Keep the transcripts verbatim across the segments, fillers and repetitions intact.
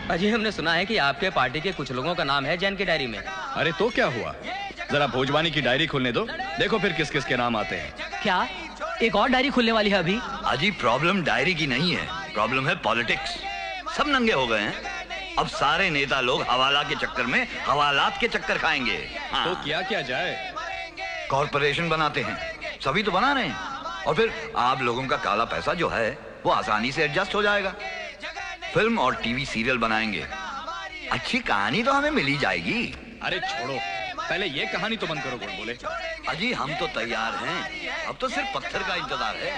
अजी हमने सुना है कि आपके पार्टी के कुछ लोगों का नाम है जैन की डायरी में। अरे तो क्या हुआ, जरा भोजवानी की डायरी खोलने दो, देखो फिर किस किस के नाम आते हैं। क्या एक और डायरी खुलने वाली है अभी? अजी प्रॉब्लम डायरी की नहीं है, प्रॉब्लम है पॉलिटिक्स। सब नंगे हो गए हैं। अब सारे नेता लोग हवाला के चक्कर में हवालात के चक्कर खाएंगे। हाँ। तो क्या क्या जाए? कॉर्पोरेशन बनाते हैं, सभी तो बना रहे हैं, और फिर आप लोगों का काला पैसा जो है वो आसानी से एडजस्ट हो जाएगा। फिल्म और टीवी सीरियल बनाएंगे, अच्छी कहानी तो हमें मिल ही जाएगी। अरे छोड़ो, पहले ये कहानी तो बंद करो बोले। अजी हम तो तैयार हैं, अब तो सिर्फ पत्थर का इंतजार है।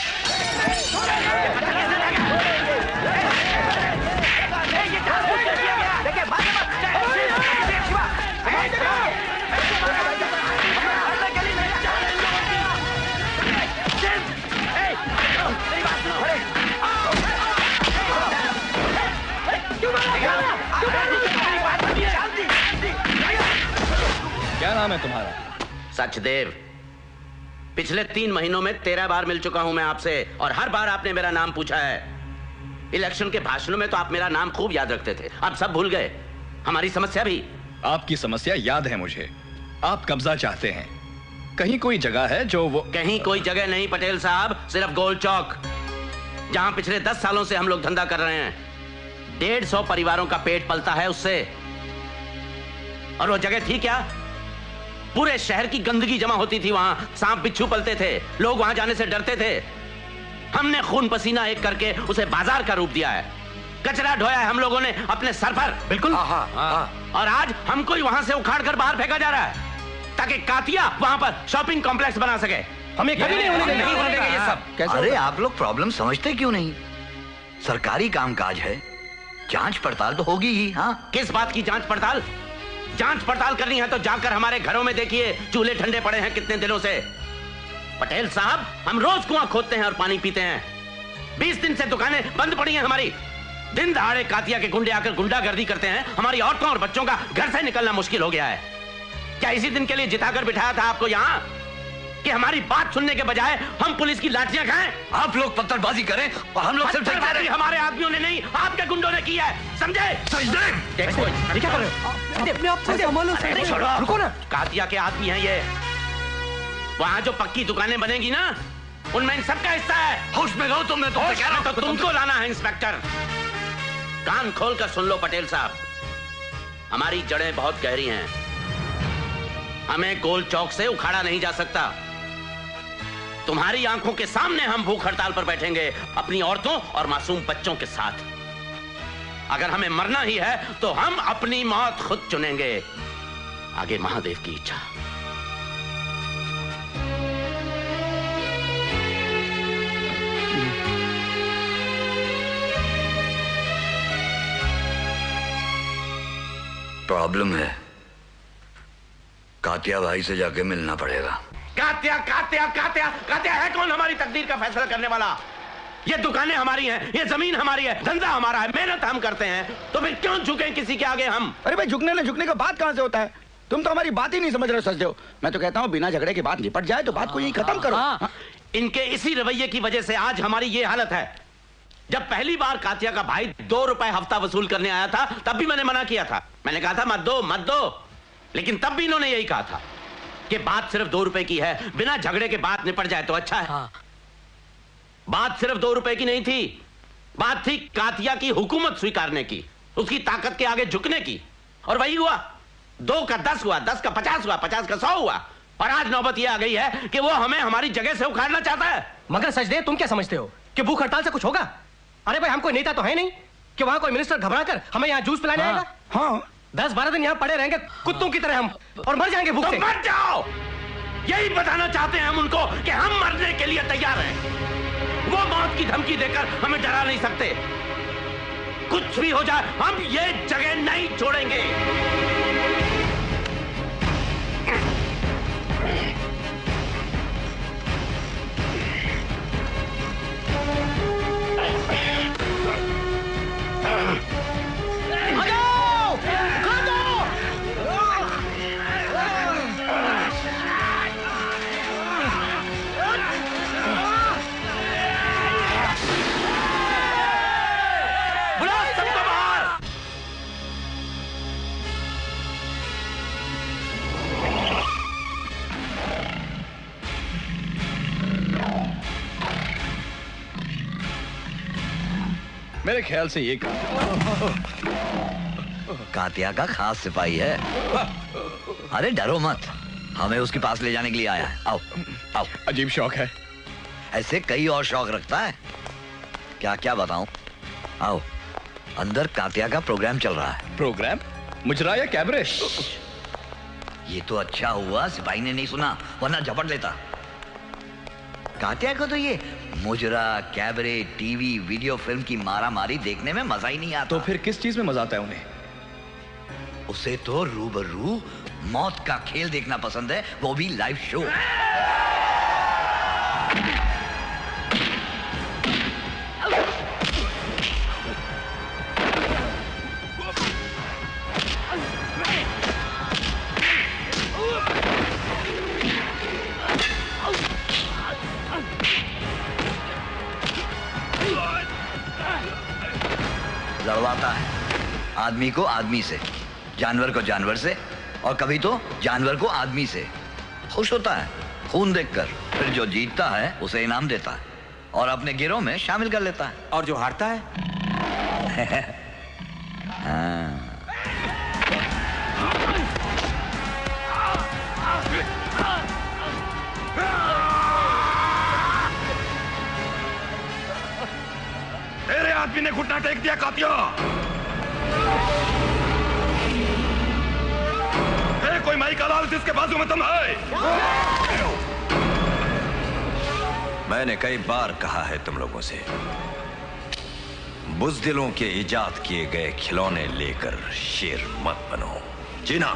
क्या नाम है तुम्हारा? सचदेव। पिछले तीन महीनों में तेरह बार मिल चुका हूं मैं आपसे, और हर बार आपने मेरा नाम पूछा है। इलेक्शन के भाषणों में तो आप मेरा नाम खूब याद रखते थे, अब सब भूल गए। हमारी समस्या भी। आपकी समस्या याद है मुझे। आप कब्जा चाहते हैं, कहीं कोई जगह है जो वो? कहीं कोई जगह नहीं पटेल साहब, सिर्फ गोल चौक, जहां पिछले दस सालों से हम लोग धंधा कर रहे हैं। डेढ़ सौ परिवारों का पेट पलता है उससे। और वो जगह थी क्या? पूरे शहर की गंदगी जमा होती थी वहां, सांप बिच्छू पलते थे, लोग वहां जाने से डरते थे। हमने खून पसीना एक करके उसे बाजार का रूप दिया है, कचरा ढोया है हम लोगों ने अपने सर पर। बिल्कुल। हाँ, हाँ, हाँ। और आज हमको ही वहां से उखाड़ कर बाहर फेंका जा रहा है ताकि कातिया वहां पर शॉपिंग कॉम्प्लेक्स बना सके। हमें कभी नहीं होने देंगे ये सब। अरे आप लोग प्रॉब्लम समझते क्यों नहीं? सरकारी कामकाज है, जांच पड़ताल तो होगी ही। हाँ, किस बात की जांच पड़ताल? जांच पड़ताल करनी है तो जाकर हमारे घरों में देखिए, चूल्हे ठंडे पड़े हैं कितने दिनों से। पटेल साहब, हम रोज कुआं खोदते हैं और पानी पीते हैं। बीस दिन से दुकानें बंद पड़ी हैं हमारी। दिन दहाड़े कातिया के गुंडे आकर गुंडागर्दी करते हैं, हमारी औरतों और बच्चों का घर से निकलना मुश्किल हो गया है। क्या इसी दिन के लिए जिताकर बिठाया था आपको यहाँ कि हमारी बात सुनने के बजाय हम पुलिस की लाठियां खाएं? आप लोग पत्थरबाजी करें और हम लोग सिर्फ देखते रहे। हमारे आदमियों ने नहीं, आपके गुंडों ने की है, समझे? सचदेव, क्या कर रहे हो? रुको ना, कातिया के आदमी हैं ये। वहां जो पक्की दुकानें बनेगी ना, उनमें इन सबका हिस्सा है। होश में रहो, तुमने तो कह रहा हूं, तो तुमको लाना है इंस्पेक्टर। कान खोल कर सुन लो पटेल साहब, हमारी जड़ें बहुत गहरी हैं, हमें गोल चौक से उखाड़ा नहीं जा सकता। तुम्हारी आंखों के सामने हम भूख हड़ताल पर बैठेंगे अपनी औरतों और मासूम बच्चों के साथ। अगर हमें मरना ही है तो हम अपनी मौत खुद चुनेंगे, आगे महादेव की इच्छा। प्रॉब्लम है, कातिया भाई से जाके मिलना पड़ेगा। कात्या कात्या कात्या कात्या है कौन हमारी तकदीर का फैसला करने वाला? ये दुकानें हमारी हैं, ये जमीन हमारी है, धंधा हमारा है, मेहनत हम करते हैं, तो फिर क्यों झुके किसी के आगे हम? अरे भाई, झुकने न झुकने का बात कहां से होता है? तुम तो हमारी बात ही नहीं समझ रहे हो सचदेव। मैं तो कहता हूँ बिना झगड़े के बात निपट जाए तो बात को यही खत्म करो। हाँ। इनके इसी रवैये की वजह से आज हमारी ये हालत है। जब पहली बार कातिया का भाई दो रुपए हफ्ता वसूल करने आया था तब भी मैंने मना किया था। मैंने कहा था मत दो मत दो, लेकिन तब भी इन्होंने यही कहा था कि बात सिर्फ दो रुपए की है, बिना झगड़े के बात निपट जाए तो अच्छा है। हाँ। बात सिर्फ दो रुपए की नहीं थी, बात थी कातिया की हुकूमत स्वीकारने की, उसकी ताकत के आगे झुकने की। और वही हुआ, दो का दस हुआ, दस का पचास हुआ, पचास का सौ हुआ, और आज नौबत यह आ गई है कि वो हमें हमारी जगह से उखाड़ना चाहता है। मगर सचदेव, तुम क्या समझते हो कि भूख हड़ताल से कुछ होगा? अरे भाई, हम कोई नेता तो है नहीं कि वहां कोई मिनिस्टर घबरा कर हमें यहाँ जूस पिलाने आएगा। हाँ, दस बारह दिन यहाँ पड़े रहेंगे कुत्तों की तरह हम, और मर जाएंगे भूख से। तो मर जाओ, यही बताना चाहते हैं हम उनको कि हम मरने के लिए तैयार हैं। वो मौत की धमकी देकर हमें डरा नहीं सकते। कुछ भी हो जाए हम ये जगह नहीं छोड़ेंगे। मेरे ख्याल से ये कात्या का खास सिपाही है। अरे डरो मत, हमें उसके पास ले जाने के लिए आया है। आओ आओ। अजीब शौक है। ऐसे कई और शौक रखता है, क्या क्या बताऊं। आओ, अंदर कात्या का प्रोग्राम चल रहा है। प्रोग्राम? मुजरा या कैबरे? ये तो अच्छा हुआ सिपाही ने नहीं सुना, वरना झपट लेता। कात्या को तो ये मुजरा, कैबरे, टीवी, वीडियो फिल्म की मारा मारी देखने में मजा ही नहीं आता। तो फिर किस चीज में मजा आता है उन्हें? उसे तो रूबरू मौत का खेल देखना पसंद है, वो भी लाइव शो। लड़वाता है आदमी को आदमी से, जानवर को जानवर से, और कभी तो जानवर को आदमी से। खुश होता है खून देखकर, फिर जो जीतता है उसे इनाम देता है और अपने गिरोह में शामिल कर लेता है। और जो हारता है हाँ। तेरे आदमी ने घुटना टेक दिया कातिया। है कोई माई का लाल जिसके बाजू में तुम है? मैंने कई बार कहा है तुम लोगों से, बुज़दिलों के इजाद किए गए खिलौने लेकर शेर मत बनो। जीना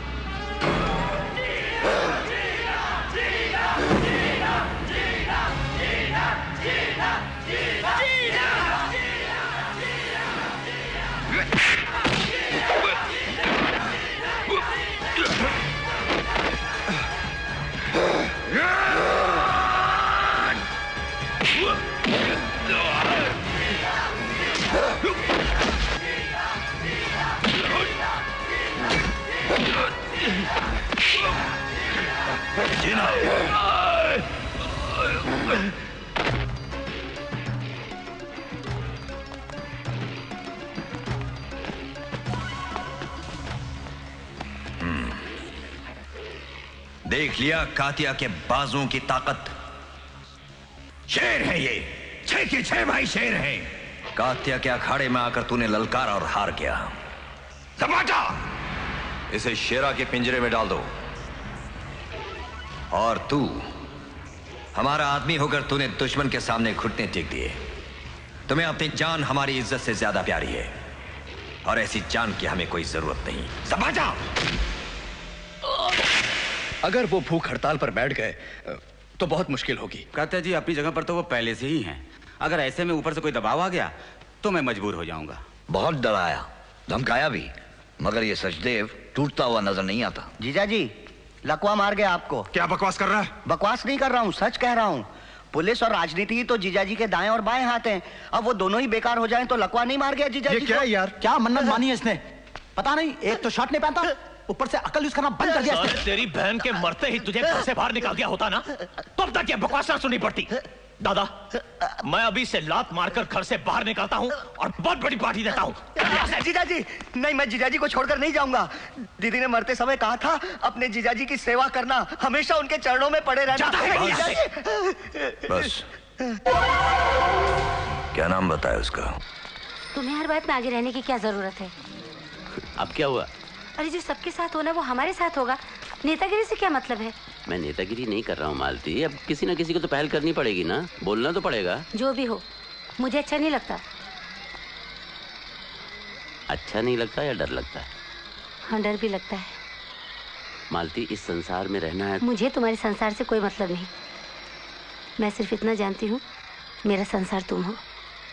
जीना। देख लिया कातिया के बाजुओं की ताकत। शेर है ये, छह के छह भाई शेर हैं। कातिया के अखाड़े में आकर तूने ललकारा और हार गया। सपाटा इसे शेरा के पिंजरे में डाल दो। और तू हमारा आदमी होकर तूने दुश्मन के सामने घुटने टेक दिए। तुम्हें अपनी जान हमारी इज्जत से ज्यादा प्यारी है, और ऐसी जान की हमें कोई जरूरत नहीं। सपाटा अगर वो भूख हड़ताल पर बैठ गए तो बहुत मुश्किल होगी। कात्या जी अपनी जगह पर तो वो पहले से ही हैं। अगर ऐसे में ऊपर से कोई दबाव आ गया तो मैं मजबूर हो जाऊंगा। बहुत डराया, धमकाया भी, मगर ये सचदेव टूटता हुआ नजर नहीं आता। जीजा जी, लकवा मार गया आपको। क्या बकवास कर रहा है? बकवास नहीं कर रहा हूँ, सच कह रहा हूँ। पुलिस और राजनीति ही तो जीजा जी के दाएं और बाएं हाथ हैं। अब वो दोनों ही बेकार हो जाएं तो लकवा नहीं मार गया जीजा जी। ये क्या है यार? क्या मन्नत मानी है इसने? पता नहीं, एक तो शर्ट नहीं पहनता, ऊपर से अकल यूज करना बंद कर दिया इसने। तेरी बहन के मरते ही तुझे घर से बाहर निकाल दिया होता ना, तब तक ये बकवास ना सुननी पड़ती। दादा, मैं अभी से लात मारकर घर से बाहर निकलता हूँ और बहुत बड़ी पार्टी देता हूँ। जीजा जी, नहीं, मैं जीजा जी को छोड़कर नहीं जाऊंगा। दीदी ने मरते समय कहा था अपने जीजा जी की सेवा करना, हमेशा उनके चरणों में पड़े रहना। जीजा जी। बस। क्या नाम बताया उसका? तुम्हें हर बात में आगे रहने की क्या जरूरत है? अब क्या हुआ? अरे जो सबके साथ होना वो हमारे साथ होगा। नेतागिरी से क्या मतलब है? मैं नेतागिरी नहीं कर रहा हूँ मालती, अब किसी ना किसी को तो पहल करनी पड़ेगी ना, बोलना तो पड़ेगा। जो भी हो, मुझे अच्छा नहीं लगता। अच्छा नहीं लगता या डर लगता है? हाँ, डर भी लगता है। मालती, इस संसार में रहना है। मुझे तुम्हारे संसार से कोई मतलब नहीं। मैं सिर्फ इतना जानती हूँ, मेरा संसार तुम हो।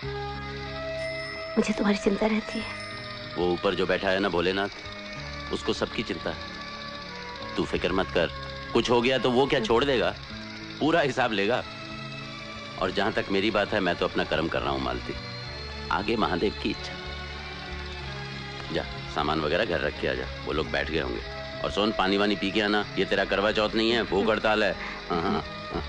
मुझे तुम्हारी चिंता रहती है। वो ऊपर जो बैठा है ना भोलेनाथ, उसको सबकी चिंता है। तू फिक्र मत कर, कुछ हो गया तो वो क्या छोड़ देगा, पूरा हिसाब लेगा। और जहां तक मेरी बात है, मैं तो अपना कर्म कर रहा हूं मालती, आगे महादेव की इच्छा। जा सामान वगैरह घर रख के आ जा, वो लोग बैठ गए होंगे। और सोन, पानी वानी पी के आना, ये तेरा करवा चौथ नहीं है, भूख हड़ताल है। हाँ हाँ हाँ।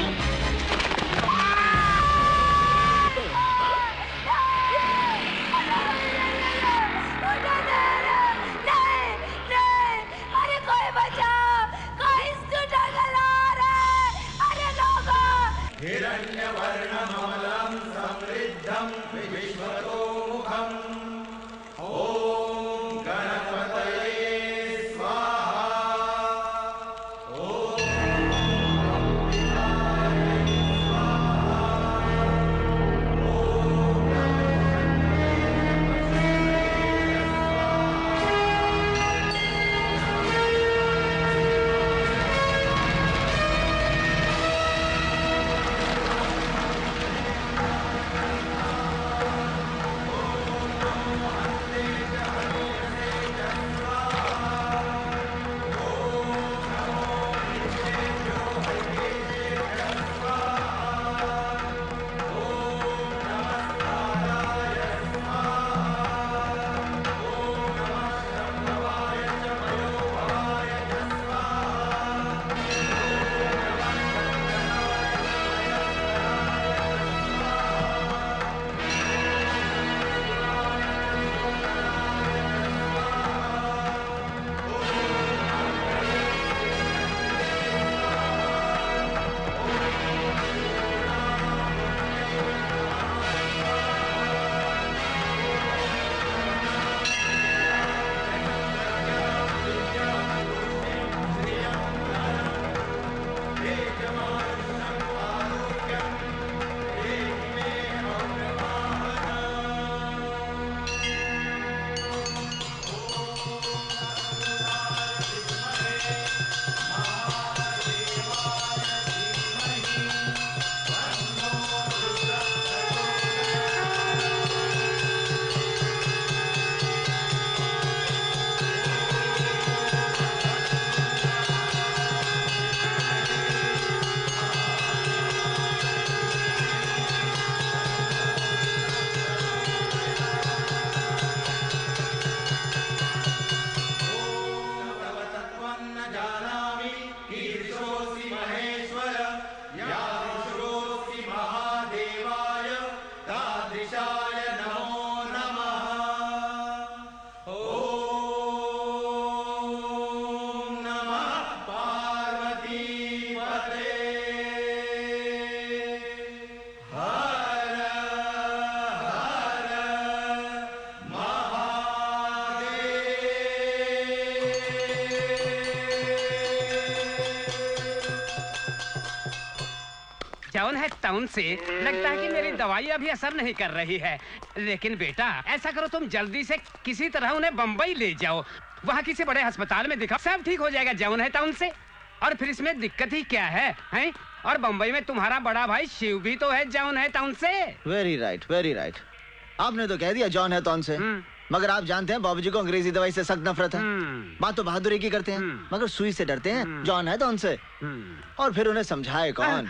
टाउन है टाउन से लगता है कि मेरी दवाई अभी असर नहीं कर रही है। लेकिन बेटा ऐसा करो, तुम जल्दी से किसी तरह उन्हें बम्बई ले जाओ, वहाँ किसी बड़े अस्पताल में दिखाओ, सब ठीक हो जाएगा जौन है टाउन से। और फिर इसमें दिक्कत ही क्या है, हैं? और बम्बई में तुम्हारा बड़ा भाई शिव भी तो है जौन है टाउन से। वेरी राइट वेरी राइट, आपने तो कह दिया जॉन है टाउन से, मगर आप जानते हैं बाबूजी को अंग्रेजी दवाई से सख्त नफरत है। बात तो बहादुरी की करते हैं मगर सुई से डरते हैं। जॉन है टाउन से, और फिर उन्हें समझाए कौन?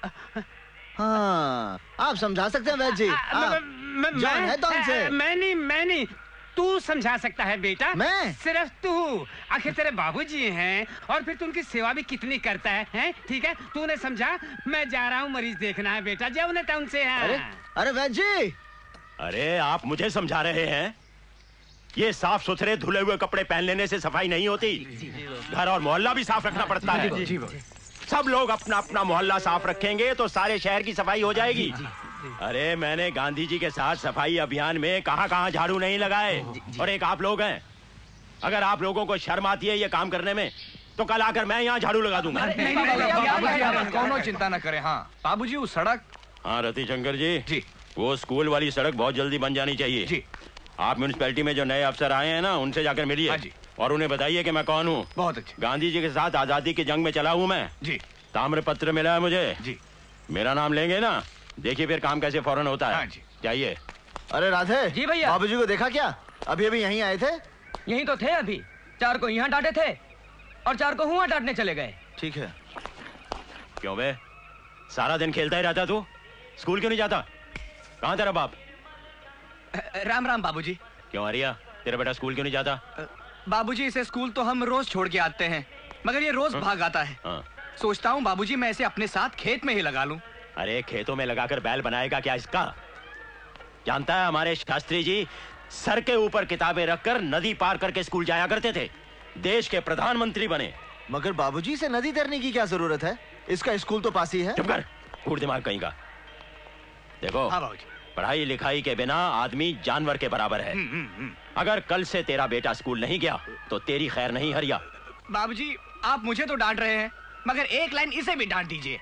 हाँ, आप समझा सकते हैं वैद्य जी। जॉन है टाउन से। मैं नहीं मैं नहीं तू समझा सकता है बेटा। मैं? सिर्फ तू। आखिर तेरे बाबूजी हैं और फिर तू उनकी सेवा भी कितनी करता है, हैं? ठीक है, तूने समझा। मैं जा रहा हूँ मरीज देखना है बेटा, जब उन्हें टाउन से है। अरे अरे वैद्य जी, अरे आप मुझे समझा रहे हैं? ये साफ सुथरे धुले हुए कपड़े पहन लेने से सफाई नहीं होती, घर और मोहल्ला भी साफ रखना पड़ता है। सब लोग अपना अपना मोहल्ला साफ रखेंगे तो सारे शहर की सफाई हो जाएगी। अरे मैंने गांधी जी के साथ सफाई अभियान में कहां कहां झाड़ू नहीं लगाए, और एक आप लोग हैं। अगर आप लोगों को शर्म आती है ये काम करने में तो कल आकर मैं यहाँ झाड़ू लगा दूंगा। कौनो चिंता न करें। हाँ बाबूजी, वो सड़क। हाँ रति शंकर जी जी, वो स्कूल वाली सड़क बहुत जल्दी बन जानी चाहिए जी। आप म्यूनिसिपैलिटी में जो नए अफसर आए हैं ना, उनसे जाकर मिलिए। हाँ जी। और उन्हें बताइए कि मैं कौन हूँ। बहुत अच्छे। गांधी जी के साथ आजादी की जंग में चला हूँ मैं जी। ताम्र पत्र मिला है मुझे जी। मेरा नाम लेंगे ना, देखिए फिर काम कैसे फौरन होता है। हाँ जी। चाहिए। अरे राधे जी भैया। बाबूजी को देखा क्या? अभी अभी यहीं आए थे। यहीं तो थे अभी, चार को यहाँ डांटे थे और चार को हुआ डांटने चले गए। ठीक है। क्यों बे, सारा दिन खेलता ही रहता तू, स्कूल क्यों नहीं जाता? कहाँ तेरा बाप? राम राम बाबूजी। क्यों आरिया, तेरा बेटा स्कूल क्यों नहीं जाता? बाबूजी इसे स्कूल तो हम रोज छोड़ के आते हैं, मगर ये रोज भाग आता है। हाँ। सोचता हूँ बाबूजी मैं इसे अपने साथ खेत में ही लगा लूं। अरे खेतों में लगाकर बैल बनाएगा क्या इसका? जानता है हमारे शास्त्री जी सर के ऊपर किताबें रखकर नदी पार करके स्कूल जाया करते थे, देश के प्रधानमंत्री बने। मगर बाबूजी से नदी तैरने की क्या जरूरत है? इसका स्कूल तो पास ही है। चुप कर, कूड़ दिमाग कहीं का। देखो हाँ बाबूजी। पढ़ाई लिखाई के बिना आदमी जानवर के बराबर है। अगर कल से तेरा बेटा स्कूल नहीं गया तो तेरी खैर नहीं हरिया। बाबूजी आप मुझे तो डांट रहे हैं, मगर एक लाइन इसे भी डांट दीजिए।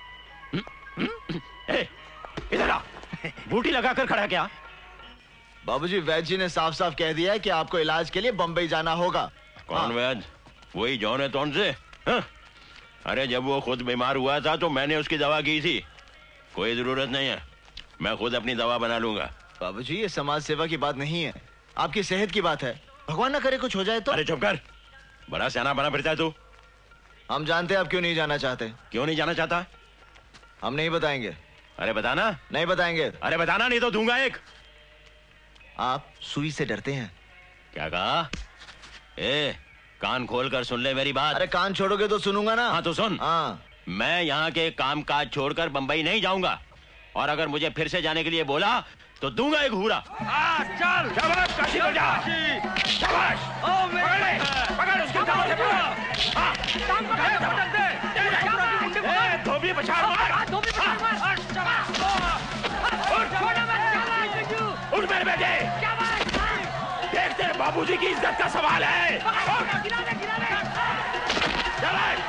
इधर आ, बूटी लगाकर खड़ा क्या? बाबूजी वैद्य जी ने साफ साफ कह दिया है कि आपको इलाज के लिए बंबई जाना होगा। कौन हाँ। वैद्य? वही जॉन है तौन से? हाँ? अरे जब वो खुद बीमार हुआ था तो मैंने उसकी दवा की थी। कोई जरूरत नहीं है, मैं खुद अपनी दवा बना लूंगा। बाबूजी ये समाज सेवा की बात नहीं है, आपकी सेहत की बात है। भगवान ना करे कुछ हो जाए तो। अरे चुप कर, बड़ा सियाना बना फिरता है तू। हम जानते हैं आप क्यों नहीं जाना चाहते। क्यों नहीं जाना चाहता? हम नहीं बताएंगे। अरे बताना। नहीं बताएंगे। अरे बताना नहीं तो दूंगा एक। आप सुई से डरते हैं। क्या कहा? ए, कान खोल कर सुन ले मेरी बात। अरे कान छोड़ोगे तो सुनूंगा ना। हाँ तो सुन। हाँ। मैं यहाँ के काम काज छोड़कर बंबई नहीं जाऊंगा, और अगर मुझे फिर से जाने के लिए बोला तो दूंगा एक हूरा। हाँ, चल शाबाश काशी को जा। शाबाश। ओ मेरे पकड़ उसको कमर से पकड़। हाँ टांग पकड़ पकड़ दे। ए धोबी पछाड़ मार। धोबी पछाड़ मार। शाबाश। उठ छोड़ो मत। उठ मेरे बेटे। देख तेरे बाबूजी की इज्जत का सवाल है। गिरा दे गिरा दे। शाबाश।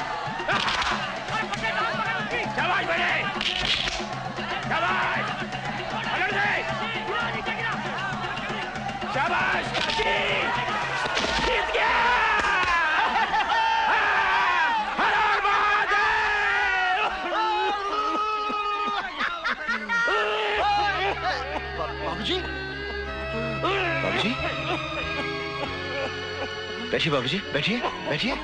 शाबाश बेटे। शाबाश। पकड़ दे। शाबाश काशी, जीत गया। हर हर महादेव। बाबूजी, बाबूजी, बैठिए बाबूजी, बैठिए बैठिए।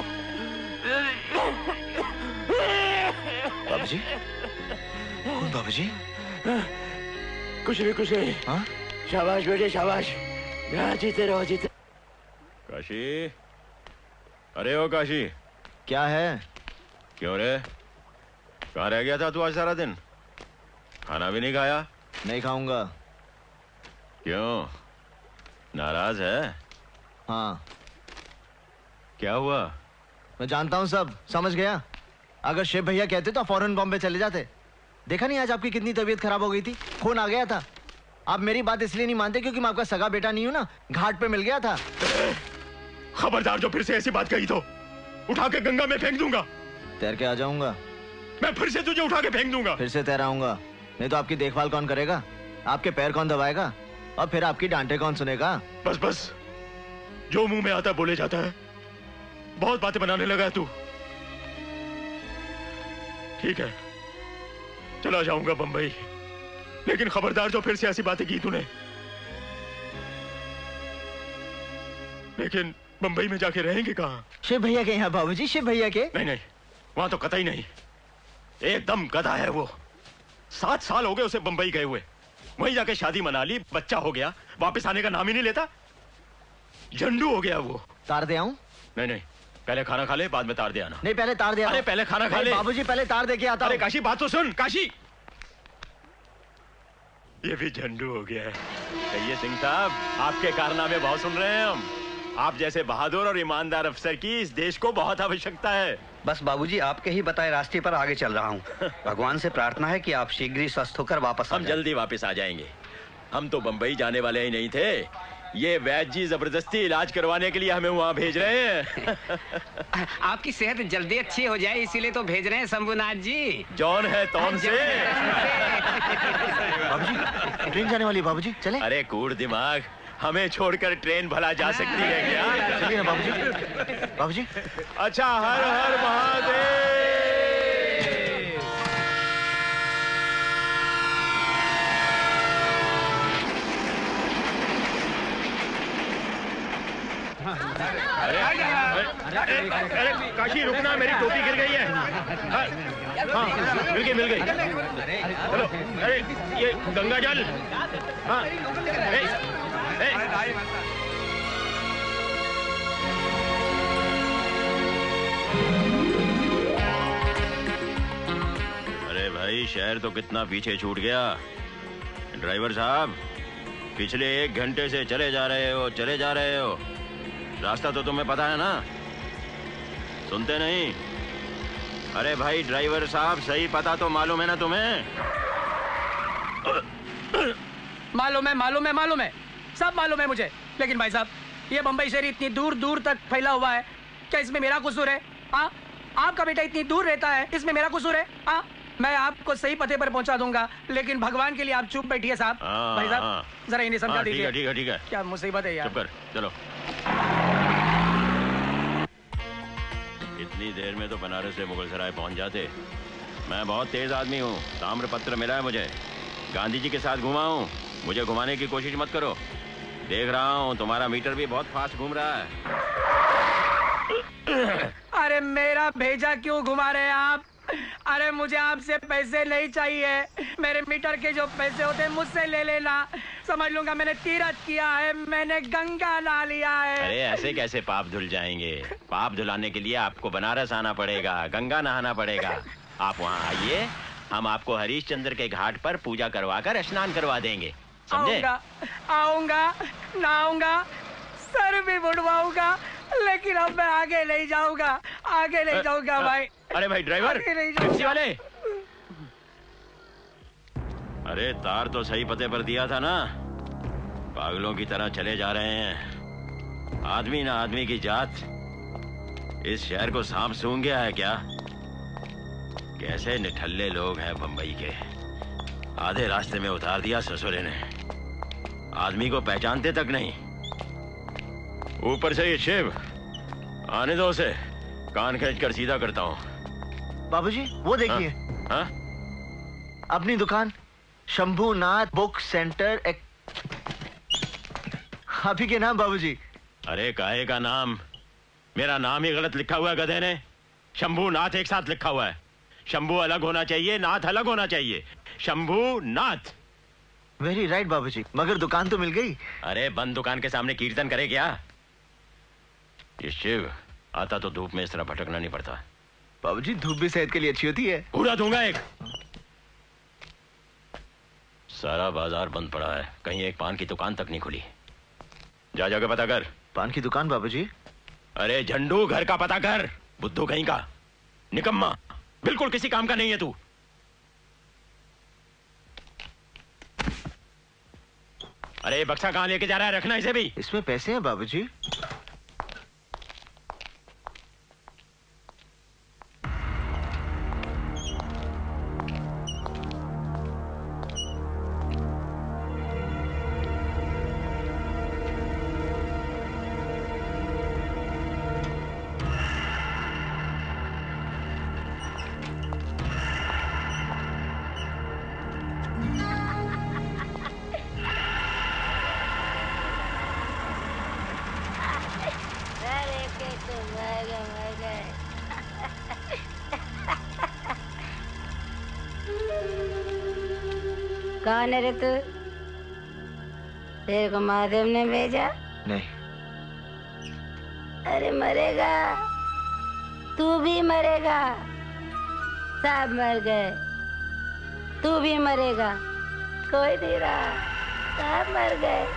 बाबूजी, कौन बाबूजी? कुछ नहीं कुछ नहीं। हाँ? शाबाश बेटे शाबाश, जीते रहो जीते। काशी, अरे ओ काशी। क्या है? क्यों रे, कहाँ रह गया था तू आज सारा दिन? खाना भी नहीं खाया? नहीं खाऊंगा। क्यों, नाराज है? हाँ। क्या हुआ? मैं जानता हूँ सब, समझ गया। अगर शिव भैया कहते तो फौरन बॉम्बे चले जाते। देखा नहीं आज आपकी कितनी तबीयत खराब हो गई थी, खून आ गया था। आप मेरी बात इसलिए नहीं मानते क्योंकि मैं आपका सगा बेटा नहीं हूं ना, घाट पे मिल गया था। खबरदार जो फिर से ऐसी बात कही तो उठा के गंगा में फेंक दूंगा। तैर के आ जाऊंगा। मैं फिर से तुझे उठा के फेंक दूंगा। फिर से तैराऊंगा, नहीं तो आपकी देखभाल कौन करेगा? आपके पैर कौन दबाएगा? और फिर आपकी डांटे कौन सुनेगा? बस बस, जो मुंह में आता है बोले जाता है। बहुत बातें बनाने लगा है तू। ठीक है, चला जाऊंगा बंबई, लेकिन खबरदार जो फिर से ऐसी बातें की तूने। लेकिन बंबई में जाके रहेंगे कहाँ? शिव भैया के यहाँ बाबूजी, शिव भैया के। नहीं नहीं, वहां तो कतई नहीं। एकदम गधा है वो। सात साल हो गए उसे बंबई गए हुए। वहीं जाके शादी मना ली, बच्चा हो गया, वापस आने का नाम ही नहीं लेता। झंडू हो गया वो। तार दे आऊं? नहीं नहीं, पहले खाना खा ले, बाद में तार दे आना। नहीं पहले तार दे आना। अरे पहले खाना खा ले। बाबूजी पहले तार दे के आता हूं। अरे काशी बात तो सुन। काशी, ये भी झंडू हो गया है। कहिए सिंह साहब, आपके कारनामे बहुत सुन रहे हैं हम। आप जैसे बहादुर और ईमानदार अफसर की इस देश को बहुत आवश्यकता है। बस बाबूजी आपके ही बताए रास्ते पर आगे चल रहा हूँ। भगवान से प्रार्थना है कि आप शीघ्र ही स्वस्थ होकर वापस आ हम जाएं। जल्दी वापस आ जाएंगे। हम तो बंबई जाने वाले ही नहीं थे, ये वैद्य जी जबरदस्ती इलाज करवाने के लिए हमें वहाँ भेज रहे हैं। आपकी सेहत जल्दी अच्छी हो जाए इसीलिए तो भेज रहे हैं शंभुनाथ जी। जॉन है तौन से। बाबूजी ट्रेन जाने वाली, बाबूजी चले। अरे कूड़ दिमाग, हमें छोड़कर ट्रेन भला जा सकती है क्या? चलिए ना बाबूजी। बाबूजी अच्छा, हर हर महादेव। अरे, अरे, अरे काशी रुकना, मेरी टोपी गिर गई है। हाँ, हाँ, मिल गई मिल गई। चलो, अरे ये गंगा जल। हाँ, ए, ए, अरे भाई शहर तो कितना पीछे छूट गया। ड्राइवर साहब, पिछले एक घंटे से चले जा रहे हो चले जा रहे हो, रास्ता तो तुम्हें पता है ना? सुनते नहीं? अरे भाई ड्राइवर साहब, सही पता तो मालूम है ना तुम्हें? मालूम है मालूम है मालूम है, सब मालूम है मुझे। लेकिन भाई साहब, ये बम्बई शहर इतनी दूर दूर तक फैला हुआ है, क्या इसमें मेरा कसूर है? हाँ, आपका बेटा इतनी दूर रहता है, इसमें मेरा कसूर है? हाँ, मैं आपको सही पते पर पहुंचा दूंगा, लेकिन भगवान के लिए आप चुप बैठिए साहब। भाई साहब जरा इन्हें समझा दीजिए। ठीक है ठीक है, क्या मुसीबत है यार। चुप कर, चलो। इतनी देर में तो बनारस से मुगलसराय पहुंच जाते। मैं बहुत तेज आदमी हूँ, ताम्र पत्र मिला है मुझे, गांधी जी के साथ घुमा हूँ, मुझे घुमाने की कोशिश मत करो। देख रहा हूँ तुम्हारा मीटर भी बहुत फास्ट घूम रहा है। अरे मेरा भेजा क्यों घुमा रहे हैं आप? अरे मुझे आपसे पैसे नहीं चाहिए, मेरे मीटर के जो पैसे होते हैं मुझसे ले लेना। समझ लूंगा मैंने तीरथ किया है, मैंने गंगा नहा लिया है। अरे ऐसे कैसे पाप धुल जाएंगे? पाप धुलाने के लिए आपको बनारस आना पड़ेगा, गंगा नहाना पड़ेगा। आप वहाँ आइए, हम आपको हरीशचंद्र के घाट पर पूजा करवा कर स्नान करवा देंगे, समझे? आऊंगा आऊंगा नहाऊंगा, सर भी बुड़वाऊंगा, लेकिन अब मैं आगे नहीं जाऊंगा, आगे नहीं जाऊंगा भाई। अरे भाई ड्राइवर, टैक्सी वाले, अरे तार तो सही पते पर दिया था ना? पागलों की तरह चले जा रहे हैं। आदमी ना आदमी की जात, इस शहर को सांप सूंघ गया है क्या? कैसे निठल्ले लोग हैं बंबई के। आधे रास्ते में उतार दिया ससुरे ने, आदमी को पहचानते तक नहीं। ऊपर से ये शिव, आने दो उसे, कान खींच कर सीधा करता हूँ। बाबूजी वो देखिए, हाँ? अपनी दुकान शंभूनाथ बुक सेंटर एक... आप ही के नाम बाबूजी। अरे काहे का नाम? मेरा नाम ही गलत लिखा हुआ है गधे ने। शंभूनाथ एक साथ लिखा हुआ है। शंभू अलग होना चाहिए, नाथ अलग होना चाहिए। शंभूनाथ। वेरी राइट बाबूजी, मगर दुकान तो मिल गई। अरे बंद दुकान के सामने कीर्तन करे क्या? ये शिव आता तो धूप में इस तरह भटकना नहीं पड़ता। बाबूजी धूप भी सेहत के लिए अच्छी होती है। पूरा दूंगा एक। सारा बाजार बंद पड़ा है, कहीं एक पान की दुकान तक नहीं खुली। जा जाके पता कर। पान की दुकान बाबूजी? अरे झंडू, घर का पता कर, बुद्धू कहीं का, निकम्मा, बिल्कुल किसी काम का नहीं है तू। अरे बक्सा कहां लेके जा रहा है? रखना इसे भी। इसमें पैसे हैं बाबूजी। कौन है रे तू? तेरे को महादेव ने भेजा? नहीं। अरे मरेगा, तू भी मरेगा, सब मर गए, तू भी मरेगा, कोई नहीं रहा, सब मर गए।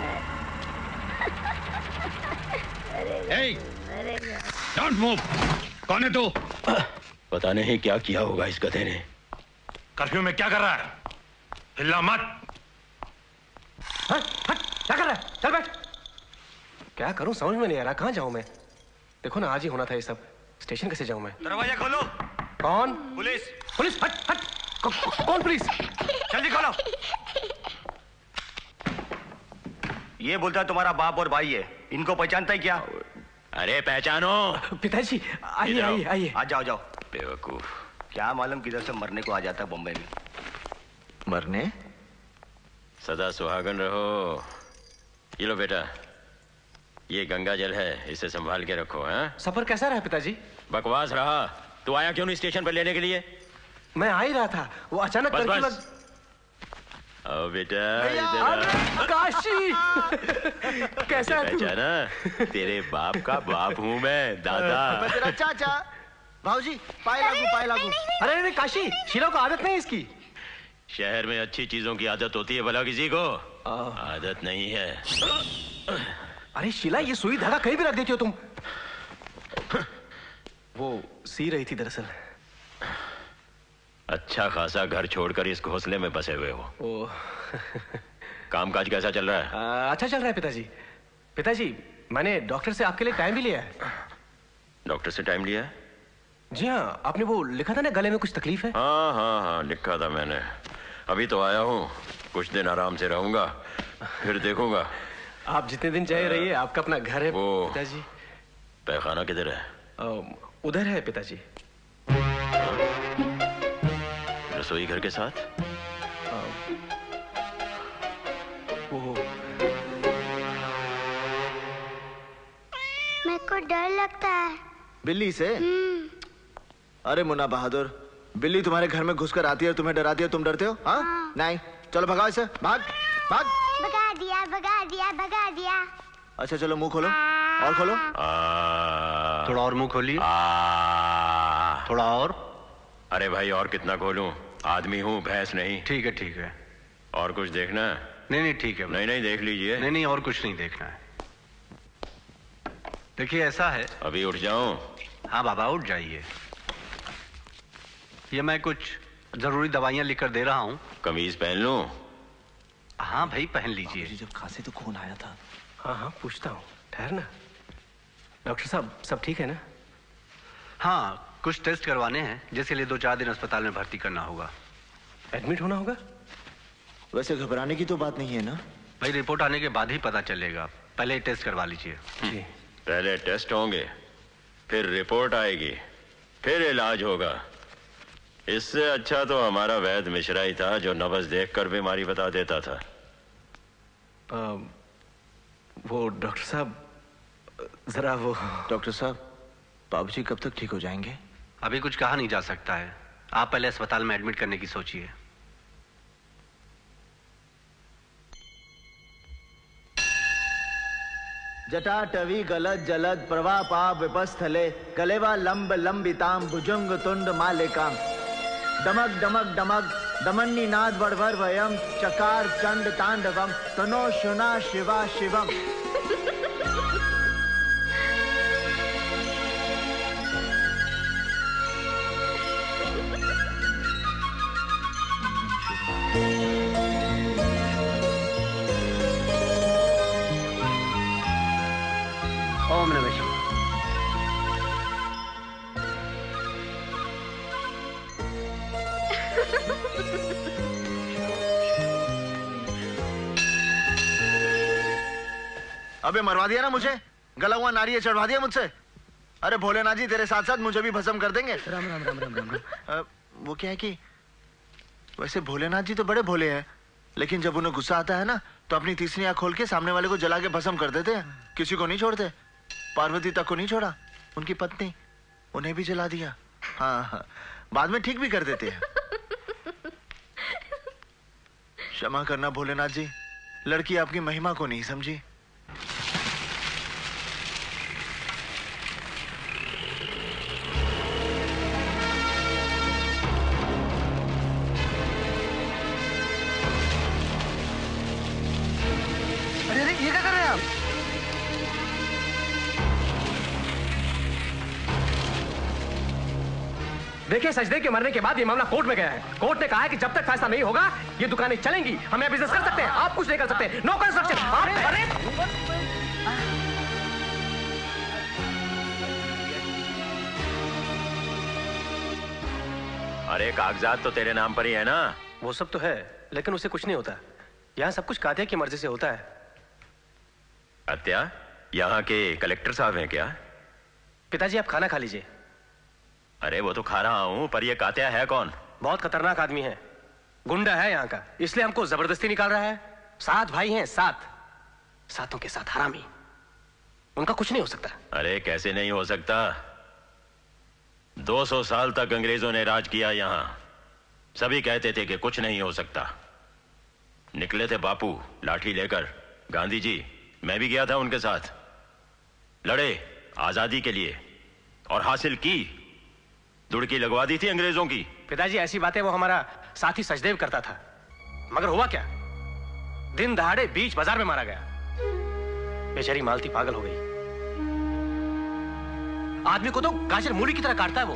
मरेगा। Don't move. कौन है तू? पता नहीं क्या किया होगा इस गधे ने। कर्फ्यू में क्या कर रहा है? हिलना मत। हट, हट, क्या कर रहा है? चल बैठ। क्या करूं समझ में नहीं आ रहा, कहां जाऊं मैं? देखो ना आज ही होना था ये सब, स्टेशन कैसे जाऊं मैं? दरवाजा खोलो। कौन? पुलिस। पुलिस? हट हट। कौन पुलिस? जल्दी खोलो। ये बोलता है तुम्हारा बाप और भाई है, इनको पहचानता है क्या? अरे पहचानो। पिताजी आइए आइए आइए। आ जाओ जाओ। बेवकूफ, क्या मालूम किधर से मरने को आ जाता है बम्बई में। मरने? सदा सुहागन रहो। ये लो बेटा, ये गंगा जल है, इसे संभाल के रखो। हैं? सफर कैसा रहा पिताजी? बकवास रहा। तू आया क्यों नहीं स्टेशन पर लेने के लिए? मैं आ ही रहा था, वो अचानक बस करके बस। लग... आओ बेटा इधर। काशी कैसा है तू? पहचाना? तेरे बाप का बाप हूँ मैं, दादा। मैं तेरा चाचा। भाऊजी पाए लागू पाए लागू। अरे नहीं काशी, शीला को आदत नहीं इसकी। शहर में अच्छी चीजों की आदत होती है भला किसी को आदत नहीं है। अरे शीला ये सुई धागा कहीं भी रख देती हो तुम। वो सी रही थी दरअसल। अच्छा खासा घर छोड़कर इस घोंसले में बसे हुए हो। ओ कामकाज कैसा चल रहा है? आ, अच्छा चल रहा है पिताजी। पिताजी मैंने डॉक्टर से आपके लिए टाइम भी लिया है। डॉक्टर से टाइम लिया है? जी हाँ, आपने वो लिखा था ना गले में कुछ तकलीफ है। हाँ हाँ हाँ लिखा था मैंने। अभी तो आया हूँ, कुछ दिन आराम से रहूंगा फिर देखूंगा। आप जितने दिन चाहे रहिए, आपका अपना घर है वो पिताजी। पैखाना किधर है? आ, उधर है पिताजी। रसोई घर के साथ? आ, वो मेरे को डर लगता है बिल्ली से। अरे मुन्ना बहादुर, बिल्ली तुम्हारे घर में घुसकर आती है और तुम्हें डराती है, तुम डरते हो? हाँ? हाँ। नहीं, चलो भगाओ इसे, भाग भाग। भगा दिया भगा दिया भगा दिया। अच्छा चलो मुंह खोलो और खोलो। थोड़ा और मुंह खोलिए। थोड़ा और। अरे भाई और कितना खोलूं? आदमी हूँ, भैंस नहीं। ठीक है ठीक है। और कुछ देखना है? नहीं नहीं ठीक है। नहीं नहीं देख लीजिए। नहीं नहीं और कुछ नहीं देखना है। देखिए ऐसा है। अभी उठ जाऊं? हाँ बाबा उठ जाइए। ये मैं कुछ जरूरी दवाइयां लिखकर दे रहा हूँ। कमीज पहन लूं? हाँ भाई पहन लीजिए। जब खांसी तो खून आया था। हाँ हाँ पूछता हूँ, ठहर ना। डॉक्टर साहब सब ठीक है ना? हाँ कुछ टेस्ट करवाने हैं जिसके लिए दो चार दिन अस्पताल में भर्ती करना होगा। एडमिट होना होगा? वैसे घबराने की तो बात नहीं है ना? भाई रिपोर्ट आने के बाद ही पता चलेगा, पहले टेस्ट करवा लीजिए। पहले टेस्ट होंगे, फिर रिपोर्ट आएगी, फिर इलाज होगा। इससे अच्छा तो हमारा वैद्य मिश्रा ही था जो नब्ज देखकर बीमारी बता देता था। आ, वो डॉक्टर साहब जरा वो। डॉक्टर साहब बाबूजी कब तक ठीक हो जाएंगे? अभी कुछ कहा नहीं जा सकता है। आप पहले अस्पताल में एडमिट करने की सोचिए। जटाटवी गलत जलद प्रभा पाप विपस्थले कलेवा लंब लंबिताम भुजंग तुंड मालिकाम दमक दमक दमक दमन्नी नाद वरवर वयम चकार चंड तांडवम तनो शुना शिवा शिवम। ओम नमः शिवाय। अबे मरवा दिया ना मुझे, गला हुआ नारियल चढ़वा दिया मुझसे। अरे भोलेनाथ जी तेरे साथ साथ मुझे भी भस्म कर देंगे। राम राम राम राम राम राम। वो क्या है कि वैसे भोलेनाथ जी तो बड़े भोले हैं, लेकिन जब उन्हें गुस्सा आता है ना तो अपनी तीसरी आंख खोल के सामने वाले को जला के भस्म कर देते हैं। किसी को नहीं छोड़ते। पार्वती तक को नहीं छोड़ा, उनकी पत्नी, उन्हें भी जला दिया। हाँ हाँ बाद में ठीक भी कर देते हैं। क्षमा करना भोलेनाथ जी, लड़की आपकी महिमा को नहीं समझी। अरे अरे ये क्या कर रहे हैं आप? देखिए सजदे के मरने के बाद ये मामला कोर्ट में गया है। कोर्ट ने कहा है कि जब तक फैसला नहीं होगा ये दुकानें चलेंगी। हम यहाँ बिजनेस कर सकते हैं, आप कुछ नहीं कर सकते। No construction. अरे अरे कागजात तो तेरे नाम पर ही है ना? वो सब तो है, लेकिन उससे कुछ नहीं होता। यहाँ सब कुछ कात्या की मर्जी से होता है। कत्या, यहाँ के कलेक्टर साहब हैं क्या? पिताजी आप खाना खा लीजिए। अरे वो तो खा रहा हूँ, पर ये कात्या है कौन? बहुत खतरनाक आदमी है, गुंडा है यहाँ का, इसलिए हमको जबरदस्ती निकाल रहा है। सात भाई हैं, सात, सातों के साथ हरामी। उनका कुछ नहीं हो सकता। अरे कैसे नहीं हो सकता? दो सौ साल तक अंग्रेजों ने राज किया यहाँ। सभी कहते थे कि कुछ नहीं हो सकता। निकले थे बापू लाठी लेकर, गांधी जी, मैं भी गया था उनके साथ। लड़े आजादी के लिए और हासिल की दुड़की लगवा दी थी अंग्रेजों की। पिताजी ऐसी बातें वो हमारा साथी सचदेव करता था, मगर हुआ क्या, दिन दहाड़े बीच बाजार में मारा गया। बेचारी मालती पागल हो गई। आदमी को तो गाजर मूली की तरह काटता है वो।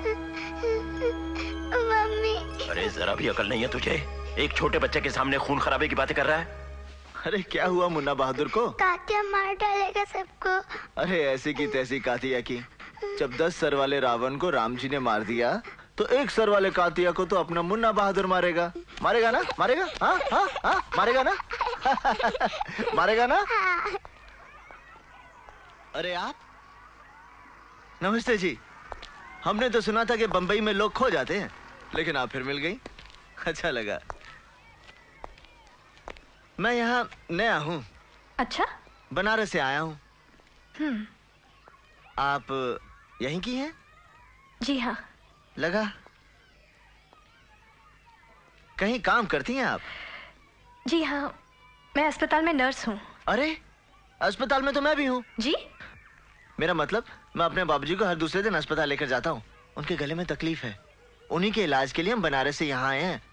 मम्मी। अरे जरा भी अकल नहीं है तुझे? एक छोटे बच्चे के सामने खून खराबे की बातें कर रहा है। अरे क्या हुआ मुन्ना बहादुर को? कातिया मार डालेगा सबको। अरे ऐसी की तैसी कातिया की। जब दस सर वाले रावण को राम जी ने मार दिया तो एक सर वाले कातिया को तो अपना मुन्ना बहादुर मारेगा। मारेगा ना? मारेगा? हाँ हाँ हाँ मारेगा ना? मारेगा ना? अरे आप? नमस्ते जी। हमने तो सुना था कि बंबई में लोग खो जाते हैं, लेकिन आप फिर मिल गई, अच्छा लगा। मैं यहाँ नया हूँ। अच्छा? बनारस से आया हूँ। हम्म। आप यहीं की हैं? जी हाँ। लगा। कहीं काम करती हैं आप? जी हाँ, मैं अस्पताल में नर्स हूँ। अरे अस्पताल में तो मैं भी हूँ। जी? मेरा मतलब मैं अपने बाबूजी को हर दूसरे दिन अस्पताल लेकर जाता हूँ। उनके गले में तकलीफ है, उन्हीं के इलाज के लिए हम बनारस से यहाँ आए हैं।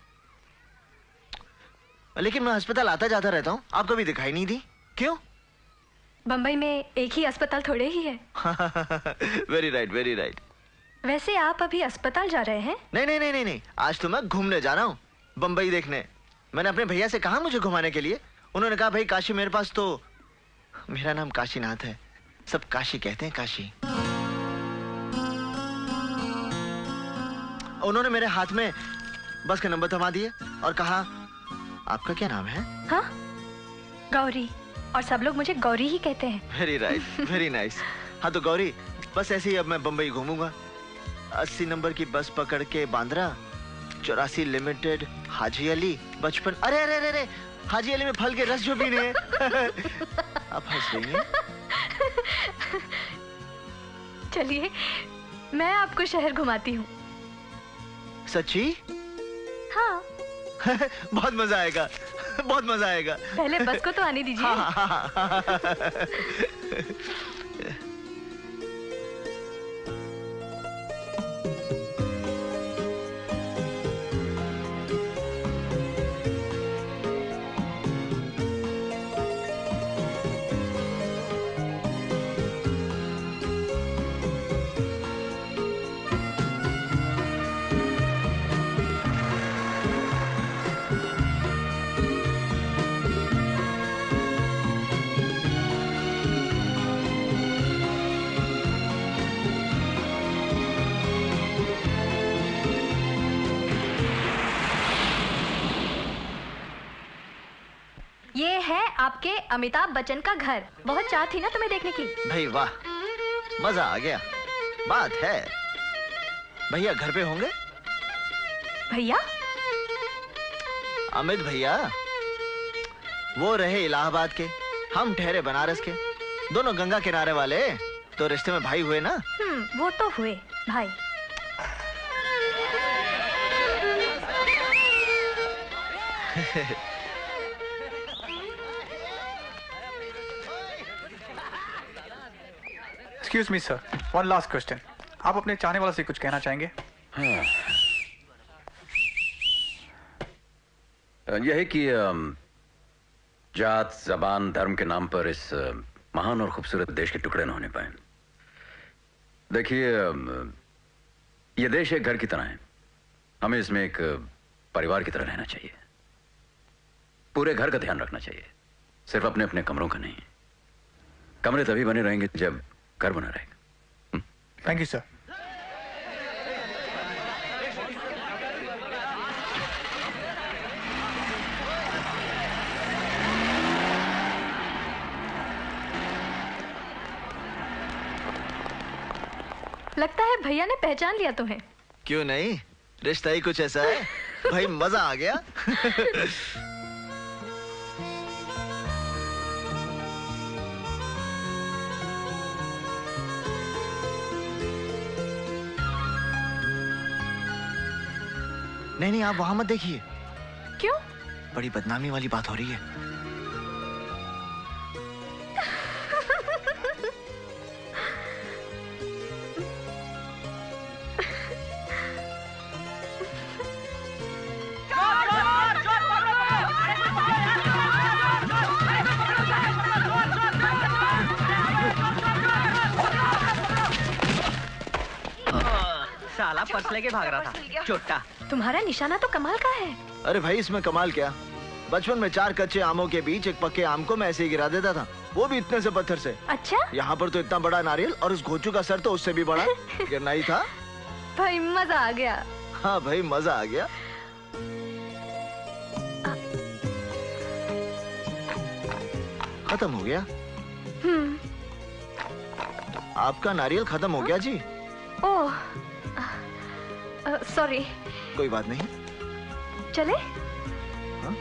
लेकिन मैं अस्पताल आता जाता रहता हूँ, आप कभी दिखाई नहीं दी, क्यों? बंबई में एक ही अस्पताल थोड़े ही है। Very right, very right. वैसे आप अभी अस्पताल जा रहे हैं? नहीं नहीं नहीं नहीं नहीं, आज तो मैं घूमने जा रहा हूँ, बंबई देखने। मैंने अपने भैया से कहा मुझे घुमाने के लिए। उन्होंने कहा भाई काशी मेरे पास तो, मेरा नाम काशीनाथ है, सब काशी कहते हैं, काशी। उन्होंने मेरे हाथ में बस के नंबर थमा दिए और कहा आपका क्या नाम है? हाँ, गौरी, और सब लोग मुझे गौरी ही कहते हैं। Very right, very nice. हाँ तो गौरी, बस ऐसे ही अब मैं बंबई घूमूंगा। अस्सी नंबर की बस पकड़ के बांद्रा, चौरासी लिमिटेड, हाजी अली, बचपन। अरे अरे अरे अरे, हाजी अली में फल के रस जो पीने हैं। आप हंस रही हैं? चलिए मैं आपको शहर घुमाती हूँ। सच्ची? हाँ। बहुत मजा आएगा, बहुत मजा आएगा। पहले बस को तो आने दीजिए। हाँ, हाँ, हाँ, हाँ। ये है आपके अमिताभ बच्चन का घर। बहुत चाह थी ना तुम्हें देखने की। भाई वाह, मजा आ गया। बात है, भैया घर पे होंगे? भैया? अमित भैया, वो रहे इलाहाबाद के, हम ठहरे बनारस के, दोनों गंगा किनारे वाले, तो रिश्ते में भाई हुए ना। हम्म, वो तो हुए भाई। Excuse me sir, one last question. आप अपने चाहने वालों से कुछ कहना चाहेंगे? हाँ। यही कि जात, जबान, धर्म के नाम पर इस महान और खूबसूरत देश के टुकड़े न होने पाए। देखिए, यह देश एक घर की तरह है, हमें इसमें एक परिवार की तरह रहना चाहिए। पूरे घर का ध्यान रखना चाहिए, सिर्फ अपने अपने कमरों का नहीं। कमरे तभी बने रहेंगे जब घर बना रहेगा। Thank you sir. लगता है भैया ने पहचान लिया तुम्हें। क्यों नहीं, रिश्ता ही कुछ ऐसा है। भाई मजा आ गया। नहीं नहीं, आप वहां मत देखिए। क्यों? बड़ी बदनामी वाली बात हो रही है। साला पर्स लेके भाग रहा था चोट्टा। तुम्हारा निशाना तो कमाल का है। अरे भाई इसमें कमाल क्या, बचपन में चार कच्चे आमों के बीच एक पक्के आम को मैं ऐसे ही गिरा देता था, वो भी इतने से पत्थर से। अच्छा? यहाँ पर तो इतना बड़ा नारियल और उस घोचू का सर तो उससे भी बड़ा गिरना ही था। भाई मजा आ गया। हाँ भाई मजा आ गया। खत्म हो गया। हम्म। आपका नारियल खत्म हो गया जी। ओह, सॉरी। कोई बात नहीं। चले? हाँ?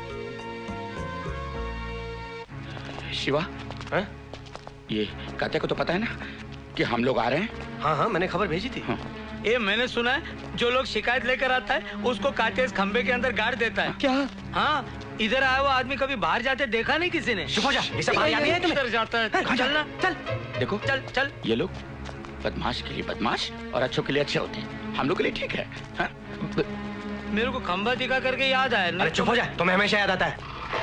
शिवा, हाँ? ये कात्या को तो पता है ना कि हम लोग आ रहे हैं? हाँ हाँ मैंने खबर भेजी थी। हाँ। ये मैंने सुना है जो लोग शिकायत लेकर आता है उसको कात्या इस खंबे के अंदर गाड़ देता है। क्या? हाँ, इधर आया हुआ आदमी कभी बाहर जाते देखा नहीं किसी ने। चुप हो जा, ये सब बात याद नहीं है तुम्हें? इधर जाता है। चल ना, चल। देखो, चल चल। ये लोग बदमाश के लिए बदमाश और अच्छों के लिए अच्छे होते हैं, हम लोग के लिए ठीक है। हाँ? मेरे को खंबा दिखा करके याद आया। अरे चुप हो जा, तुम्हें हमेशा याद आता है।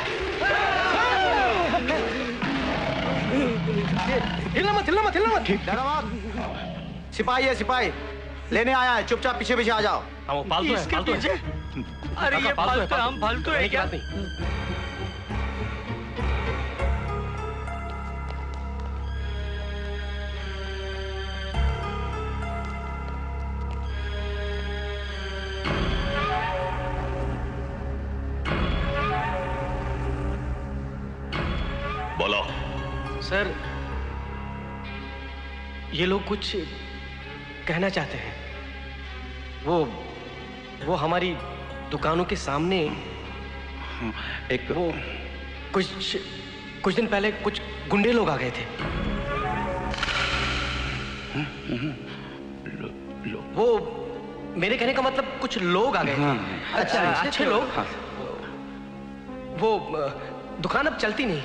हिलना मत, हिलना मत, हिलना मत। डरो मत। सिपाही है, सिपाही लेने आया है, चुपचाप पीछे पीछे आ जाओ। हाँ वो फालतू है, फालतू है। अरे ये फालतू है, हम फालतू है क्या? बोलो। सर ये लोग कुछ कहना चाहते हैं। वो वो हमारी दुकानों के सामने एक वो कुछ कुछ दिन पहले कुछ गुंडे लोग आ गए थे। लो, लो। वो मेरे कहने का मतलब कुछ लोग आ गए थे। हाँ, अच्छा, अच्छे लोग। हाँ। वो दुकान अब चलती नहीं।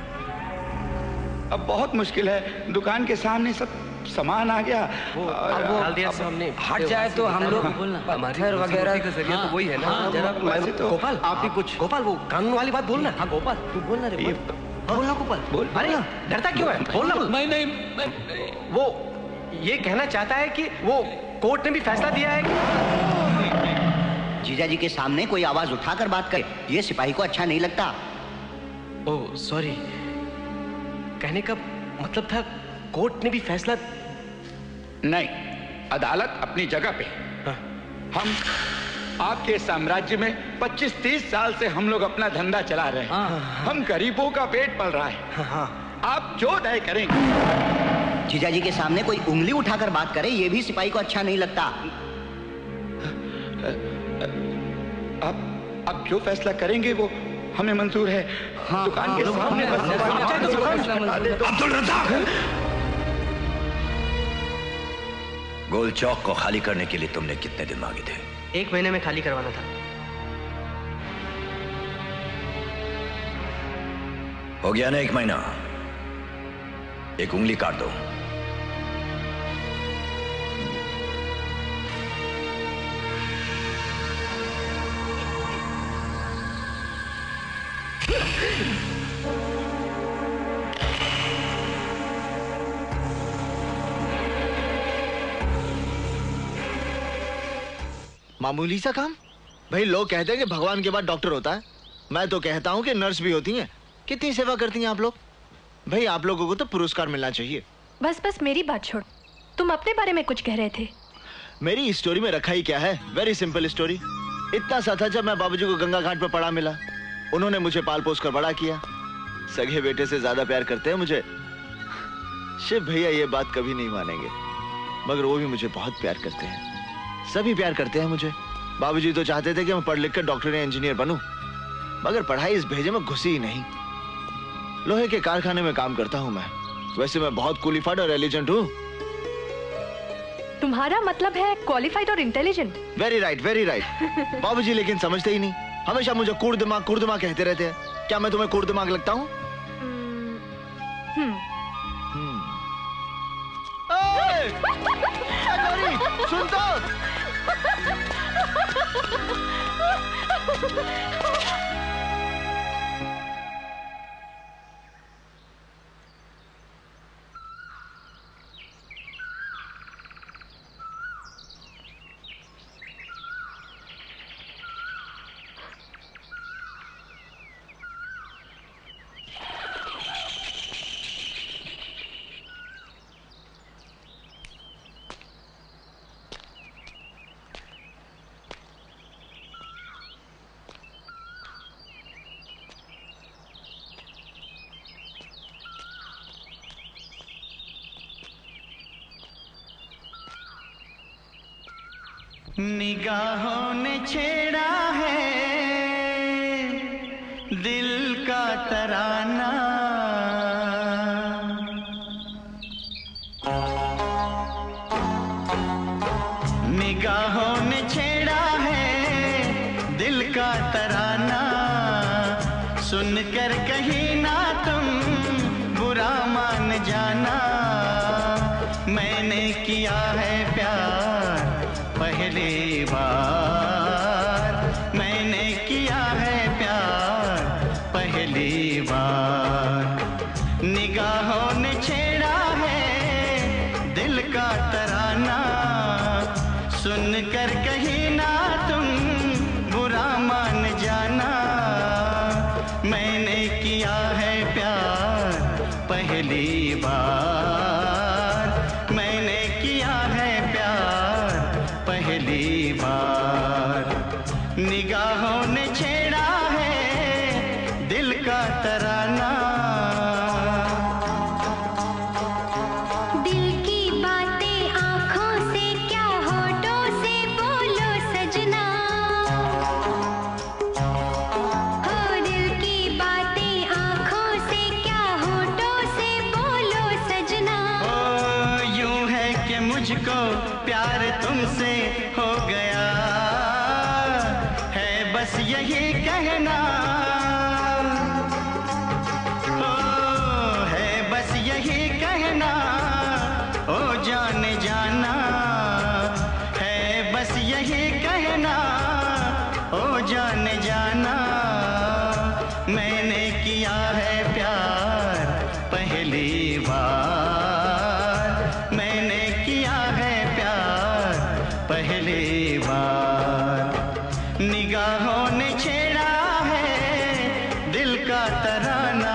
अब बहुत मुश्किल है, दुकान के सामने सब सामान आ गया। वो और वो डाल दिया सामने। हट जाए तो हम लोग पत्थर वगैरह का जरिया तो वही है ना। हाँ, जरा वैसे तो गोपाल आप भी कुछ। गोपाल वो कानून वाली बात बोलना। हाँ गोपाल तू बोलना रे। बोल। बोलना गोपाल। बोल। अरे डरता क्यों है? बोलना। नहीं नहीं, वो ये कहना चाहता है कि वो कोर्ट ने भी फैसला दिया है कि जीजा जी के सामने कोई आवाज उठाकर बात करे, ये सिपाही को अच्छा नहीं लगता। ओह सॉरी, कहने का मतलब था कोर्ट ने भी फैसला। नहीं, अदालत अपनी जगह पे। हाँ। हम आपके साम्राज्य में पच्चीस तीस साल से हम लोग अपना धंधा चला रहे हैं। हाँ। हम गरीबों का पेट पल रहा है। हाँ, हाँ। आप जो तय करेंगे। जीजा जी के सामने कोई उंगली उठाकर बात करे, ये भी सिपाही को अच्छा नहीं लगता। आप आप जो फैसला करेंगे वो हमें मंजूर है। हाँ, दुकान के सामने अब्दुल रज़ाक, गोल चौक को खाली करने के लिए तुमने कितने दिन मांगे थे? एक महीने में खाली करवाना था। हो गया ना एक महीना? एक उंगली काट दो। मामूली सा काम भाई। लोग कहते हैं कि भगवान के बाद डॉक्टर होता है, मैं तो कहता हूँ कि नर्स भी होती हैं। कितनी सेवा करती हैं आप लोग। भाई आप लोगों को तो पुरस्कार मिलना चाहिए। बस बस मेरी बात छोड़, तुम अपने बारे में कुछ कह रहे थे। मेरी स्टोरी में रखा ही क्या है, वेरी सिंपल स्टोरी। इतना सा था जब मैं बाबूजी को गंगा घाट पर पड़ा मिला, उन्होंने मुझे पाल पोस कर बड़ा किया। सगे बेटे से ज्यादा प्यार करते हैं मुझे। शिव भैया ये बात कभी नहीं मानेंगे, मगर वो भी मुझे बहुत प्यार करते हैं। सभी प्यार करते हैं मुझे। बाबूजी तो चाहते थे कि मैं पढ़ लिख कर डॉक्टर या इंजीनियर बनूं, मगर पढ़ाई इस भेजे में घुसी ही नहीं। लोहे के कारखाने में काम करता हूं मैं। वैसे मैं बहुत क्वालिफाइड और एलिजेंट हूं। तुम्हारा मतलब है क्वालिफाइड और intelligent? Very right, very right. बाबूजी लेकिन समझते ही नहीं, हमेशा मुझे कूड़ दिमाग कूड़ दिमाग कहते रहते हैं। क्या मैं तुम्हें कूड़ दिमाग लगता हूँ? सुन तो। निगाहों ने छेड़ा है दिल का तराना, निगाहों ने छेड़ा है दिल का तराना, सुनकर कहीं ना तुम बुरा मान जाना। मैंने किया है प्यार पहली बार, मैंने किया है प्यार पहली बार। निगाहों ने छेड़ा है दिल का तराना, सुनकर कहीं ना तुम बुरा मान जाना। मैंने किया है प्यार पहली बार, मैंने किया है प्यार पहली बार। निगाहों ने छेड़ा है दिल का तराना। मुझको प्यार तुमसे हो गया है, बस यही कहना ओ है, बस यही कहना ओ जाने जाना है, बस यही कहना ओ जाने जाना। मैंने किया है प्यार पहली बार, मैंने किया है प्यार पहली बार। निगाहों ने छेड़ा है दिल का तराना।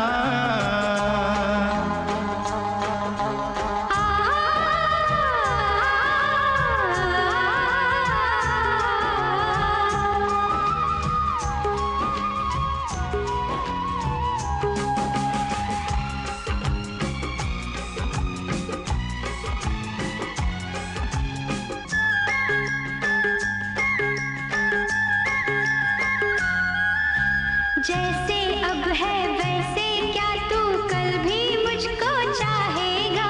जैसे अब है वैसे क्या तू कल भी मुझको चाहेगा,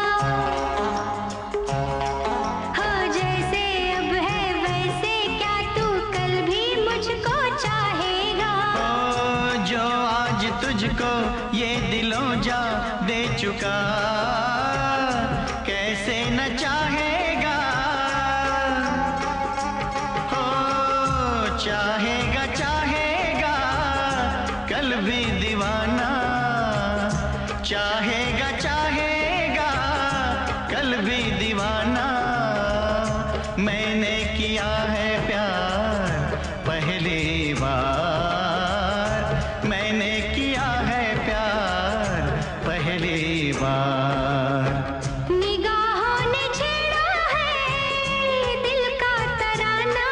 हो जैसे अब है वैसे क्या तू कल भी मुझको चाहेगा। ओ जो आज तुझको ये दिलों जा दे चुका, कैसे न चाहेगा, हो चाहेगा चाहेगा कल भी दीवाना, चाहेगा चाहेगा कल भी दीवाना। मैंने किया है प्यार पहली बार, मैंने किया है प्यार पहली बार। निगाहों ने छेड़ा है दिल का तराना,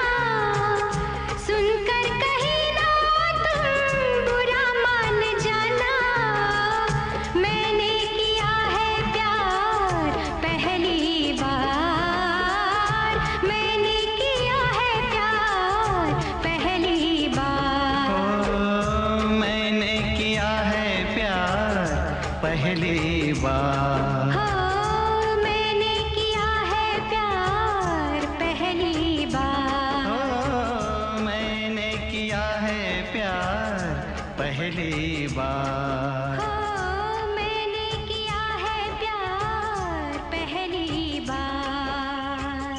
सुनकर कहीं ना तुम बुरा मान जाना। मैंने किया है प्यार पहली बार, मैंने किया है प्यार पहली बार। ओ मैंने किया है प्यार पहली बार। हो मैंने किया है प्यार पहली बार। ओ मैंने किया है प्यार पहली बार। हो मैंने किया है प्यार पहली बार।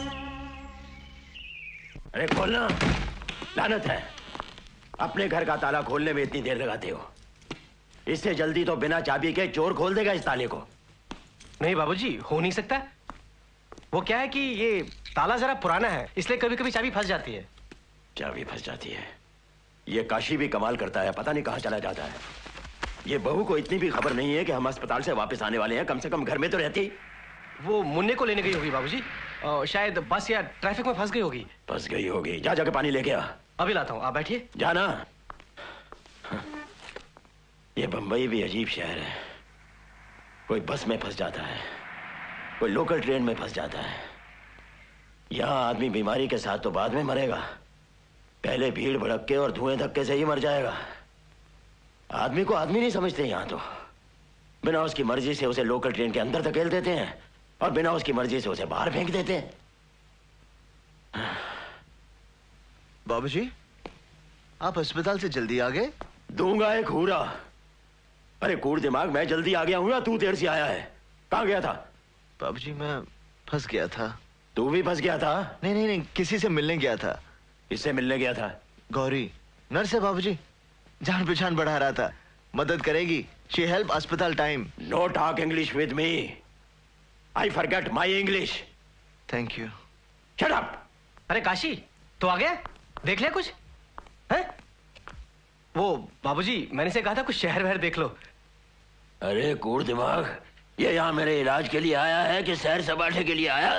अरे खोलना, लानत है, अपने घर का ताला खोलने में इतनी देर लगाते हो। इससे जल्दी तो बिना चाबी के चोर खोल देगा इस ताले को। नहीं बाबूजी, हो नहीं सकता। वो क्या है कि ये ताला जरा पुराना है, इसलिए कभी कभी चाबी फंस जाती है। चाबी फंस जाती है? ये काशी भी कमाल करता है, पता नहीं कहाँ चला जाता है। ये बहू को इतनी भी खबर नहीं है कि हम अस्पताल से वापस आने वाले हैं, कम से कम घर में तो रहती। वो मुन्ने को लेने गई होगी बाबूजी, और शायद बस या ट्रैफिक में फंस गई होगी। फंस गई होगी, जा जाके पानी लेके आ। अभी लाता हूँ, आप बैठिए। जाना। ये बंबई भी अजीब शहर है, कोई बस में फंस जाता है, कोई लोकल ट्रेन में फंस जाता है, यहाँ आदमी बीमारी के साथ तो बाद में मरेगा, पहले भीड़ भड़क्के और धुएं धक्के से ही मर जाएगा। आदमी को आदमी नहीं समझते यहाँ तो। बिना उसकी मर्जी से उसे लोकल ट्रेन के अंदर धकेल देते हैं और बिना उसकी मर्जी से उसे बाहर फेंक देते हैं। बाबूजी, आप अस्पताल से जल्दी आ गए? दूंगा एक हूरा। अरे कूड़ दिमाग, मैं जल्दी आ गया हूं या तू देर से आया है? कहाँ गया था? बाबूजी मैं फंस गया था। तू भी फंस गया था? नहीं नहीं नहीं, किसी से मिलने गया था। इससे मिलने गया था? गौरी नर्स है बाबूजी, जान पहचान बढ़ा रहा था, मदद करेगी। शी हेल्प अस्पताल time. No talk English with me, I forget my English. Thank you. Shut up. अरे काशी, तो आ गया? देख लिया कुछ है? वो बाबूजी, मैंने से कहा था कुछ शहर वहर देख लो। अरे कूड़ दिमाग, ये यहाँ मेरे इलाज के लिए आया है कि सैर सपाटे के लिए आया?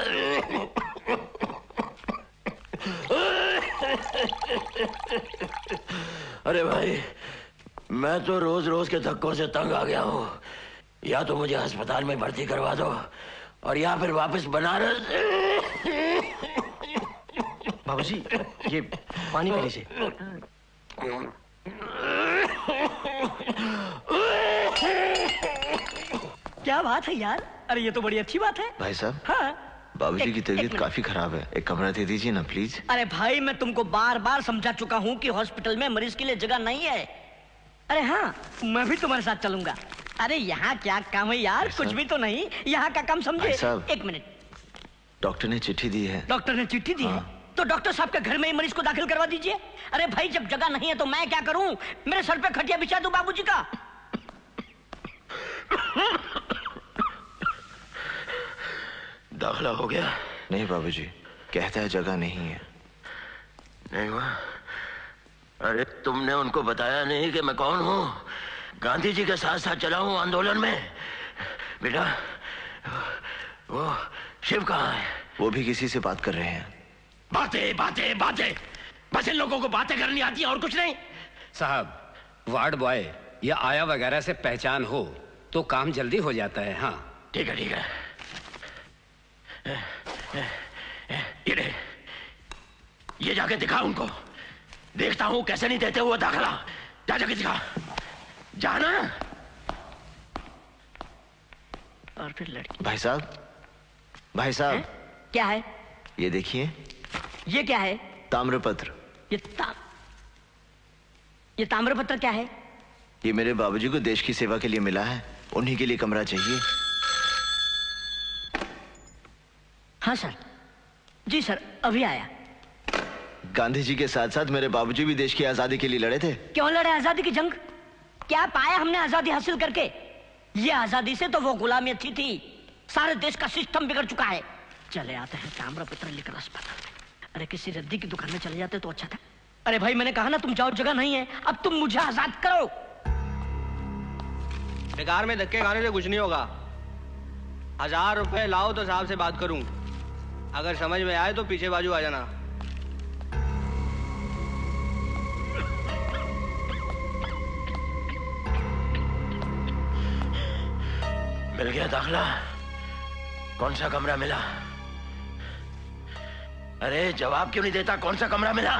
अरे भाई, मैं तो रोज रोज के धक्कों से तंग आ गया हूँ। या तो मुझे अस्पताल में भर्ती करवा दो और या फिर वापस बनारस। बाबूजी, ये पानी पी लीजिए। क्या बात है यार, अरे ये तो बड़ी अच्छी बात है। भाई साहब, हाँ? बाबूजी की एक- तबीयत एक काफी खराब है, एक कमरा दे दीजिए ना प्लीज। अरे भाई, मैं तुमको बार बार समझा चुका हूँ कि हॉस्पिटल में मरीज के लिए जगह नहीं है। अरे हाँ, मैं भी तुम्हारे साथ चलूंगा। अरे यहाँ क्या काम है यार, कुछ भी तो नहीं, यहाँ का काम समझे। भाई साहब। एक मिनट, डॉक्टर ने चिट्ठी दी है। डॉक्टर ने चिट्ठी दी है तो डॉक्टर साहब के घर में ही मरीज को दाखिल करवा दीजिए। अरे भाई, जब जगह नहीं है तो मैं क्या करूं? मेरे सर पे खटिया बिछा दूं बाबूजी का? दाखिला हो गया? नहीं बाबूजी, कहता है जगह नहीं है। नहीं हुआ? अरे तुमने उनको बताया नहीं कि मैं कौन हूँ? गांधी जी के साथ साथ चला हूँ आंदोलन में। बेटा, वो शिव कहाँ है? वो भी किसी से बात कर रहे हैं। बातें बातें बातें, बस इन लोगों को बातें करनी आती है और कुछ नहीं। साहब, वार्ड बॉय या आया वगैरह से पहचान हो तो काम जल्दी हो जाता है। हाँ ठीक है ठीक है। ये ले, ये जाके दिखा उनको। देखता हूँ कैसे नहीं देते हुए दाखिला। जा जाके दिखा, जाना। और फिर लड़की। भाई साहब, भाई साहब, क्या है ये देखिए। ये? क्या है? ताम्रपत्र। ये ताम ये ताम्रपत्र क्या है? ये मेरे बाबूजी को देश की सेवा के लिए मिला है, उन्हीं के लिए कमरा चाहिए। हाँ सर, जी सर, अभी आया। गांधी जी के साथ साथ मेरे बाबूजी भी देश की आजादी के लिए लड़े थे। क्यों लड़े आजादी की जंग? क्या पाया हमने आजादी हासिल करके? ये आजादी से तो वो गुलामी अच्छी थी, सारे देश का सिस्टम बिगड़ चुका है। चले आते हैं ताम्रपत्र लेकर अस्पताल में। अरे किसी रद्दी की दुकान में चले जाते तो अच्छा था। अरे भाई, मैंने कहा ना तुम जाओ, जगह नहीं है, अब तुम मुझे आजाद करो। बेकार में धक्के खाने से कुछ नहीं होगा। हजार रुपए लाओ तो साहब से बात करूं, अगर समझ में आए तो पीछे बाजू आ जाना। मिल गया दाखिला? कौन सा कमरा मिला? अरे जवाब क्यों नहीं देता? कौन सा कमरा मिला?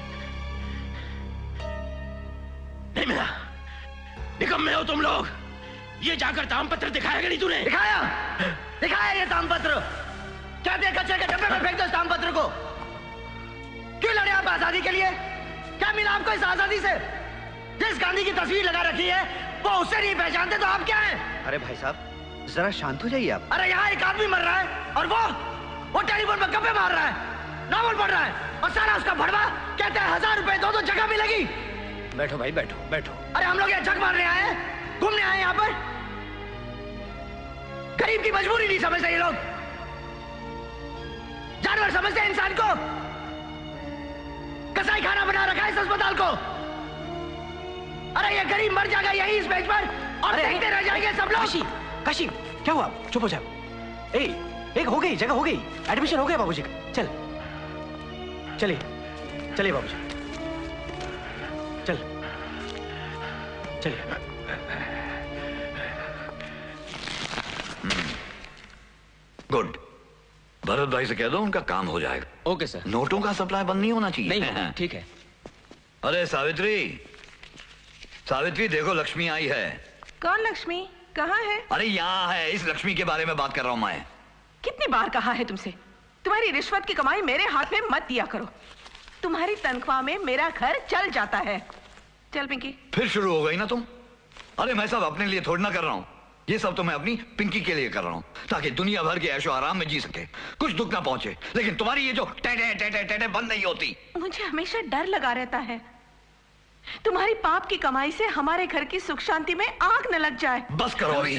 नहीं मिला। निकम्मे हो तुम लोग। ये जाकर तामपत्र दिखाया नहीं तूने? दिखाया दिखाया ये तामपत्र। कहते हैं कचरे के डब्बे में फेंक दो इस तामपत्र को। क्यों लड़े आप आजादी के लिए? क्या मिला आपको इस आजादी से? जिस गांधी की तस्वीर लगा रखी है वो उससे नहीं पहचानते तो आप क्या हैं? अरे भाई साहब, जरा शांत हो जाइए आप। अरे यहाँ एक आदमी मर रहा है और वो वो टेलीफोन पर गप्पे मार रहा है, नॉवल पढ़ रहा है और सारा उसका भड़वा कहता है हजार रुपए दो तो जगह मिलेगी। बैठो भाई, बैठो बैठो। अरे हम लोग यहाँ जग मारने आए हैं, घूमने आए हैं यहाँ पर? गरीब की मजबूरी नहीं समझते ये लोग, जानवर समझते हैं इंसान को। कसाई खाना बना रखा है इस अस्पताल को। अरे ये गरीब मर जाएगा यही इस बेंच पर और देखते रह जाएंगे सब लोग। काशी, काशी, क्या हुआ? चुप हो जाओ। ए, एक हो गई, जगह हो गई, एडमिशन हो गया बाबूजी का। चल चलिए चलिए बाबूजी, चल चलिए। गुड, भरत भाई से कह दो, उनका काम हो जाएगा। Okay sir. नोटों का सप्लाई बंद नहीं होना चाहिए। नहीं, ठीक है। अरे सावित्री, सावित्री देखो, लक्ष्मी आई है। कौन लक्ष्मी? कहाँ है? अरे यहाँ है, इस लक्ष्मी के बारे में बात कर रहा हूँ मैं। कितनी बार कहा है तुमसे, तुम्हारी रिश्वत की कमाई मेरे हाथ में मत दिया करो। तुम्हारी तनख्वाह में मेरा घर चल जाता है। चल पिंकी। फिर शुरू हो गई ना तुम। अरे मैं सब अपने लिए थोड़ी ना कर रहा हूँ, ये सब तो मैं अपनी पिंकी के लिए कर रहा हूँ, ताकि दुनिया भर के ऐशो आराम में जी सके, कुछ दुख ना पहुंचे। लेकिन तुम्हारी ये जो टेटे टेटे टेटे बंद नहीं होती। मुझे हमेशा डर लगा रहता है तुम्हारी पाप की कमाई से हमारे घर की सुख शांति में आग न लग जाए। बस करो अभी।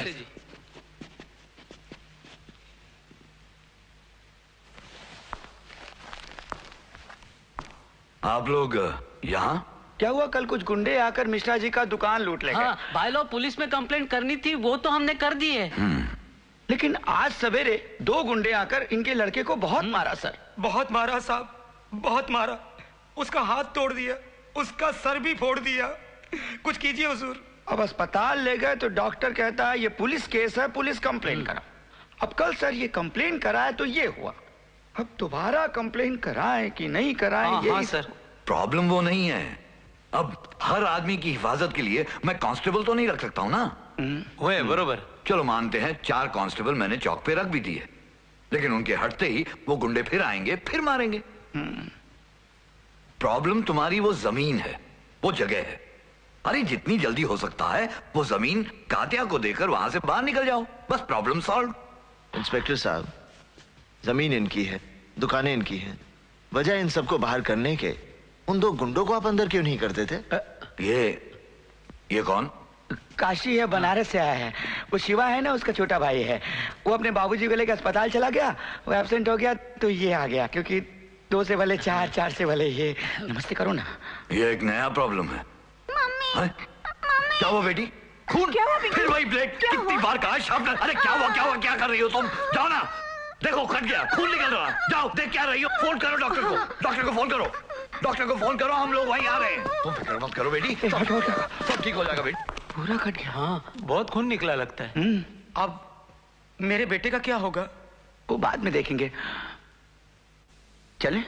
आप लोग यहाँ? क्या हुआ? कल कुछ गुंडे आकर मिश्रा जी का दुकान लूट ले गए। हाँ, भाई लोग पुलिस में कंप्लेंट करनी थी, वो तो हमने कर दी है। लेकिन आज सवेरे दो गुंडे आकर इनके लड़के को बहुत मारा सर। बहुत मारा साहब, बहुत मारा। उसका हाथ तोड़ दिया, उसका सर भी फोड़ दिया। कुछ कीजिए हुजूर। अब अस्पताल ले गए तो डॉक्टर कहता है ये पुलिस केस है, पुलिस कंप्लेन करा। अब कल सर ये कंप्लेन कराए तो ये हुआ, अब दोबारा कंप्लेन कराएं कि नहीं कराएं? हाँ, यही हाँ, सर। प्रॉब्लम वो नहीं है, अब हर आदमी की हिफाजत के लिए मैं कांस्टेबल तो नहीं रख सकता हूँ ना। वो है बरोबर। चलो मानते हैं चार कांस्टेबल मैंने चौक पे रख भी दिए, लेकिन उनके हटते ही वो गुंडे फिर आएंगे, फिर मारेंगे। प्रॉब्लम तुम्हारी वो जमीन है, वो जगह है। अरे जितनी जल्दी हो सकता है वो जमीन कात्या को देकर वहां से बाहर निकल जाओ, बस प्रॉब्लम सॉल्व। इंस्पेक्टर साहब, जमीन इनकी है, दुकानें इनकी हैं, वजह इन सबको बाहर करने के उन दो गुंडों को आप अंदर क्यों नहीं करते थे? ये ये कौन? काशी है, बनारस से आया है। वो शिवा है ना, उसका छोटा भाई है। वो अपने बाबूजी को लेकर अस्पताल चला गया, वो एब्सेंट हो गया तो ये आ गया, क्योंकि दो से भले चार, चार से भले ये। नमस्ते करो ना। ये एक नया प्रॉब्लम है। मम्मी, क्या हुआ बेटी? खून? क्या हुआ? फिर वही ब्लेड, कितनी बार कहा शार्पनर? अरे क्या हुआ, क्या हुआ, क्या कर रही हो तुम? जाओ ना, देखो कट गया, खून निकल रहा। जाओ देख क्या रही हो, फोन करो डॉक्टर को, डॉक्टर को फोन करो, डॉक्टर को फोन करो, हम लोग वहीं आ रहे हैं। तुम फिक्र मत करो बेटी, सब ठीक हो जाएगा बेटी। पूरा कट गया? हाँ, बहुत खून निकला लगता है। अब मेरे बेटे का क्या होगा? वो बाद में देखेंगे। चलें?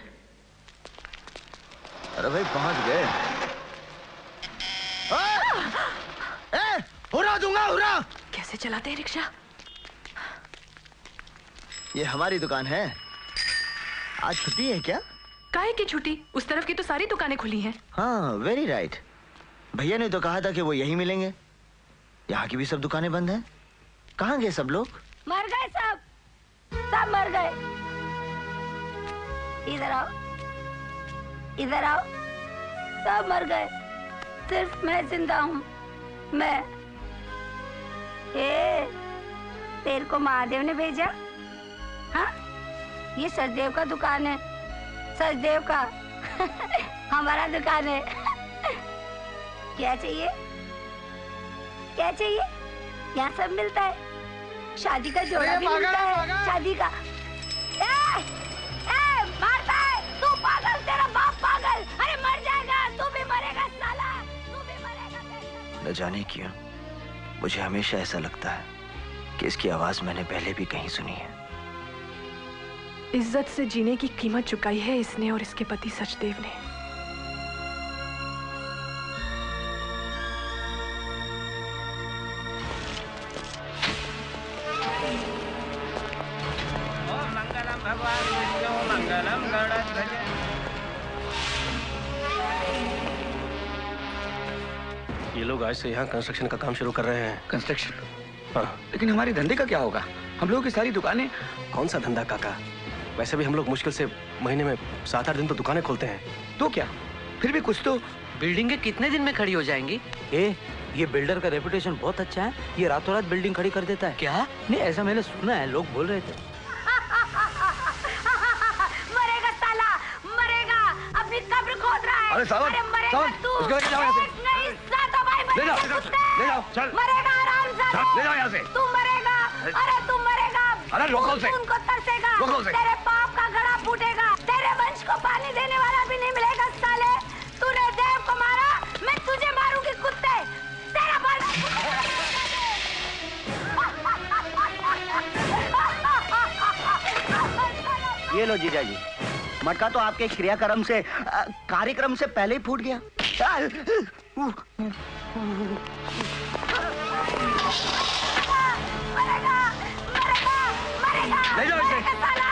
अरे भाई पहुंच गए। ए, उड़ा दूंगा, उड़ा। कैसे चलाते हैं रिक्शा? ये हमारी दुकान है। आज छुट्टी है क्या? काहे की छुट्टी? उस तरफ की तो सारी दुकानें खुली हैं। हाँ, वेरी राइट। भैया ने तो कहा था कि वो यहीं मिलेंगे। यहाँ की भी सब दुकानें बंद हैं। कहाँ गए सब लोग? मर गए सब, सब मर गए। इधर आओ, इधर आओ, सब मर गए, सिर्फ मैं जिंदा हूँ। मैं ए, तेरे को महादेव ने भेजा? हाँ, ये सचदेव का दुकान है, सचदेव का। हमारा दुकान है। क्या चाहिए, क्या चाहिए? यहाँ सब मिलता है, शादी का जोड़ा भी मिलता है, शादी का। ए, ए, मारता है, तू पागल, तेरा बाप पागल। अरे मर जाएगा, तू भी मरेगा साला, तू भी मरेगा। न जाने क्यों मुझे हमेशा ऐसा लगता है कि इसकी आवाज मैंने पहले भी कहीं सुनी है। इज्जत से जीने की कीमत चुकाई है इसने और इसके पति सचदेव ने। मंगलम भगवान विष्णु मंगलम गणध्वज। ये लोग आज से यहाँ कंस्ट्रक्शन का काम शुरू कर रहे हैं। कंस्ट्रक्शन? हाँ। लेकिन हमारे धंधे का क्या होगा? हम लोगों की सारी दुकानें। कौन सा धंधा काका? वैसे भी हम लोग मुश्किल से महीने में सात आठ दिन तो दुकानें खोलते हैं। तो क्या, फिर भी कुछ तो। बिल्डिंगें कितने दिन में खड़ी हो जाएंगी? ए, ये बिल्डर का रेपुटेशन बहुत अच्छा है, ये रातों रात बिल्डिंग खड़ी कर देता है। क्या? नहीं, ऐसा मैंने सुना है, लोग बोल रहे थे। मरेगा साला, मरेगा, अपनी कब्र खोद रहा है। अरे सावन, अरे मरेगा सावन, तू। उसको लेके जाओ यहाँ से। नहीं, सातो भाई ले जाओ, मरेगा, ले जाओ, चल। मरेगा आराम से। ले जाओ यहाँ से। तू मरेगा, अरे तू मरेगा। अरे रोको उसे। तू उनको तरसेगा, रोको उसे। तेरे पाप का घड़ा फूटेगा, तेरे वंश को पानी देने वाला भी नहीं मिलेगा साले। तूने देव को मारा, मैं तुझे मारूंगी कुत्ते, तेरा बाल। ये लो जीजा जी, मटका तो आपके क्रियाक्रम से कार्यक्रम से पहले ही फूट गया। ले जाओ इसे।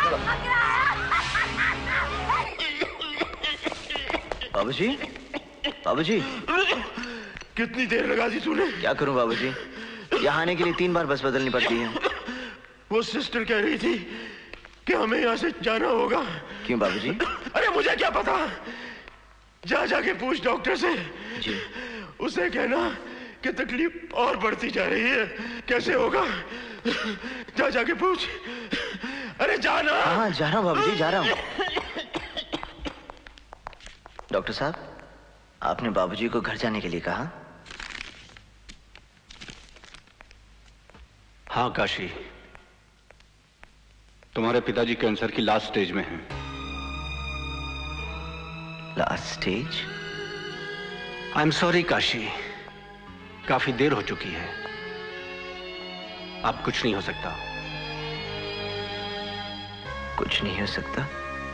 बाबूजी, बाबूजी, कितनी देर लगा दी तूने? क्या करूं बाबूजी, यहाँ आने के लिए तीन बार बस बदलनी पड़ती है। वो सिस्टर कह रही थी कि हमें यहाँ से जाना होगा। क्यों बाबूजी? अरे मुझे क्या पता, जा जाके पूछ डॉक्टर से। जी। उसे कहना कि तकलीफ और बढ़ती जा रही है, कैसे होगा? जा जाके पूछ। अरे जाना। हाँ जा रहा हूँ बाबूजी, जा रहा हूँ। डॉक्टर साहब, आपने बाबूजी को घर जाने के लिए कहा? हाँ काशी, तुम्हारे पिताजी कैंसर की लास्ट स्टेज में हैं। Last stage? I am sorry Kashi, काफी देर हो चुकी है, अब कुछ नहीं हो सकता। कुछ नहीं हो सकता?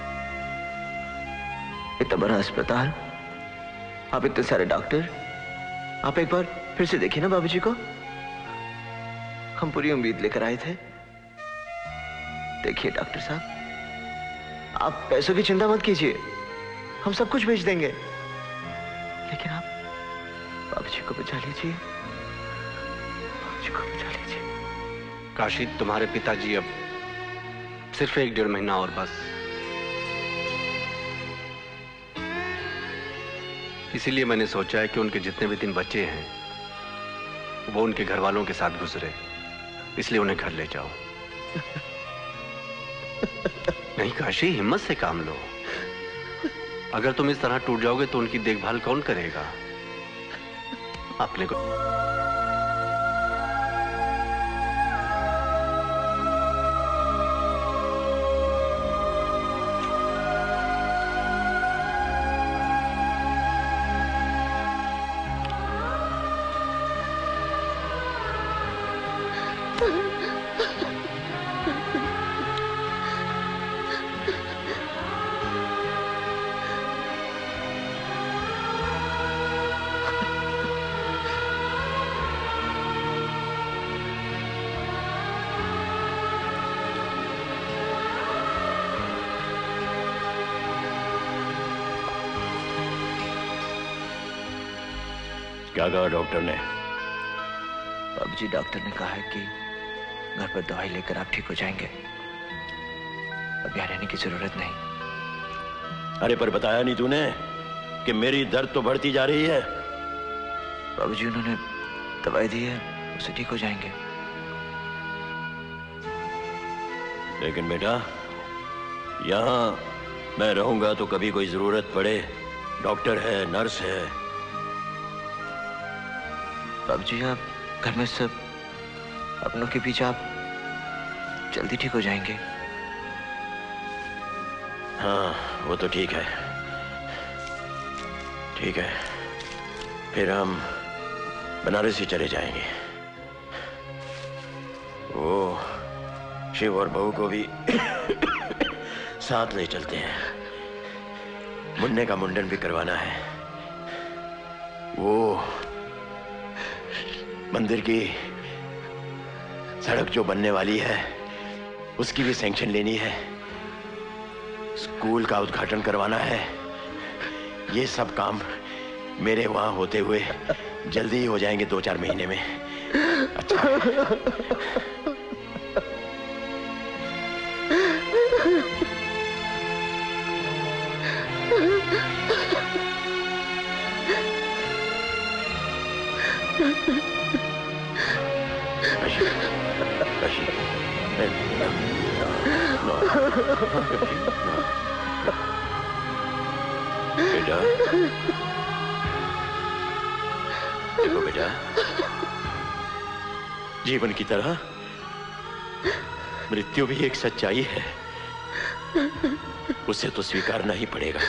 इतना बड़ा अस्पताल, आप इतने सारे डॉक्टर, आप एक बार फिर से देखिए ना बाबूजी को। हम पूरी उम्मीद लेकर आए थे। देखिए डॉक्टर साहब, आप पैसों की चिंता मत कीजिए, हम सब कुछ भेज देंगे, लेकिन आप बाबूजी को बचा लीजिए, बाबूजी को बचा लीजिए। काशी, तुम्हारे पिताजी अब सिर्फ एक डेढ़ महीना और बस। इसीलिए मैंने सोचा है कि उनके जितने भी दिन बचे हैं वो उनके घर वालों के साथ गुजरे, इसलिए उन्हें घर ले जाओ। नहीं काशी, हिम्मत से काम लो। अगर तुम इस तरह टूट जाओगे तो उनकी देखभाल कौन करेगा? अपने को क्या कहा डॉक्टर ने? बाबूजी, डॉक्टर ने कहा है कि घर पर दवाई लेकर आप ठीक हो जाएंगे, अब यहाँ रहने की जरूरत नहीं। अरे पर बताया नहीं तूने कि मेरी दर्द तो बढ़ती जा रही है। बाबूजी, उन्होंने दवाई दी है, उसे ठीक हो जाएंगे। लेकिन बेटा, यहाँ मैं रहूंगा तो कभी कोई जरूरत पड़े, डॉक्टर है, नर्स है। बाबूजी, आप घर में सब अपनों के पीछे, आप जल्दी ठीक हो जाएंगे। हाँ वो तो ठीक है, ठीक है, फिर हम बनारस ही चले जाएंगे। वो शिव और बहू को भी साथ ले चलते हैं, मुन्ने का मुंडन भी करवाना है। वो मंदिर की सड़क जो बनने वाली है उसकी भी सैंक्शन लेनी है, स्कूल का उद्घाटन करवाना है। ये सब काम मेरे वहां होते हुए जल्दी ही हो जाएंगे, दो चार महीने में। अच्छा Kashi, no, no, बेटा, देखो बेटा, जीवन की तरह मृत्यु भी एक सच्चाई है, उसे तो स्वीकारना ही पड़ेगा।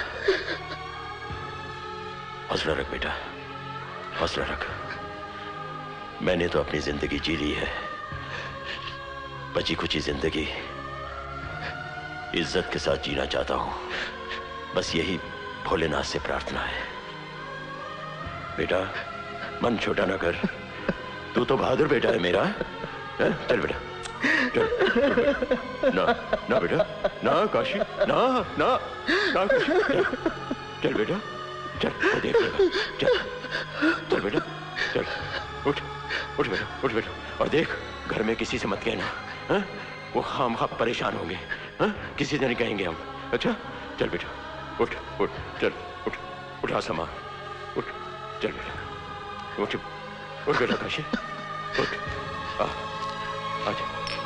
हौसला रख बेटा, हौसला रख। मैंने तो अपनी जिंदगी जी ली है, बची कुची जिंदगी इज्जत के साथ जीना चाहता हूं। बस यही भोलेनाथ से प्रार्थना है। बेटा मन छोटा ना कर, तू तो बहादुर बेटा है मेरा। है? चल बेटा चल। ना ना बेटा ना काशी ना ना ना काशी चल, चल बेटा चल, वो देख लेगा। चल चल बेटा चल, उठ उठ बेटा उठ बेटा, और देख घर में किसी से मत कहना, है? वो खाम खा परेशान होंगे, है? किसी से नहीं कहेंगे हम। अच्छा चल बेटा उठ उठ चल उठ उठा समा उठ चल बेटा उठ उठ बेटा काशी उठ आ आजा।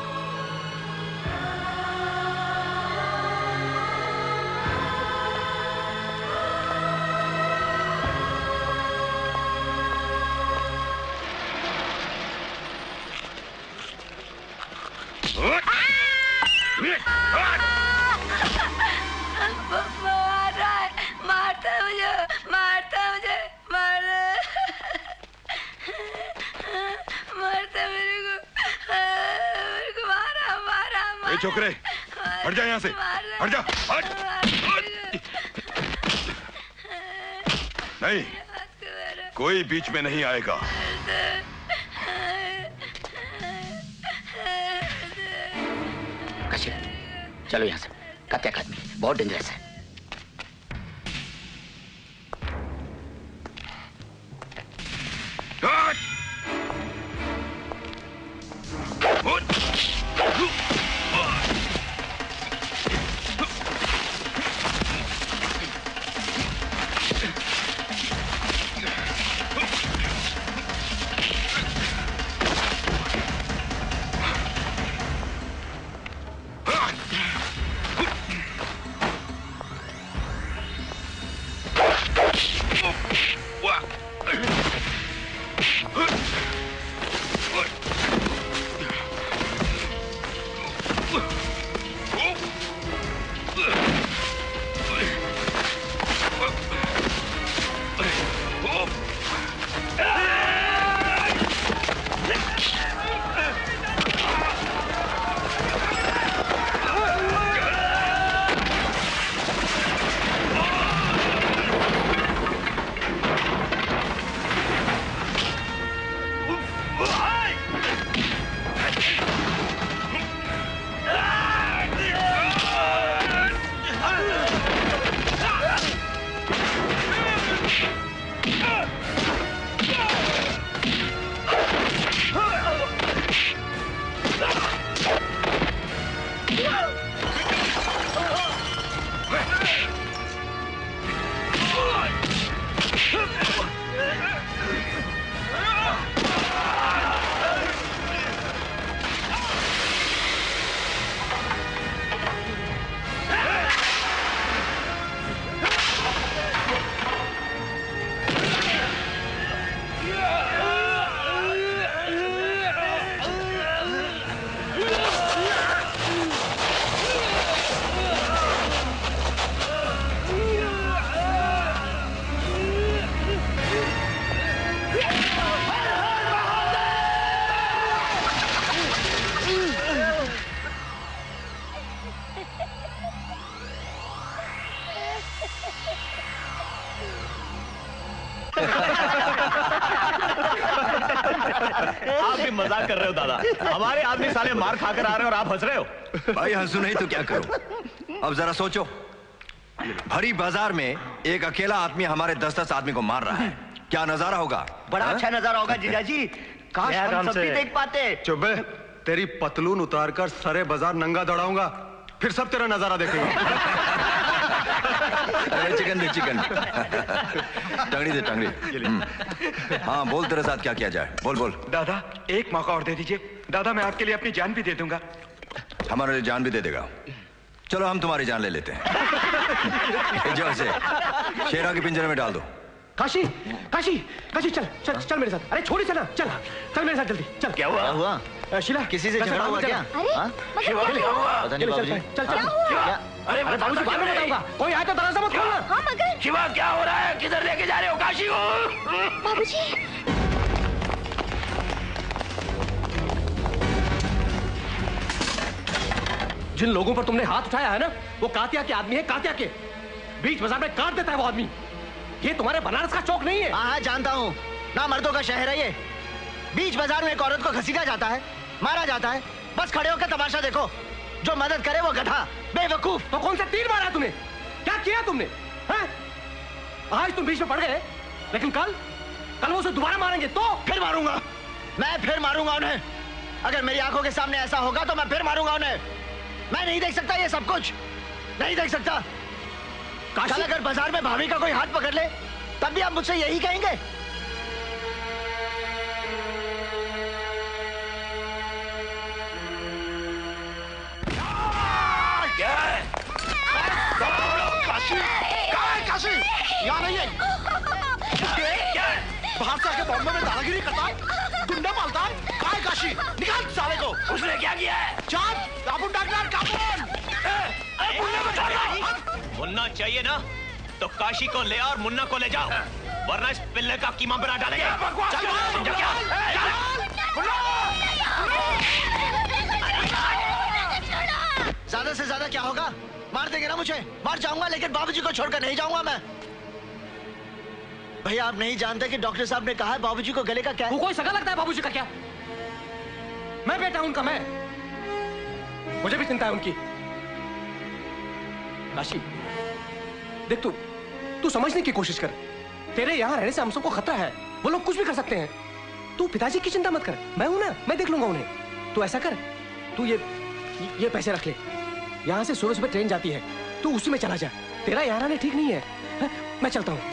मार रहा है, मारता है मुझे, मारता है मुझे, मार मारता मेरे को, मेरे को मारा मारा मारा। ए छोकरे, हट जा यहाँ से, हट जा, हट। नहीं, कोई बीच में नहीं आएगा। काशी, चलो यहाँ से। कत्या का आदमी बहुत डेंजरस है। आप भी मजाक कर रहे हो दादा। हमारे आदमी साले मार खाकर आ रहे हो और आप हंस रहे हो। भाई हंसू नहीं तो क्या करूं? अब जरा सोचो, भरी बाजार में एक अकेला आदमी हमारे दस दस आदमी को मार रहा है। क्या नजारा होगा? बड़ा अच्छा नजारा होगा जीजाजी। काश हम सब भी देख पाते। चुप है, तेरी पतलून उतारकर सारे बाजार नंगा दौड़ाऊंगा, फिर सब तेरा नजारा देखेंगे। अरे चिकन दे चिकन। टंगड़ी दे टंगड़ी। हाँ बोल, तेरे साथ क्या किया जाए? बोल बोल। दादा एक मौका और दे दीजिए। दादा मैं आपके लिए अपनी जान भी दे दूंगा। हमारे लिए जान भी दे देगा? चलो हम तुम्हारी जान ले लेते हैं। जो से शेरा के पिंजरे में डाल दो। काशी काशी काशी चल चल चल मेरे साथ। अरे छोड़ी चल चल चल मेरे साथ जल्दी चल। क्या हुआ? क्या हुआ? शीला किसी से झगड़ा हुआ क्या? अरे शिवा क्या हुआ? पता नहीं बाबूजी। चल चल। अरे बाबूजी बाद में बताऊंगा। कोई आए तो दरवाजा मत खोलना। हाँ मगर शिवा क्या हो रहा है? किधर लेके जा रहे हो काशी को? बाबूजी जिन लोगों पर तुमने हाथ उठाया है ना, वो कात्या के आदमी है, कात्या के। बीच बाजार में काट देता है वो आदमी। ये तुम्हारे बनारस का चौक नहीं है। हाँ हाँ जानता हूँ, ना मर्दों का शहर है ये। बीच बाजार में एक औरत को घसीटा जाता है, मारा जाता है, बस खड़े होकर तमाशा देखो। जो मदद करे वो गधा, बेवकूफ। तो कौन सा तीर मारा तुमने? क्या किया तुमने? है? आज तुम बीच में पड़ गए, लेकिन कल कल वो उसे दोबारा मारेंगे तो फिर मारूंगा मैं, फिर मारूंगा उन्हें। अगर मेरी आंखों के सामने ऐसा होगा तो मैं फिर मारूंगा उन्हें। मैं नहीं देख सकता ये सब कुछ, नहीं देख सकता। कल अगर बाजार में भाभी का कोई हाथ पकड़ ले तब भी आप मुझसे यही कहेंगे? क्या है? काशी, कहाँ है काशी? यहाँ नहीं है। क्या है? बाहर से आके बॉम्बे में दादागिरी करता है, गुंडा पालता है। कहाँ है काशी? निकाल साले को। उसने क्या किया है? चाप, काबू डॉक्टर, काबू। मुन्ना चाहिए ना तो काशी को ले और मुन्ना को ले जाओ, वरना इस पिल्ले का कीमा बना डालेंगे। चल, समझा क्या? ज्यादा से ज्यादा क्या होगा? मार देंगे ना मुझे, मार जाऊंगा, लेकिन बाबूजी को छोड़कर नहीं जाऊंगा मैं। भैया आप नहीं जानते कि डॉक्टर साहब ने कहा है बाबूजी को गले का क्या है? वो कोई सगा लगता है बाबूजी का क्या? मैं बेटा उनका, मैं मुझे भी चिंता है उनकी। काशी देख, तू तू समझने की कोशिश कर। तेरे यहाँ रहने से हम सबको खतरा है, वो लोग कुछ भी कर सकते हैं। तू पिताजी की चिंता मत कर, मैं हूं ना, मैं देख लूंगा उन्हें। तू ऐसा कर, तू ये ये पैसे रख ले। यहाँ से सुबह सुबह ट्रेन जाती है, तू उसी में चला जा। तेरा यहाँ रहने ठीक नहीं है, है? मैं चलता हूँ।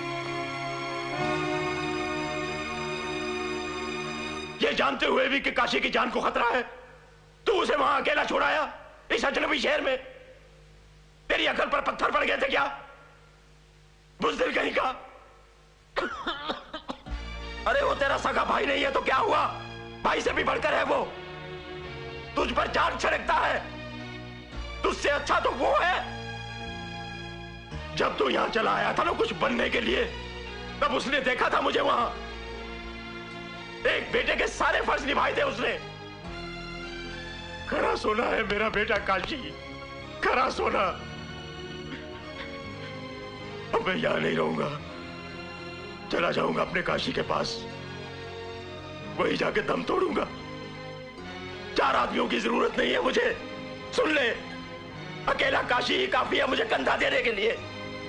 ये जानते हुए भी कि काशी की जान को खतरा है, तू उसे वहां अकेला छोड़ाया इस अजनबी शहर में। तेरी अकल पर पत्थर पड़ गए थे क्या? बुज़दिल कहीं का। अरे वो तेरा सगा भाई नहीं है तो क्या हुआ? भाई से भी बढ़कर है वो। तुझ पर जान छिड़कता है, तुझसे अच्छा तो वो है। जब तू यहां चला आया था ना कुछ बनने के लिए, तब उसने देखा था मुझे वहां। एक बेटे के सारे फर्ज निभाए थे उसने। खरा सोना है मेरा बेटा काशी, खरा सोना। अब मैं यहां नहीं रहूंगा, चला जाऊंगा अपने काशी के पास, वहीं जाके दम तोड़ूंगा। चार आदमियों की जरूरत नहीं है मुझे, सुन ले, अकेला काशी ही काफी है मुझे कंधा देने के लिए।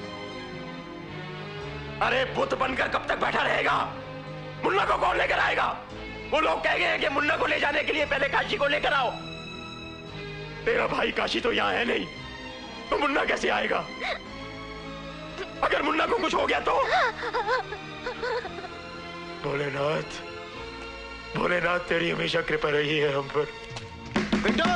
अरे बुत बनकर कब तक बैठा रहेगा? मुन्ना को कौन लेकर आएगा? वो लोग कह गए हैं कि मुन्ना को ले जाने के लिए पहले काशी को लेकर आओ। तेरा भाई काशी तो यहां है नहीं, तो मुन्ना कैसे आएगा? अगर मुन्ना को कुछ हो गया तो? भोलेनाथ, भोलेनाथ तेरी हमेशा कृपा रही है हम पर। पिंटू,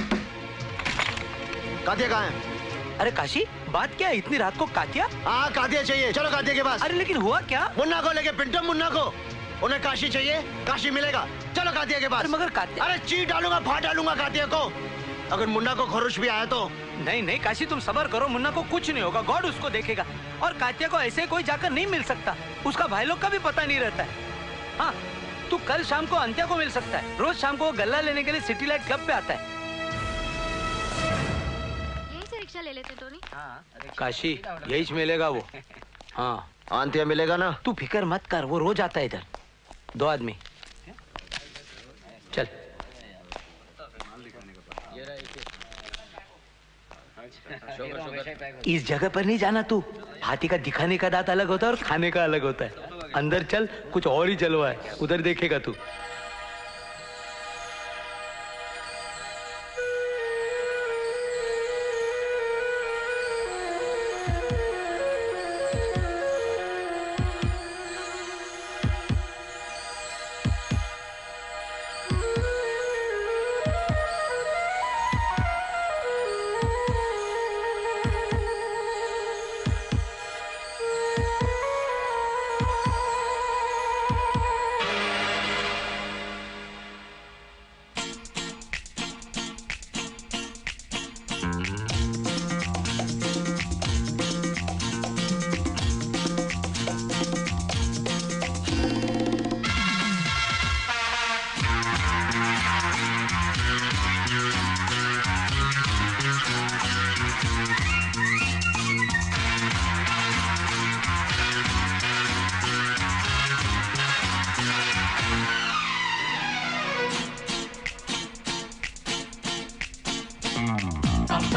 कात्या कहाँ है? अरे काशी, बात क्या है? इतनी रात को कात्या? हाँ कात्या चाहिए, चलो कात्या के पास। अरे लेकिन हुआ क्या? मुन्ना को लेके पिंटू, मुन्ना को। उन्हें काशी चाहिए, काशी मिलेगा, चलो कात्या के पास। मगर कात्या, अरे चीट डालूंगा, फाड़ डालूंगा कात्या को। अगर मुन्ना को खरोश भी आया तो? नहीं नहीं काशी, तुम सब्र करो, मुन्ना को कुछ नहीं होगा, गॉड उसको देखेगा। और कात्या को ऐसे कोई जाकर नहीं मिल सकता, उसका भाई लोग का भी पता नहीं रहता है। हाँ, तू कल शाम को अंत्या को मिल सकता है, रोज शाम को वो गल्ला लेने के लिए सिटी लाइट क्लब पे आता है। यहीं से रिक्शा ले लेते टोनी। हाँ, काशी यही मिलेगा वो। हाँ अंत्या मिलेगा ना? तू फिक्र मत कर, वो रोज आता है इधर। दो आदमी चल। इस जगह पर नहीं जाना तू, हाथी का दिखाने का दांत अलग होता है और खाने का अलग होता है। अंदर चल, कुछ और ही जलवा है, उधर देखेगा तू।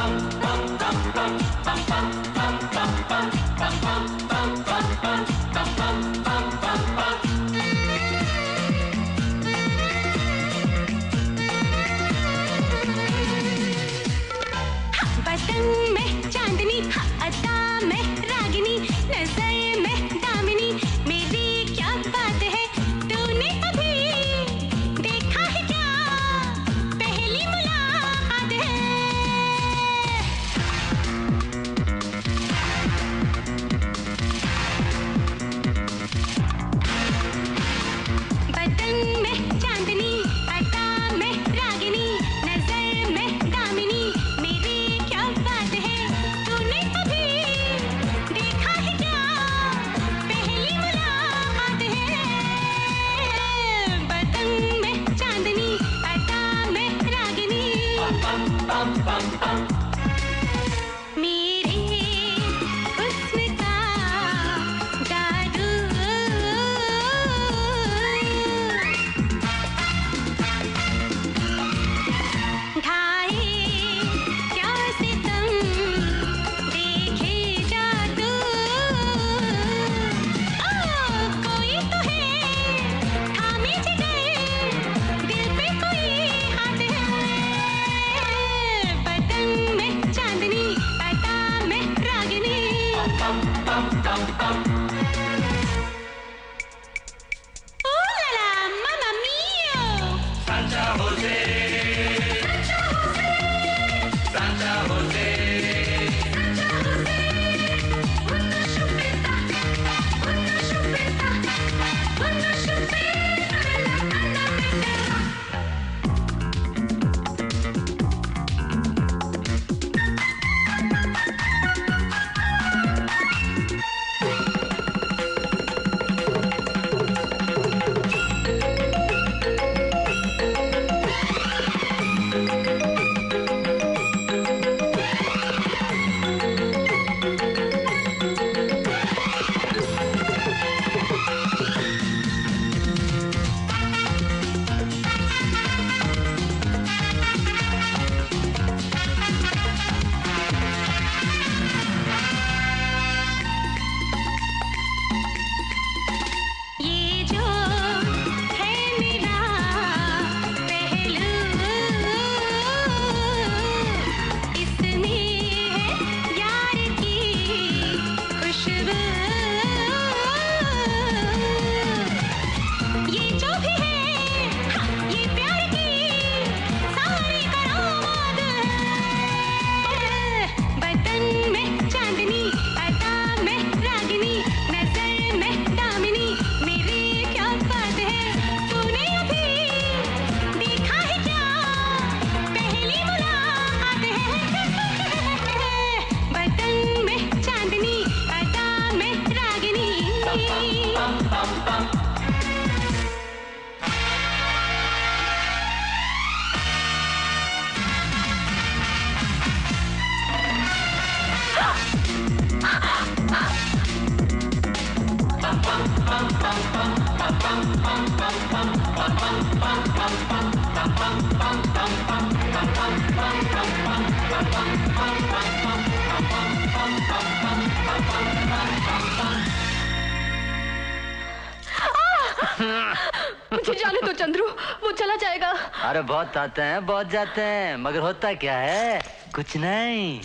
मुझे जाने दो चंद्रू, वो चला जाएगा। अरे बहुत आते हैं, बहुत जाते हैं, मगर होता क्या है? कुछ नहीं।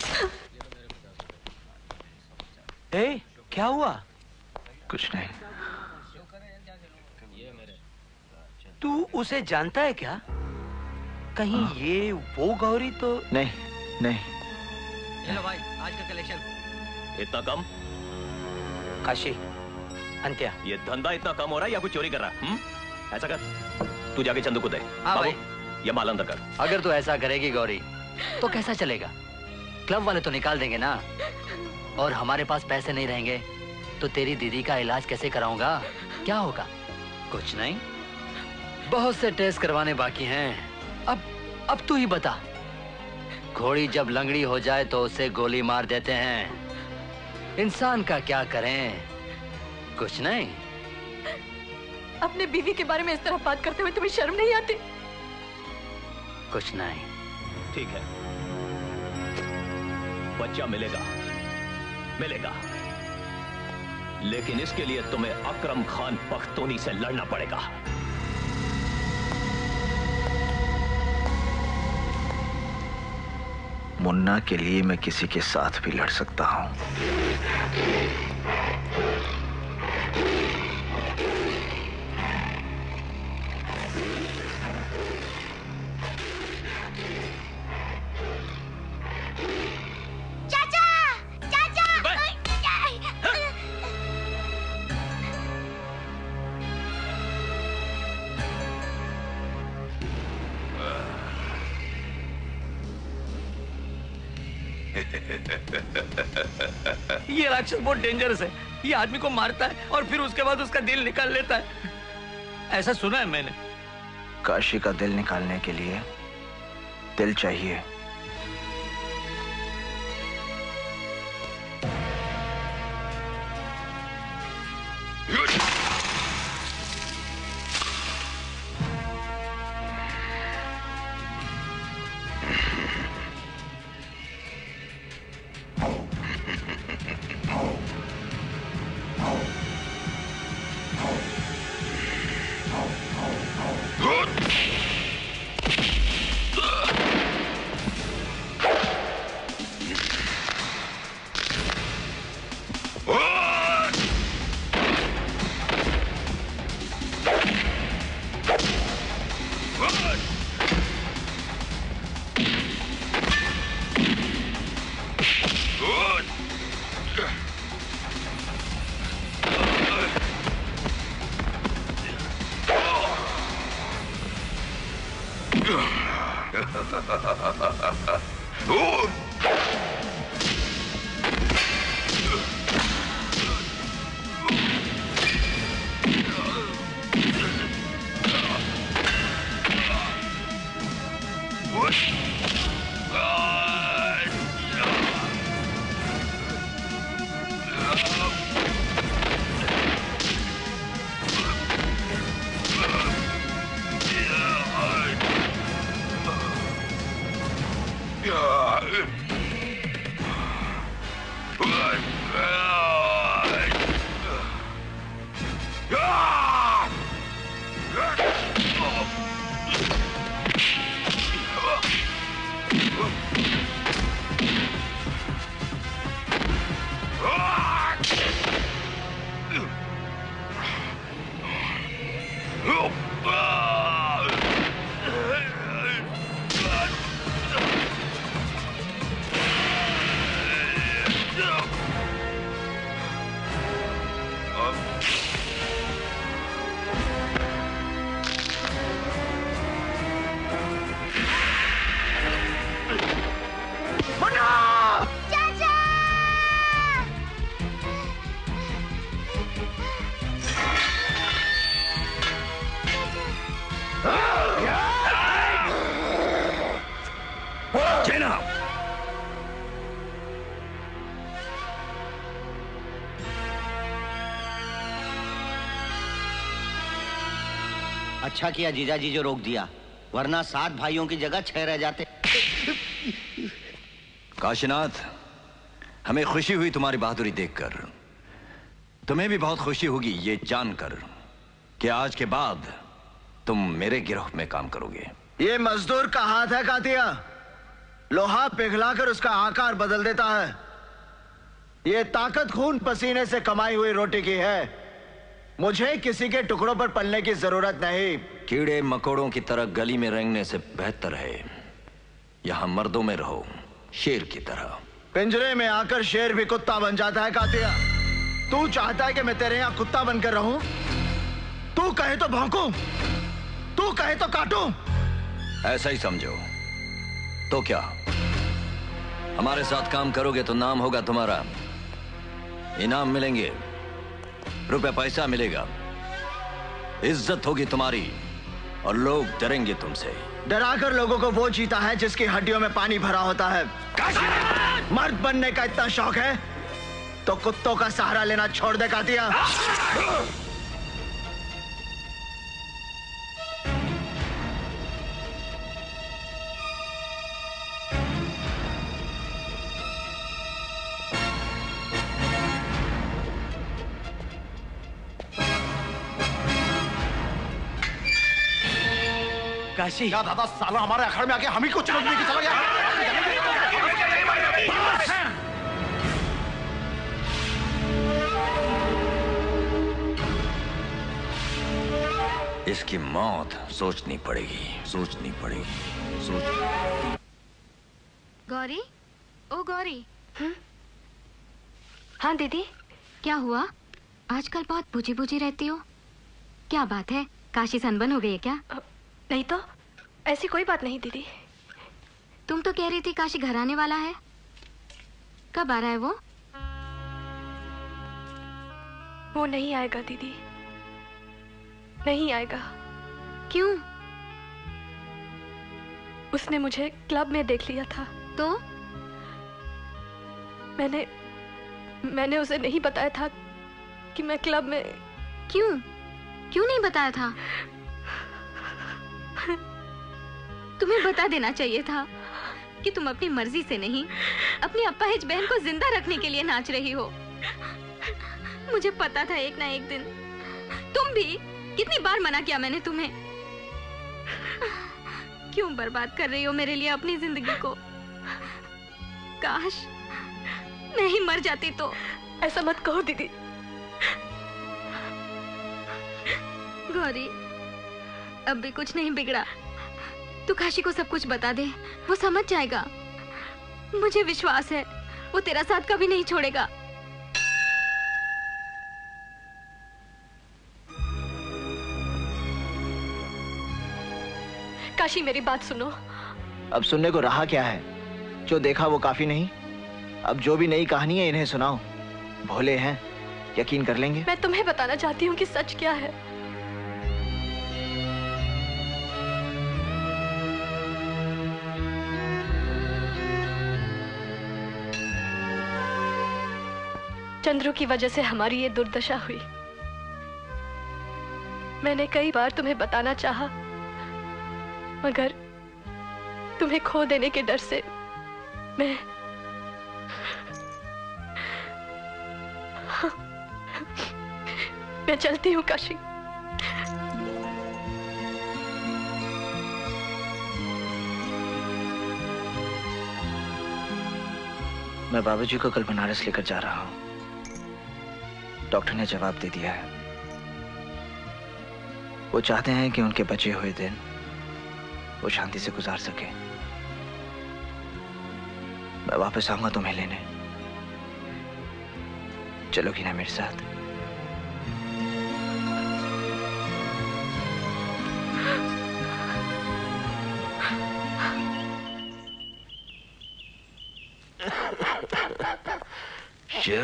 ए, क्या हुआ? कुछ नहीं। तू उसे जानता है क्या? कहीं हाँ। ये वो गौरी तो नहीं नहीं। ये लो भाई, आज का कलेक्शन। इतना कम? काशी, अंत्या, ये धंधा इतना कम हो रहा है या कुछ चोरी कर रहा है? ऐसा कर, तू जाके चंदू को दे। हाँ भाई। ये माल अंदर कर। अगर तू ऐसा करेगी गौरी, तो कैसा चलेगा? क्लब वाले तो निकाल देंगे ना, और हमारे पास पैसे नहीं रहेंगे तो तेरी दीदी का इलाज कैसे कराऊंगा? क्या होगा? कुछ नहीं, बहुत से टेस्ट करवाने बाकी हैं। अब अब तू ही बता। घोड़ी जब लंगड़ी हो जाए तो उसे गोली मार देते हैं। इंसान का क्या करें? कुछ नहीं। अपने बीवी के बारे में इस तरह बात करते हुए तुम्हें शर्म नहीं आती? कुछ नहीं। ठीक है, बच्चा मिलेगा, मिलेगा, लेकिन इसके लिए तुम्हें अकरम खान पख्तूनी से लड़ना पड़ेगा। मुन्ना के लिए मैं किसी के साथ भी लड़ सकता हूं। चाचा, चाचा, ये राक्षस बहुत डेंजरस है। ये आदमी को मारता है और फिर उसके बाद उसका दिल निकाल लेता है, ऐसा सुना है मैंने। काशी का दिल निकालने के लिए दिल चाहिए। अच्छा किया जीजाजी जो रोक दिया, वरना सात भाइयों की जगह छह रह जाते। काशीनाथ, हमें खुशी हुई तुम्हारी बहादुरी देखकर। तुम्हें भी बहुत खुशी होगी ये जानकर कि आज के बाद तुम मेरे गिरोह में काम करोगे। ये मजदूर का हाथ है कातिया, लोहा पिघलाकर उसका आकार बदल देता है। ये ताकत खून पसीने से कमाई हुई रोटी की है। मुझे किसी के टुकड़ों पर पलने की जरूरत नहीं। कीड़े मकोड़ों की तरह गली में रेंगने से बेहतर है यहां मर्दों में रहो, शेर की तरह। पिंजरे में आकर शेर भी कुत्ता बन जाता है कातिया। तू चाहता है कि मैं तेरे यहां कुत्ता बनकर रहूं? तू कहे तो भौंकूं, तू कहे तो काटूं। ऐसा ही समझो। तो क्या हमारे साथ काम करोगे तो नाम होगा तुम्हारा, इनाम मिलेंगे, रुपए पैसा मिलेगा, इज्जत होगी तुम्हारी और लोग डरेंगे तुमसे। डराकर लोगों को वो जीता है जिसकी हड्डियों में पानी भरा होता है। मर्द बनने का इतना शौक है तो कुत्तों का सहारा लेना छोड़ दे कातिया। काशी क्या दादा साला हमारे अखाड़े में आके हम ही को चुनौती देके चला गया। इसकी मौत सोचनी पड़ेगी, सोचनी पड़ेगी, सोच। गौरी, ओ गौरी। हाँ दीदी, क्या हुआ? आजकल बहुत बुझी बुझी रहती हो, क्या बात है? काशी सनबन हो गई है क्या? नहीं तो, ऐसी कोई बात नहीं दीदी। तुम तो कह रही थी काशी घर आने वाला है, कब आ रहा है वो? वो नहीं आएगा दीदी, नहीं आएगा। क्यों? उसने मुझे क्लब में देख लिया था। तो? मैंने मैंने उसे नहीं बताया था कि मैं क्लब में। क्यों? क्यों नहीं बताया था? तुम्हें बता देना चाहिए था कि तुम अपनी मर्जी से नहीं, अपनी अपाहिज बहन को जिंदा रखने के लिए नाच रही हो। मुझे पता था एक ना एक दिन तुम भी। कितनी बार मना किया मैंने तुम्हें। क्यों बर्बाद कर रही हो मेरे लिए अपनी जिंदगी को? काश मैं ही मर जाती तो। ऐसा मत कहो दीदी। गौरी, अब भी कुछ नहीं बिगड़ा। तू काशी को सब कुछ बता दे, वो समझ जाएगा। मुझे विश्वास है वो तेरा साथ कभी नहीं छोड़ेगा। काशी मेरी बात सुनो। अब सुनने को रहा क्या है? जो देखा वो काफी नहीं, अब जो भी नई कहानी है इन्हें सुनाओ। भोले हैं, यकीन कर लेंगे। मैं तुम्हें बताना चाहती हूँ कि सच क्या है। चंद्रू की वजह से हमारी ये दुर्दशा हुई। मैंने कई बार तुम्हें बताना चाहा, मगर तुम्हें खो देने के डर से मैं मैं चलती हूँ काशी। मैं बाबूजी को कल बनारस लेकर जा रहा हूँ। डॉक्टर ने जवाब दे दिया है। वो चाहते हैं कि उनके बचे हुए दिन वो शांति से गुजार सके। मैं वापस आऊंगा तुम्हें लेने। चलोगी ना मेरे साथ? शिव,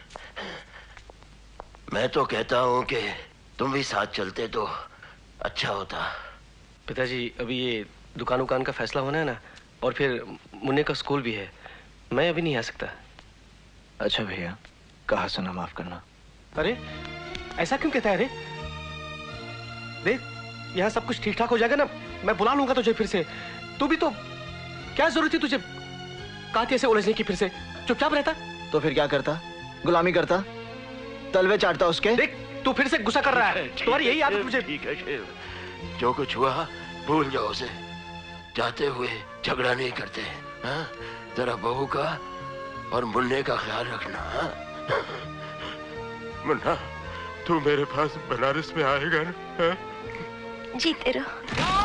मैं तो कहता हूं कि तुम भी साथ चलते तो अच्छा होता। पिताजी, अभी ये दुकान उकान का फैसला होना है ना, और फिर मुन्ने का स्कूल भी है, मैं अभी नहीं आ सकता। अच्छा भैया, कहा सुना माफ करना। अरे ऐसा क्यों कहता है? अरे देख, यहाँ सब कुछ ठीक ठाक हो जाएगा ना, मैं बुला लूंगा तुझे फिर से। तू भी तो, क्या जरूरत थी तुझे कात्या से उलझने की? फिर से चुपचाप रहता तो फिर क्या करता? गुलामी करता, तलवे चाटता उसके। देख, तू फिर से गुस्सा कर रहा है। तुम्हारी यही आदत मुझे। ठीक है शिव, जो कुछ हुआ भूल जाओ उसे। जाते हुए झगड़ा नहीं करते। हाँ, जरा बहू का और मुन्ने का ख्याल रखना। हाँ? मुन्ना, तू मेरे पास बनारस में आएगा ना? हाँ? जीते रहो।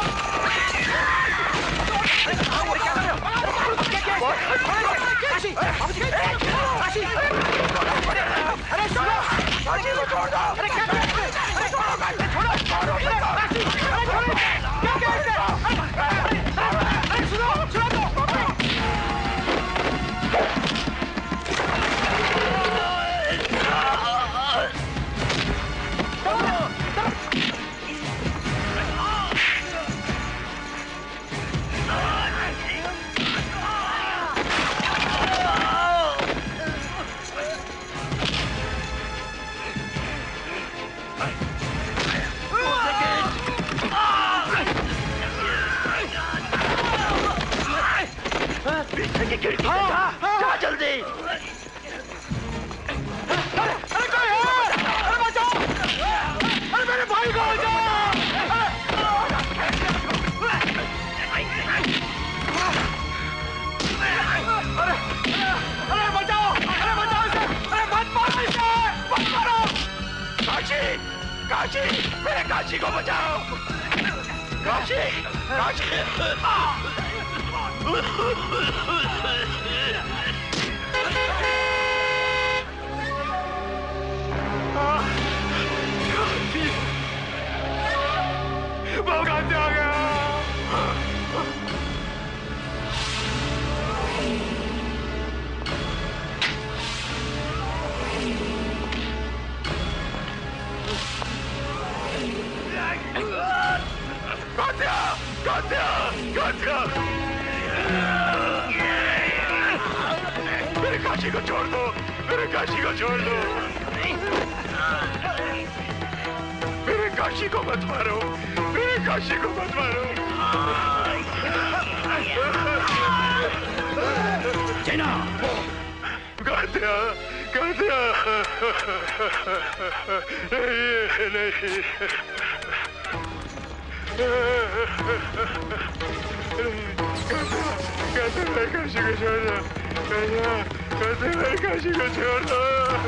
खिड़की से जा, जा जल्दी। अरे कोई है? अरे बचाओ! अरे मेरे भाई को बचाओ! काशी को बचाओ। काशी, काशी। वो काशी आ गया। कात्या, कात्या, कात्या। मेरे काशी को छोड़ दो, मेरे काशी को छोड़ दो। मेरे काशी को मत मारो, मेरे काशी को मत मारो। चेना। कात्या, कात्या। नहीं, नहीं। कैसे मैं काशी को छोड़ दो, कैसे मैं काशी को छोड़ दो।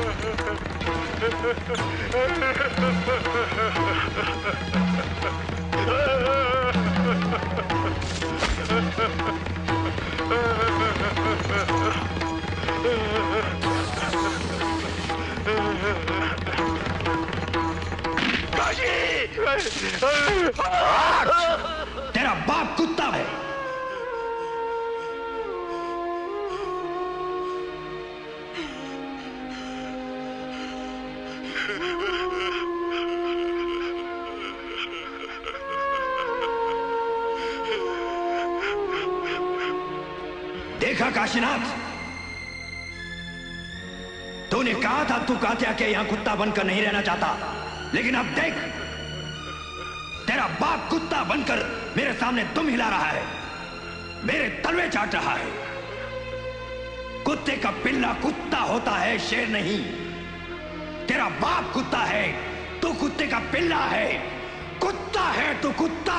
तेरा बाप कुत्ता है। देखा काशीनाथ, तूने कहा था तू कात्या के यहां कुत्ता बनकर नहीं रहना चाहता, लेकिन अब देख, तेरा बाप कुत्ता बनकर मेरे सामने तुम हिला रहा है, मेरे तलवे चाट रहा है। कुत्ते का पिल्ला कुत्ता होता है, शेर नहीं। तेरा बाप कुत्ता है, तू कुत्ते का पिल्ला है। कुत्ता है तू, कुत्ता।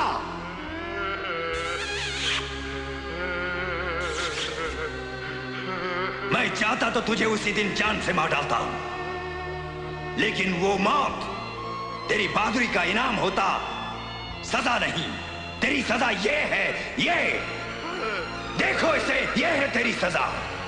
मैं चाहता तो तुझे उसी दिन जान से मार डालता, लेकिन वो मौत तेरी बहादुरी का इनाम होता, सजा नहीं। तेरी सजा ये है, ये देखो इसे, ये है तेरी सजा।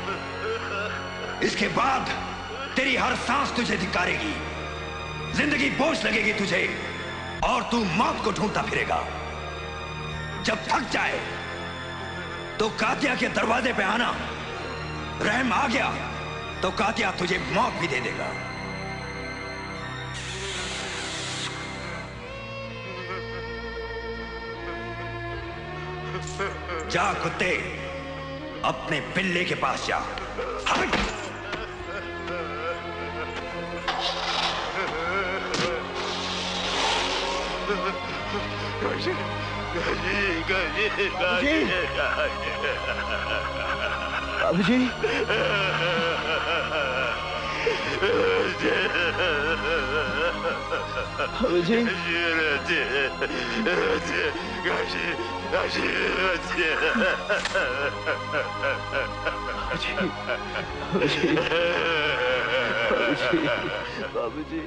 इसके बाद तेरी हर सांस तुझे धिक्कारेगी, जिंदगी बोझ लगेगी तुझे, और तू मौत को ढूंढता फिरेगा। जब थक जाए तो कात्या के दरवाजे पे आना। रहम आ गया तो कात्या तुझे मौत भी दे देगा। जा कुत्ते, अपने पिल्ले के पास जा। हट! काशी, काशी, काशी, काशी, बाबूजी। बाबूजी। काशी, काशी, बाबूजी, बाबूजी, बाबूजी।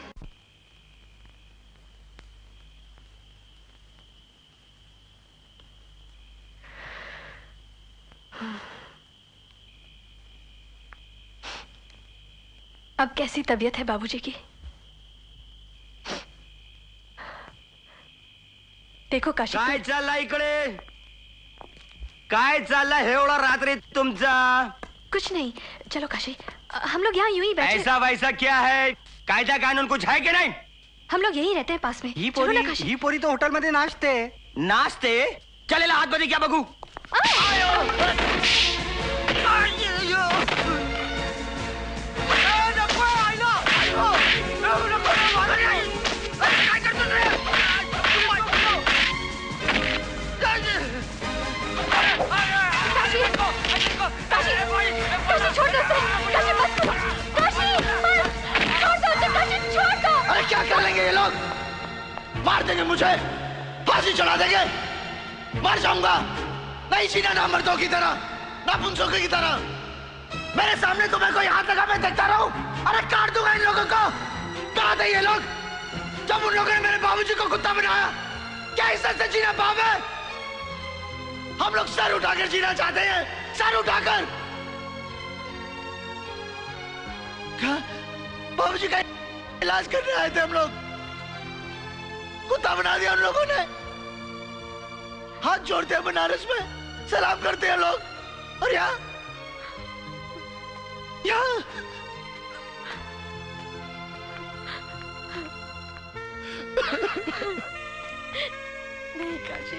अब कैसी तबीयत है बाबूजी की? देखो काशी, काय चालला इकडे? काय चालला हे एवढा रात्री तुमचा? कुछ नहीं, चलो काशी, हम लोग यहाँ यूं ही बैठे। ऐसा वैसा क्या है? कायदा कानून कुछ है कि नहीं? हम लोग यहीं रहते हैं पास में। ही पोरी, ही पोरी तो होटल मध्ये नाचते नाचते चलेला हात मध्ये क्या बघू? अरे क्या कर लेंगे ये लोग? मार देंगे मुझे, फांसी चढ़ा देंगे, मर जाऊंगा। नहीं जीना ना मर्दों की तरह, ना पुंसों की तरह। मेरे सामने तुम्हें कोई हाथ लगा मैं देखता रहूं? अरे काट दूंगा इन लोगों को। कहां थे ये लोग? जब उन लोगों ने मेरे बाबूजी को कुत्ता बनाया, क्या इज्जत से जीना पाप है? हम लोग सर उठाकर जीना चाहते हैं, सर उठाकर। क्या बाबूजी का इलाज करने आए थे हम लोग, कुत्ता बना दिया उन लोगों ने। हाथ जोड़ते हैं बनारस में, सलाम करते हैं लोग, और यहाँ यहाँ नहीं काशी।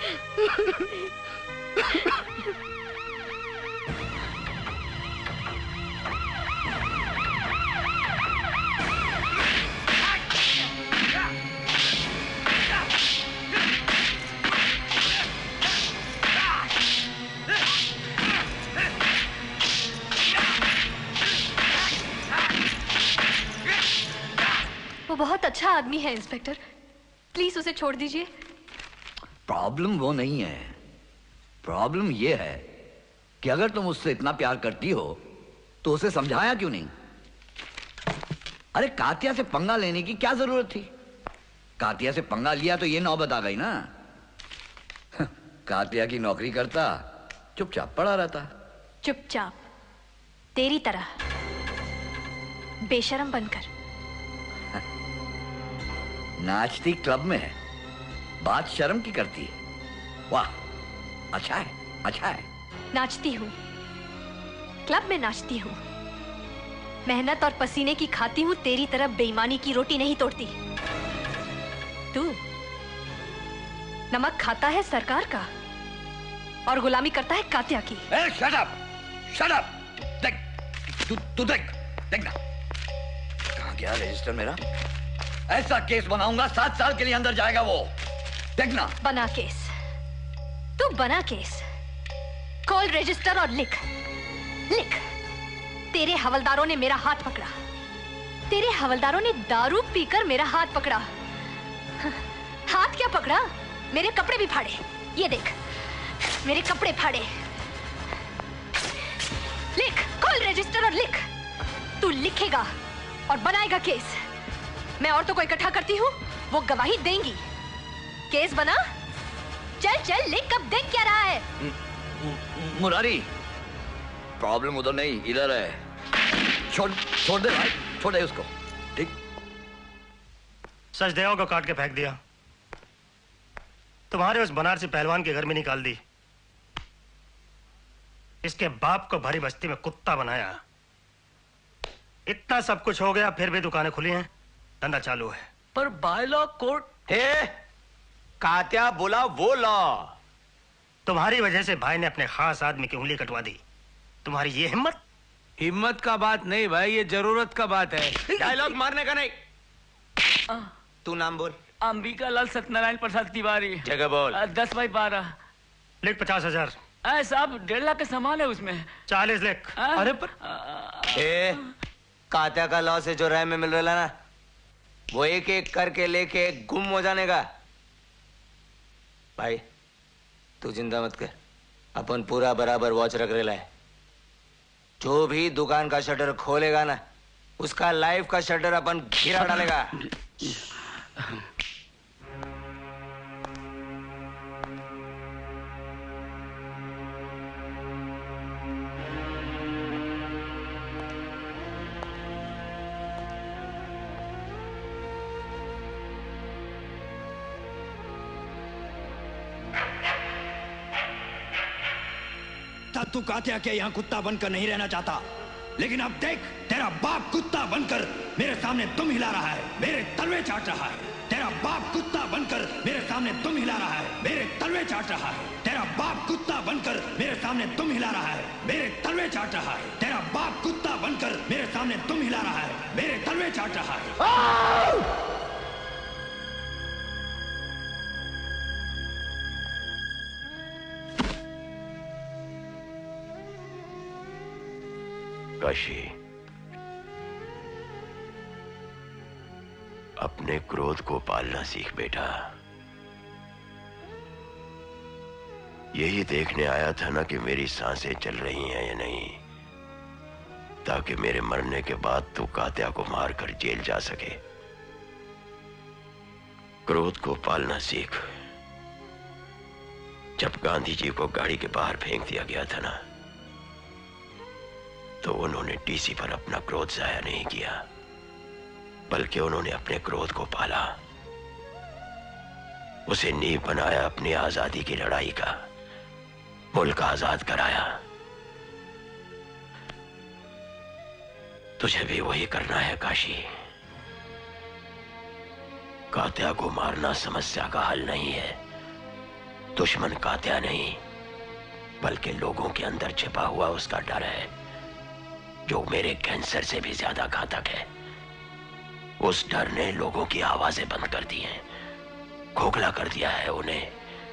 वो बहुत अच्छा आदमी है इंस्पेक्टर, प्लीज उसे छोड़ दीजिए। प्रॉब्लम वो नहीं है, प्रॉब्लम ये है कि अगर तुम उससे इतना प्यार करती हो तो उसे समझाया क्यों नहीं? अरे कात्या से पंगा लेने की क्या जरूरत थी? कात्या से पंगा लिया तो ये नौबत आ गई ना। कात्या की नौकरी करता, चुपचाप पड़ा रहता। चुपचाप, तेरी तरह बेशरम बनकर। नाचती क्लब में है, बात शर्म की करती है। वाह, अच्छा है, अच्छा है। नाचती हूँ, क्लब में नाचती हूँ, मेहनत और पसीने की खाती हूँ, तेरी तरह बेईमानी की रोटी नहीं तोड़ती। तू नमक खाता है सरकार का और गुलामी करता है कात्या की। ए, shut up, shut up। देख, तू तू देख, देखना कहाँ गया रजिस्टर मेरा। ऐसा केस बनाऊंगा, सात साल के लिए अंदर जाएगा वो, देखना। बना केस, तू बना केस, कॉल रजिस्टर और लिख लिख। तेरे हवलदारों ने मेरा हाथ पकड़ा, तेरे हवलदारों ने दारू पीकर मेरा हाथ पकड़ा। हाथ क्या पकड़ा, मेरे कपड़े भी फाड़े। ये देख, मेरे कपड़े फाड़े। लिख, कॉल रजिस्टर और लिख। तू लिखेगा और बनाएगा केस। मैं औरतों को इकट्ठा करती हूँ, वो गवाही देंगी। केस बना, चल चल लिख, अब देख क्या रहा है। मुरारी, प्रॉब्लम उधर नहीं, इधर है। छोड़ छोड़ दे भाई, छोड़ दे उसको, ठीक। सचदेव को काट के फेंक दिया, तुम्हारे उस बनारसी पहलवान के घर में निकाल दी, इसके बाप को भरी बस्ती में कुत्ता बनाया। इतना सब कुछ हो गया, फिर भी दुकानें खुली हैं, धंधा चालू है। पर by law court. Hey, Katya बोला वो लॉ। तुम्हारी वजह से भाई ने अपने खास आदमी की उंगली कटवा दी। तुम्हारी ये हिम्मत? हिम्मत का बात नहीं भाई, ये जरूरत का बात है। डायलॉग मारने का नहीं। तू नाम बोल। अंबिका लाल सत्यनारायण प्रसाद तिवारी। जगह बोल। दस बाई बारह। लिख पचास हजार। साहब डेढ़ लाख का सामान है उसमें। चालीस लिख। अरे पर ए, कात्या का लॉ से जो राय में मिल रहा ना, वो एक एक करके लेके गुम हो जाने का। भाई तू चिंता मत कर, अपन पूरा बराबर वॉच रख रहे है। जो भी दुकान का शटर खोलेगा ना, उसका लाइफ का शटर अपन गिरा डालेगा। तू कात्या के यहाँ कुत्ता बनकर नहीं रहना चाहता, लेकिन अब देख, तेरा बाप कुत्ता बनकर मेरे सामने तुम हिला रहा है, मेरे तलवे चाट रहा है। तेरा बाप कुत्ता बनकर मेरे सामने तुम हिला रहा है, मेरे तलवे चाट रहा है। तेरा बाप कुत्ता बनकर मेरे सामने तुम हिला रहा है, मेरे तलवे चाट रहा है। तेरा बाप कुत्ता बनकर मेरे सामने तुम हिला रहा है, मेरे तलवे चाट रहा है। काशी, अपने क्रोध को पालना सीख बेटा। यही देखने आया था ना कि मेरी सांसें चल रही हैं या नहीं, ताकि मेरे मरने के बाद तू कात्या को मारकर जेल जा सके। क्रोध को पालना सीख। जब गांधी जी को गाड़ी के बाहर फेंक दिया गया था ना, तो उन्होंने टीसी पर अपना क्रोध जाया नहीं किया, बल्कि उन्होंने अपने क्रोध को पाला, उसे नींव बनाया अपनी आजादी की लड़ाई का, मुल्क आजाद कराया। तुझे भी वही करना है काशी। कात्या को मारना समस्या का हल नहीं है। दुश्मन कात्या नहीं, बल्कि लोगों के अंदर छिपा हुआ उसका डर है, जो मेरे कैंसर से भी ज्यादा घातक है। उस डर ने लोगों की आवाजें बंद कर दी हैं, खोखला कर दिया है उन्हें।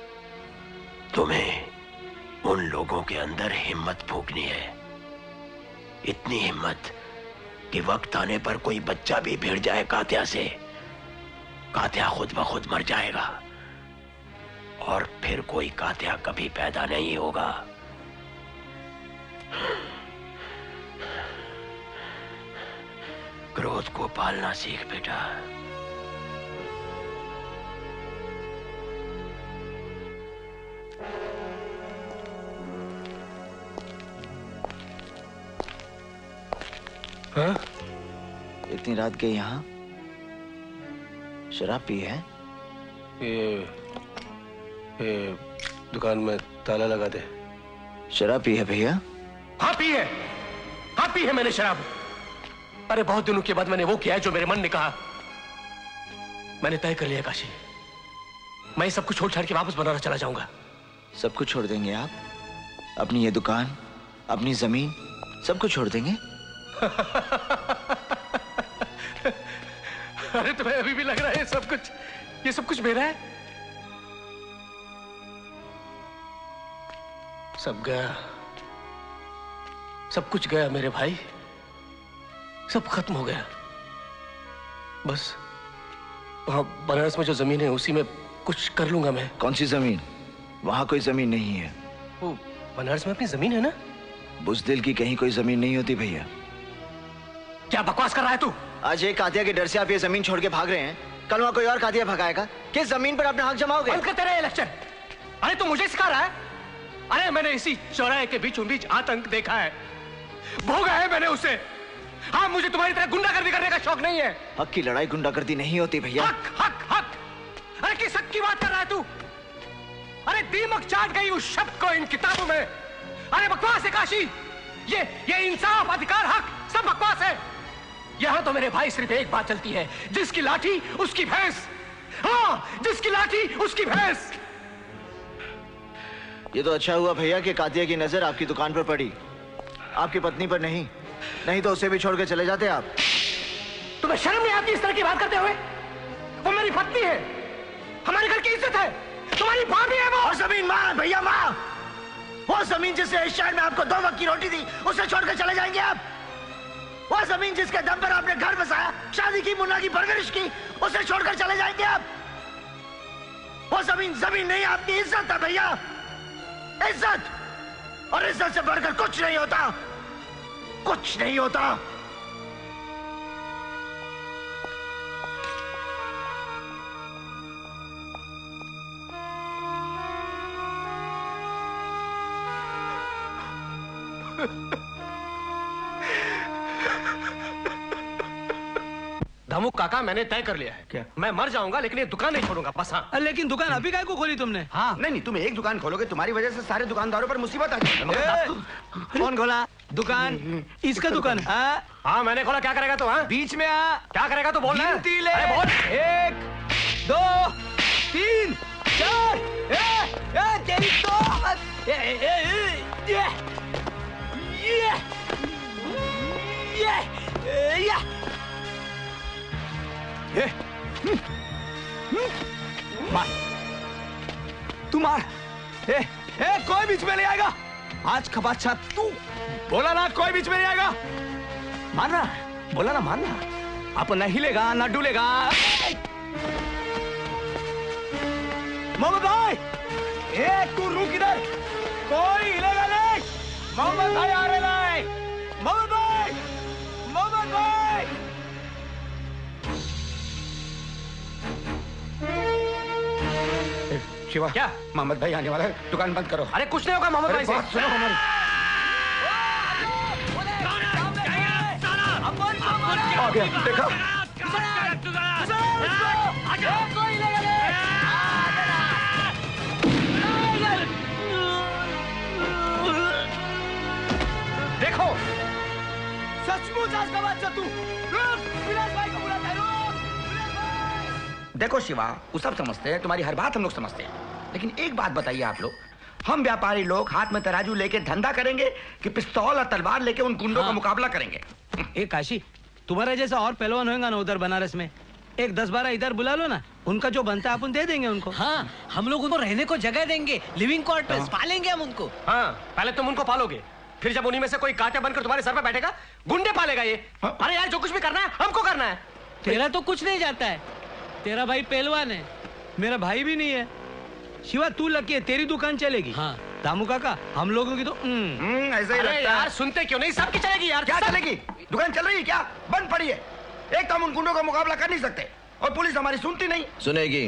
तुम्हें उन लोगों के अंदर हिम्मत फूंकनी है, इतनी हिम्मत कि वक्त आने पर कोई बच्चा भी भिड़ जाए कात्या से, कात्या खुद ब खुद मर जाएगा और फिर कोई कात्या कभी पैदा नहीं होगा। क्रोध को पालना सीख बेटा। हाँ? इतनी रात के यहाँ शराब पी है? ये, ये दुकान में ताला लगा दे। शराब पी है भैया? हाँ पी है, हाँ पी है मैंने शराब। अरे बहुत दिनों के बाद मैंने वो किया है जो मेरे मन ने कहा। मैंने तय कर लिया काशी, मैं सब कुछ छोड़ छाड़ के वापस बनारस चला जाऊंगा। सब कुछ छोड़ देंगे आप? अपनी ये दुकान, अपनी जमीन, सब कुछ छोड़ देंगे? अरे तुम्हें अभी भी लग रहा है ये सब कुछ ये सब कुछ मेरा है? सब गया, सब कुछ गया मेरे भाई, सब खत्म हो गया। बस वहां बनारस में जो जमीन है उसी में कुछ कर लूंगा मैं। कौन सी जमीन? वहां कोई जमीन नहीं है। वो बनारस में अपनी जमीन है ना? बुज़दिल की कहीं कोई जमीन नहीं होती भैया। क्या बकवास कर रहा है तू? आज एक कातिया के डर से आप ये जमीन छोड़ के भाग रहे हैं, कल वहां कोई और कातिया भगाएगा। किस जमीन पर अपना हक जमाओगे? बंद कर तेरा ये लेक्चर। अरे तू मुझे सिखा रहा है? अरे मैंने इसी चौराहे के बीचों बीच आतंक देखा है, भोगा है मैंने उसे। हाँ, मुझे तुम्हारी तरह गुंडागर्दी करने का शौक नहीं है। हक की लड़ाई गुंडागर्दी नहीं होती भैया। हक हक हक अरे किस हक की बात कर रहा है तू? अरे दीमक चाट गई उस शब्द को इन किताबों में। अरे बकवास है काशी, ये ये इंसाफ, अधिकार, हक सब बकवास है। यहां तो मेरे भाई सिर्फ एक बात चलती है, जिसकी लाठी उसकी भैंस। हाँ, जिसकी लाठी उसकी भैंस। ये तो अच्छा हुआ भैया कि कातिया की नजर आपकी दुकान पर पड़ी, आपकी पत्नी पर नहीं, नहीं तो उसे भी छोड़ के चले जाते आप। तुम्हें शर्म नहीं आती इस तरह की बात करते हुए? वो मेरी पत्नी है, हमारे घर की इज्जत है, तुम्हारी भाभी है वो। और जमीन मां, भैया मां, वो जमीन जिससे इस शहर में आपको दो वक्त की रोटी दी, उसे छोड़कर चले जाएंगे आप? वो जमीन जिसके दम पर आपने घर बसाया, शादी की, मुन्ना की परवरिश की, उसे छोड़कर चले जाएंगे आप? वो जमीन जमीन नहीं, आपकी इज्जत है भैया, इज्जत। और इज्जत से बढ़कर कुछ नहीं होता, कुछ नहीं होता। धामू काका, मैंने तय कर लिया है। क्या? मैं मर जाऊंगा लेकिन ये दुकान नहीं छोड़ूंगा बस। हाँ। लेकिन दुकान अभी काय को खोली तुमने? हाँ नहीं नहीं, तुम एक दुकान खोलोगे, तुम्हारी वजह से सारे दुकानदारों पर मुसीबत आ जाएगी। कौन खोला दुकान? इसका दुकान? हाँ हाँ मैंने खोला। क्या करेगा तो? हाँ बीच में आ। क्या करेगा तो बोल रहा है? गिनती ले। अरे बोल। एक, दो, तीन, चार, ए, ए, तेरी तो, ए, ए, ए, ये, ये, ये, ये, ए, मार, तू मार। ए, ए, कोई बीच में नहीं आएगा आज का बादशाह तू। बोला ना कोई बीच में नहीं आएगा। मारना, बोला ना मारना। अपन ना हिलेगा ना डुलेगा। मोहम्मद भाई, ए तू रुक इधर, कोई हिलेगा नहीं। मोहम्मद भाई आ रहे नहीं। मोहम्मद भाई, मोहम्मद भाई। शिवा क्या? मोहम्मद भाई आने वाला है, दुकान बंद करो। अरे कुछ नहीं होगा मोहम्मद भाई से। बात सुनो हमारी। आ गया, देखा? देखो सचमुच आज का बात तू विलास भाई को बुलाता है। देखो शिवा, वो सब समझते हैं, तुम्हारी हर बात हम लोग समझते हैं, लेकिन एक बात बताइए आप लोग, हम व्यापारी लोग हाथ में तराजू लेके धंधा करेंगे कि पिस्तौल और तलवार लेके उन गुंडों का मुकाबला करेंगे? ए काशी, तुम्हारा जैसा और पहलवान होगा ना उधर बनारस में, एक दस बारह इधर बुला लो ना, उनका जो बनता है अपन दे देंगे उनको। हाँ, हम लोग उनको रहने को जगह देंगे, लिविंग क्वार्टर्स पालेंगे हम उनको। हाँ, पहले तुम उनको पालोगे, फिर जब उन्हीं में से कोई कात्या बनकर तुम्हारे सर पे बैठेगा, गुंडे पालेगा ये। अरे यार, जो कुछ भी करना है हमको करना है। तेरा तो कुछ नहीं जाता है, तेरा भाई पहलवान है, मेरा भाई भी नहीं है। शिवा तू लकी है, तेरी दुकान चलेगी। हाँ दामू काका, हम लोगों की तो ऐसा ही लगता यार, सुनते क्यों नहीं? सबकी चलेगी यार। क्या चलेगी? दुकान चल रही है क्या? बंद पड़ी है। एक तो हम उन गुंडों का मुकाबला कर नहीं सकते और पुलिस हमारी सुनती नहीं। सुनेगी,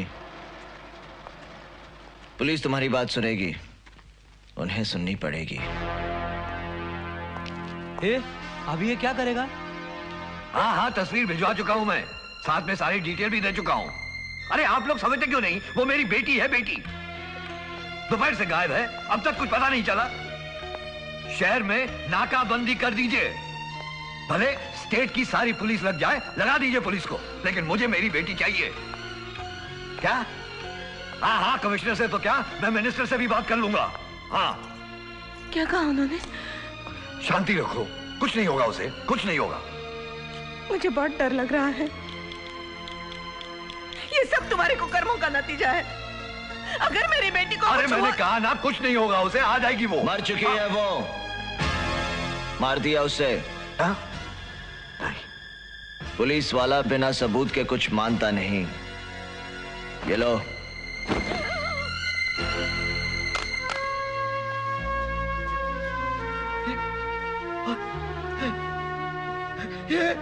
पुलिस तुम्हारी बात सुनेगी, उन्हें सुननी पड़ेगी। ए, अभी ये क्या करेगा? हाँ हाँ, तस्वीर भिजवा चुका हूं मैं, साथ में सारी डिटेल भी दे चुका हूं। अरे आप लोग समझते क्यों नहीं? वो मेरी बेटी है, बेटी दोपहर से गायब है, अब तक कुछ पता नहीं चला। शहर में नाकाबंदी कर दीजिए, भले स्टेट की सारी पुलिस लग जाए, लगा दीजिए पुलिस को, लेकिन मुझे मेरी बेटी चाहिए। क्या? हाँ हाँ, कमिश्नर से तो क्या, मैं मिनिस्टर से भी बात कर लूंगा। हाँ। क्या कहा उन्होंने? शांति रखो, कुछ नहीं होगा उसे, कुछ नहीं होगा। मुझे बहुत डर लग रहा है, ये सब तुम्हारे कुकर्मों का नतीजा है। अगर मेरी बेटी को अरे मैंने कहा ना, कुछ नहीं होगा उसे, आ जाएगी वो। मर चुकी है वो, मार दिया उसे। हाँ? पुलिस वाला बिना सबूत के कुछ मानता नहीं। ये लो। ये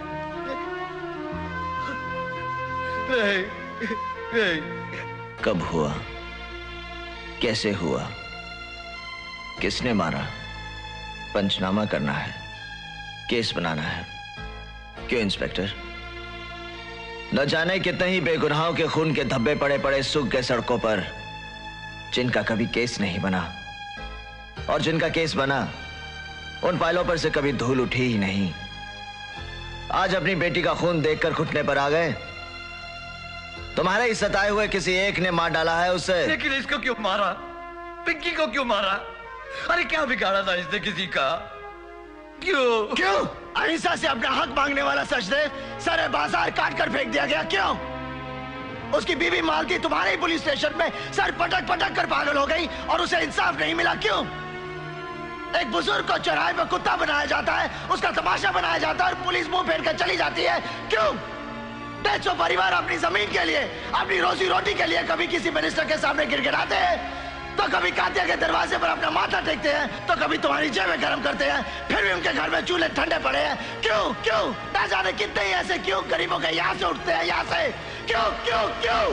नहीं, नहीं। कब हुआ, कैसे हुआ, किसने मारा, पंचनामा करना है, केस बनाना है। क्यों इंस्पेक्टर? न जाने कितने ही बेगुनाहों के खून के धब्बे पड़े पड़े सूख गए सड़कों पर, जिनका कभी केस नहीं बना, और जिनका केस बना उन फाइलों पर से कभी धूल उठी ही नहीं। आज अपनी बेटी का खून देखकर घुटने पर आ गए। तुम्हारे ही सताए हुए किसी एक ने मार डाला है उसे। लेकिन इसको क्यों मारा? पिंकी को क्यों मारा? अरे क्या बिगाड़ा था इसने किसी का? क्यों? क्यों? अहिंसा से अपना हक मांगने वाला सजदे सारे बाजार काट कर फेंक दिया गया। क्यों? उसकी बीवी मालती तुम्हारे ही पुलिस स्टेशन में सर पटक पटक कर पागल हो गई और उसे इंसाफ नहीं मिला। क्यों? एक बुजुर्ग को चौराहे पर कुत्ता बनाया जाता है, उसका तमाशा बनाया जाता है और पुलिस मुंह फेर कर चली जाती है। क्यों? डेढ़ सौ परिवार अपनी जमीन के लिए, अपनी रोजी रोटी के लिए कभी किसी मिनिस्टर के सामने गिड़गिड़ाते हैं, तो कभी कात्या के दरवाजे पर अपना माथा टेकते हैं, तो कभी तुम्हारी जेबें गर्म करते हैं, फिर भी उनके घर में चूल्हे ठंडे पड़े हैं। क्यों? क्यों? ना जाने कितने ही ऐसे क्यों गरीबों के यहां से उठते हैं, यहां से। क्यों? क्यों? क्यों?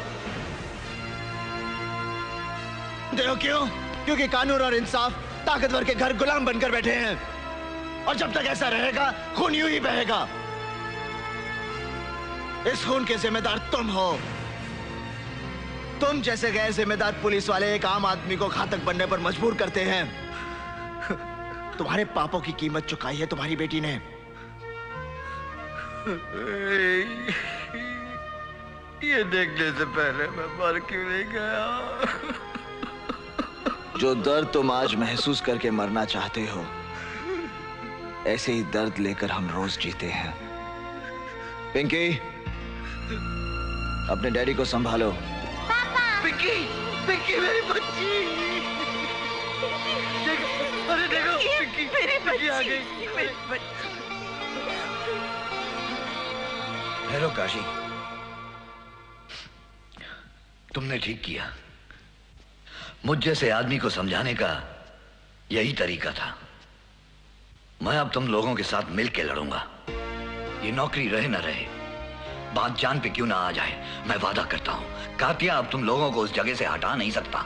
देखो क्यों? क्योंकि कानून और इंसाफ ताकतवर के घर गुलाम बनकर बैठे हैं, और जब तक ऐसा रहेगा खून यूं ही बहेगा। इस खून के जिम्मेदार तुम हो। तुम जैसे गैर जिम्मेदार पुलिस वाले एक आम आदमी को घातक बनने पर मजबूर करते हैं। तुम्हारे पापों की कीमत चुकाई है तुम्हारी बेटी ने। ये देखने से पहले मैं मर क्यों नहीं गया? जो दर्द तुम आज महसूस करके मरना चाहते हो, ऐसे ही दर्द लेकर हम रोज जीते हैं। पिंकी, अपने डैडी को संभालो। पिंकी, पिंकी मेरी बच्ची। देखो, अरे देखो, पिंकी, मेरी पिंकी आ गई। मेरी बच्ची। हेलो काशी, तुमने ठीक किया। मुझ जैसे आदमी को समझाने का यही तरीका था। मैं अब तुम लोगों के साथ मिलकर लड़ूंगा। ये नौकरी रहे ना रहे, बात जान पे क्यों ना आ जाए, मैं वादा करता हूँ कातिया अब तुम लोगों को उस जगह से हटा नहीं सकता।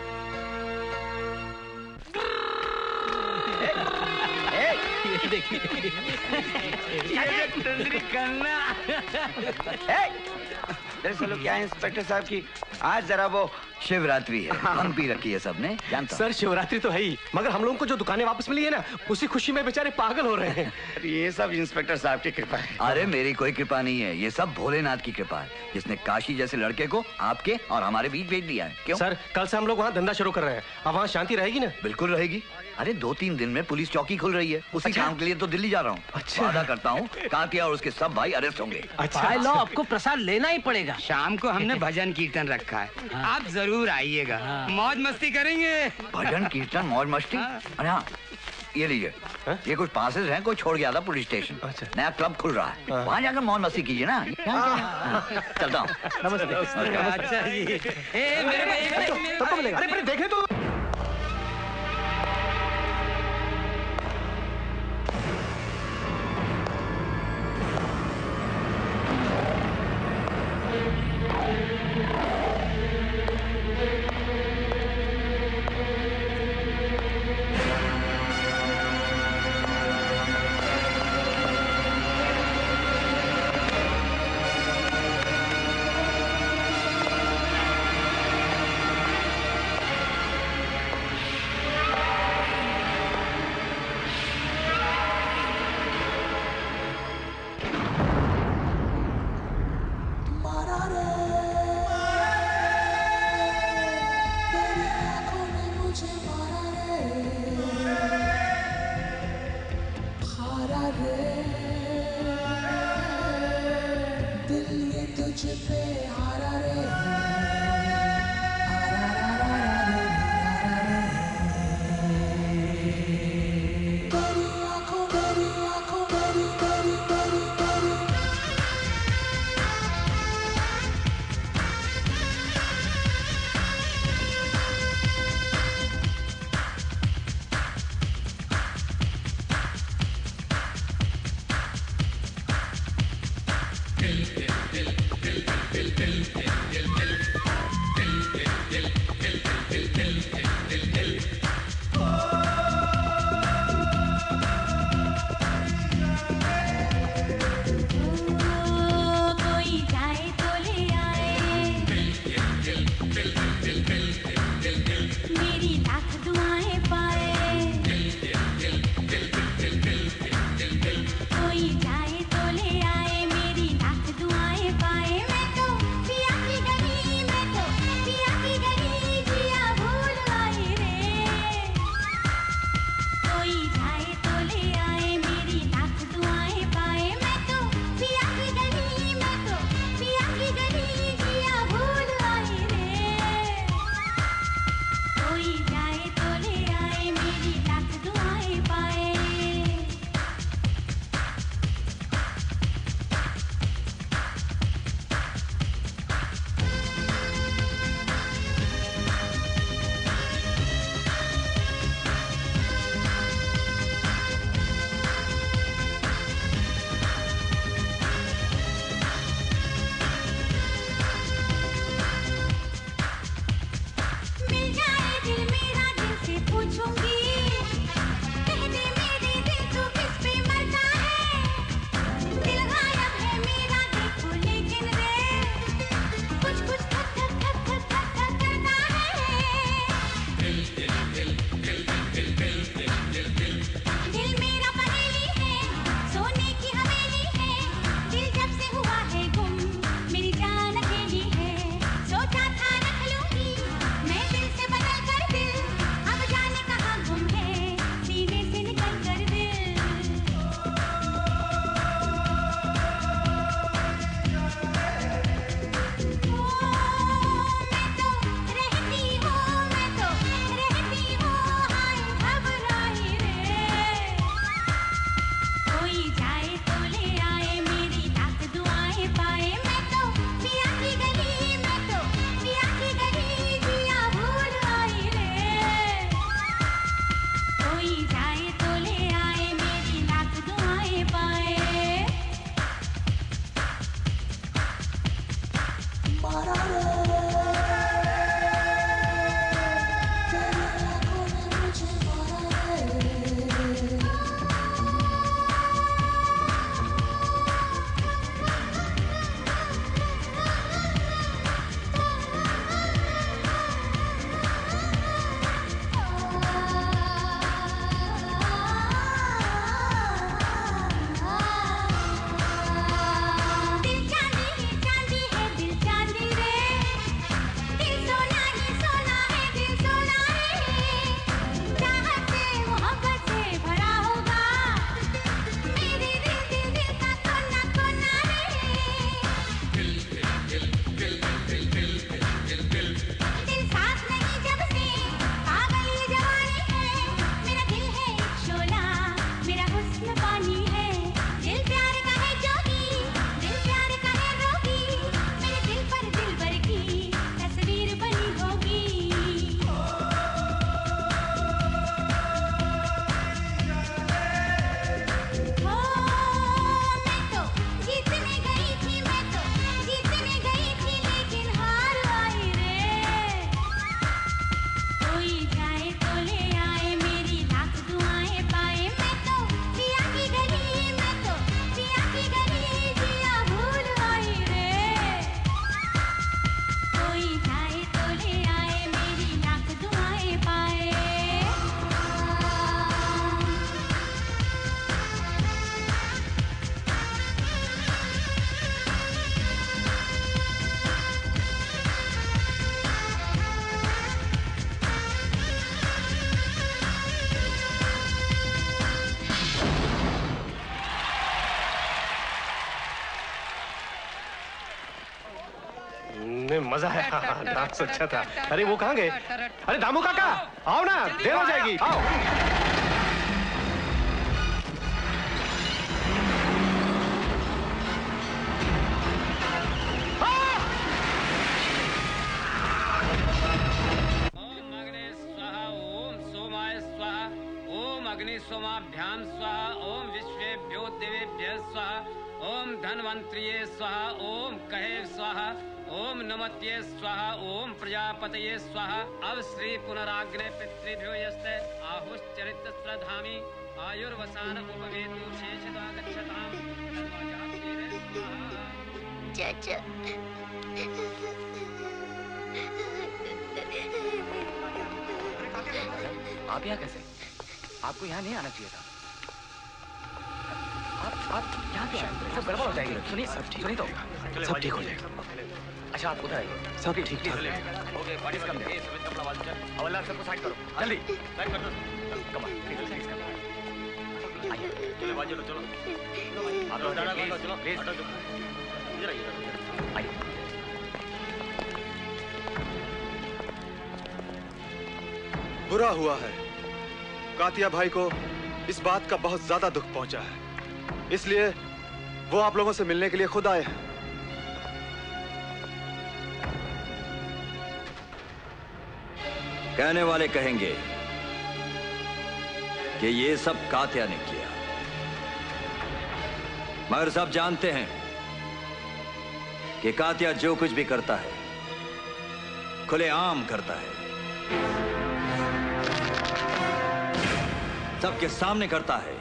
दरअसल क्या है इंस्पेक्टर साहब की आज जरा वो शिवरात्रि है, हम पी रखी है सबने, जानता सर शिवरात्रि तो है ही, मगर हम लोगों को जो दुकानें वापस मिली है ना, उसी खुशी में बेचारे पागल हो रहे हैं। ये सब इंस्पेक्टर साहब की कृपा है। अरे मेरी कोई कृपा नहीं है, ये सब भोलेनाथ की कृपा है, जिसने काशी जैसे लड़के को आपके और हमारे बीच भेज दिया है। क्यों सर कल से हम लोग वहाँ धंधा शुरू कर रहे हैं, अब वहाँ शांति रहेगी ना? बिल्कुल रहेगी। अरे दो तीन दिन में पुलिस चौकी खुल रही है, उसी काम के लिए तो दिल्ली जा रहा हूँ। अच्छा। वादा करता हूँ कातिया और उसके सब भाई अरेस्ट होंगे। अच्छा भाई लो, आपको प्रसाद लेना ही पड़ेगा। शाम को हमने भजन कीर्तन रखा है, आप जरूर आइएगा, मौज मस्ती करेंगे। भजन कीर्तन मौज मस्ती? अरे हाँ ये लीजिए, ये कुछ पासेस हैं, कोई छोड़ गया था पुलिस स्टेशन। अच्छा। नया क्लब खुल रहा है, वहाँ जाकर मौज मस्ती कीजिए ना। चलता हूँ। नमस्ते। अच्छा जी। अरे देखने तो अरे मजा है, डांस अच्छा था। अरे वो कहाँ गए? अरे दामू काका आओ ना, देर हो जाएगी, आओ। सोमाभ्याम स्वाहा ओम विश्वेभ्यो देवेभ्यः स्वाहा ओम धन्वंत्रिये स्वाहा ओम कहे स्वाहा ओम नमत्ये स्वाहा ओम प्रजापतये स्वाहा। अब श्री पुनराग्ने पितृभ्यो यस्ते आहुश्चरित श्रद्धामि आयुर्वसान उपवेतु शेषदा गच्छताम् चाचा आप यहाँ कैसे? आपको यहाँ नहीं आना चाहिए था। आप आप यहाँ क्यों आए? सब गड़बड़ हो जाएगी। सुनिए सुनिए तो सब ठीक हो जाएगा। अच्छा आप उधर आइए। सब ठीक ठीक ओके पार्टी कम है। सभी कपड़ा वाल चल। अवला सबको साइड करो जल्दी। साइड कर दो। Come on please please come. आइए चलो बाजू लो चलो। आप लोग दादा को चलो प्लीज। इधर आइए। आइए। बुरा हुआ है, कातिया भाई को इस बात का बहुत ज्यादा दुख पहुंचा है, इसलिए वो आप लोगों से मिलने के लिए खुद आए हैं। कहने वाले कहेंगे कि ये सब कात्या ने किया, मगर सब जानते हैं कि कात्या जो कुछ भी करता है खुलेआम करता है, सबके सामने करता है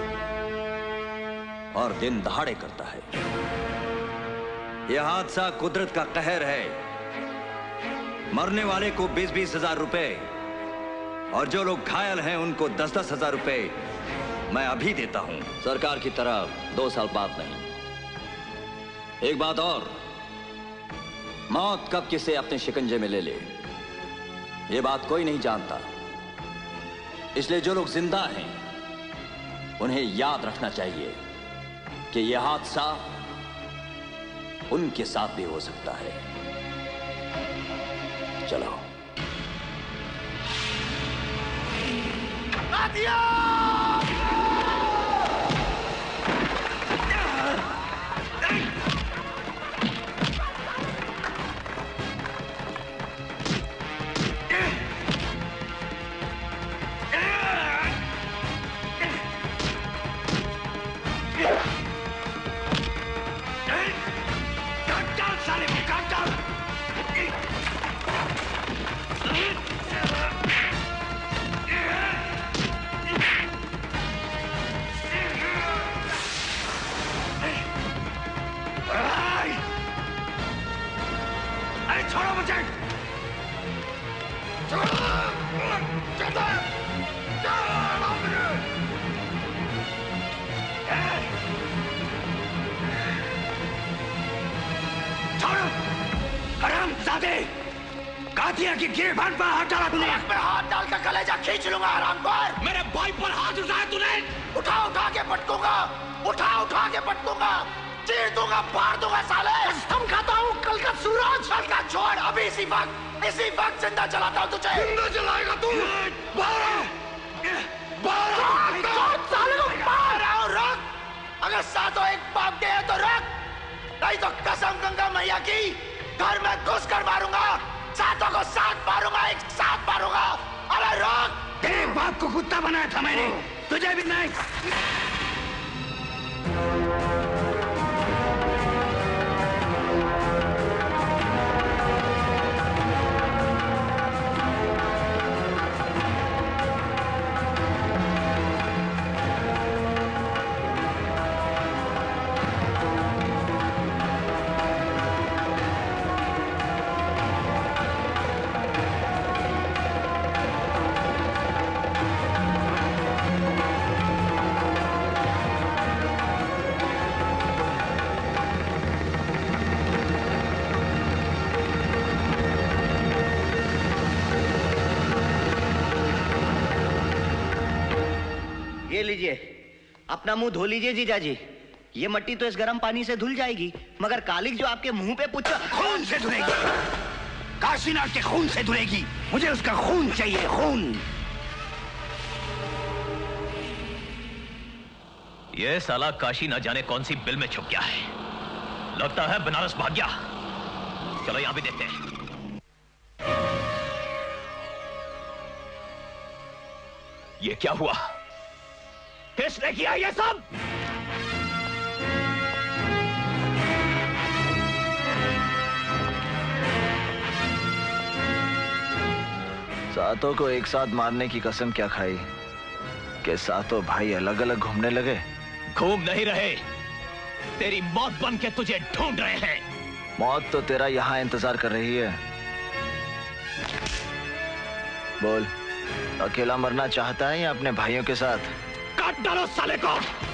और दिन दहाड़े करता है। यह हादसा कुदरत का कहर है। मरने वाले को बीस बीस हजार रुपए और जो लोग घायल हैं उनको दस दस हजार रुपए मैं अभी देता हूं, सरकार की तरह दो साल बाद नहीं। एक बात और, मौत कब किसे अपने शिकंजे में ले ले ये बात कोई नहीं जानता, इसलिए जो लोग जिंदा हैं उन्हें याद रखना चाहिए कि यह हादसा उनके साथ भी हो सकता है। चलो कातिया की गिरबान पर हाथ डाला तूने। मैं हाथ डाल कर कलेजा खींच लूंगा हरामखोर। मेरे भाई पर हाथ उठाया तूने। उठा उठा के पटकूंगा, उठा उठा के पटकूंगा, चीर दूंगा, फाड़ दूंगा साले। कसम खाता हूँ कल का सूरज। कल का छोड़, अभी इसी वक्त इसी वक्त जिंदा जलाता हूँ तुझे। जिंदा जलाएगा तू? बारह बारह साले को मार रहा हूँ, रख। अगर सातों एक बाप के हैं तो रख, नहीं तो कसम गंगा मैया की घर में घुस कर मारूंगा, सातों को साथ मारूंगा, एक साथ मारूंगा। अरे रोक। तेरे बाप को कुत्ता बनाया था मैंने, तुझे भी नहीं। लीजिए, अपना मुंह धो लीजिए जीजा जी। ये मट्टी तो इस गर्म पानी से धुल जाएगी, मगर कालिक जो आपके मुंह पे पुच्चा खून से धुलेगी। काशीनाथ के खून से धुलेगी। मुझे उसका खून चाहिए, खून। ये साला काशी ना जाने कौन सी बिल में छुप गया है। लगता है बनारस भाग गया। चलो यहां भी देखते हैं। ये क्या हुआ? किसने किया ये सब? सातों को एक साथ मारने की कसम क्या खाई कि सातों भाई अलग अलग घूमने लगे? घूम नहीं रहे, तेरी मौत बन के तुझे ढूंढ रहे हैं। मौत तो तेरा यहां इंतजार कर रही है। बोल, अकेला मरना चाहता है या अपने भाइयों के साथ? काट डालो साले को।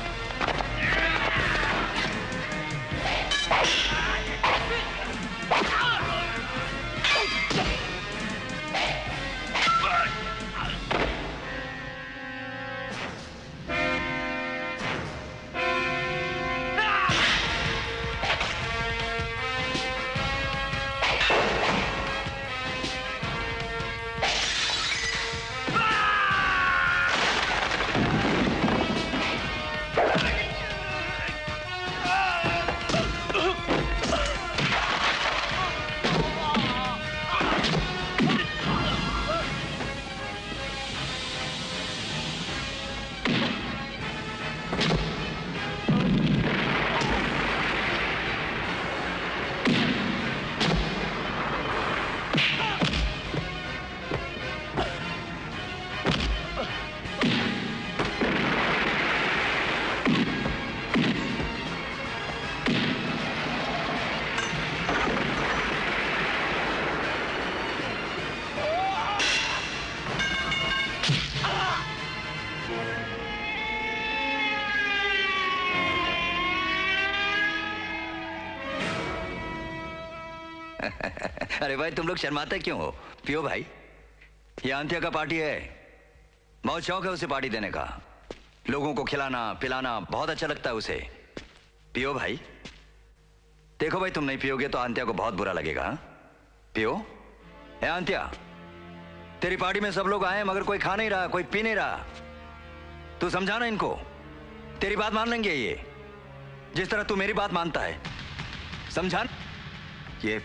अरे भाई, तुम लोग शर्माते क्यों हो? पियो भाई, ये अंत्या का पार्टी है। बहुत शौक है उसे पार्टी देने का। लोगों को खिलाना पिलाना बहुत अच्छा लगता है उसे। पियो भाई। देखो भाई, तुम नहीं पियोगे तो अंत्या को बहुत बुरा लगेगा। हा? पियो। है अंत्या, तेरी पार्टी में सब लोग आए मगर कोई खा नहीं रहा, कोई पी नहीं रहा। तू समझाना इनको, तेरी बात मान लेंगे ये, जिस तरह तू मेरी बात मानता है। समझा? ये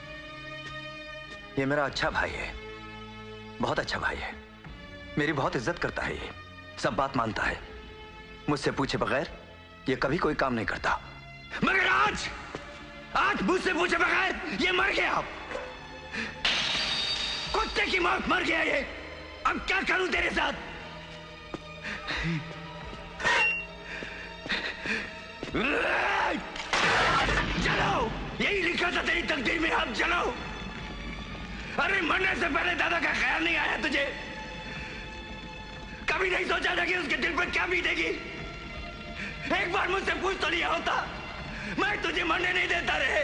ये मेरा अच्छा भाई है, बहुत अच्छा भाई है। मेरी बहुत इज्जत करता है, ये सब बात मानता है। मुझसे पूछे बगैर ये कभी कोई काम नहीं करता। मगर आज आज मुझसे पूछे बगैर ये मर गया। कुत्ते की मौत मर गया ये। अब क्या करूं तेरे साथ? चलो, यही लिखा था तेरी तकदीर में, अब चलो। अरे मरने से पहले दादा का ख्याल नहीं आया तुझे? कभी नहीं सोचा था कि उसके दिल पर क्या बीतेगी? एक बार मुझसे पूछ तो लिया होता, मैं तुझे मरने नहीं देता रहे।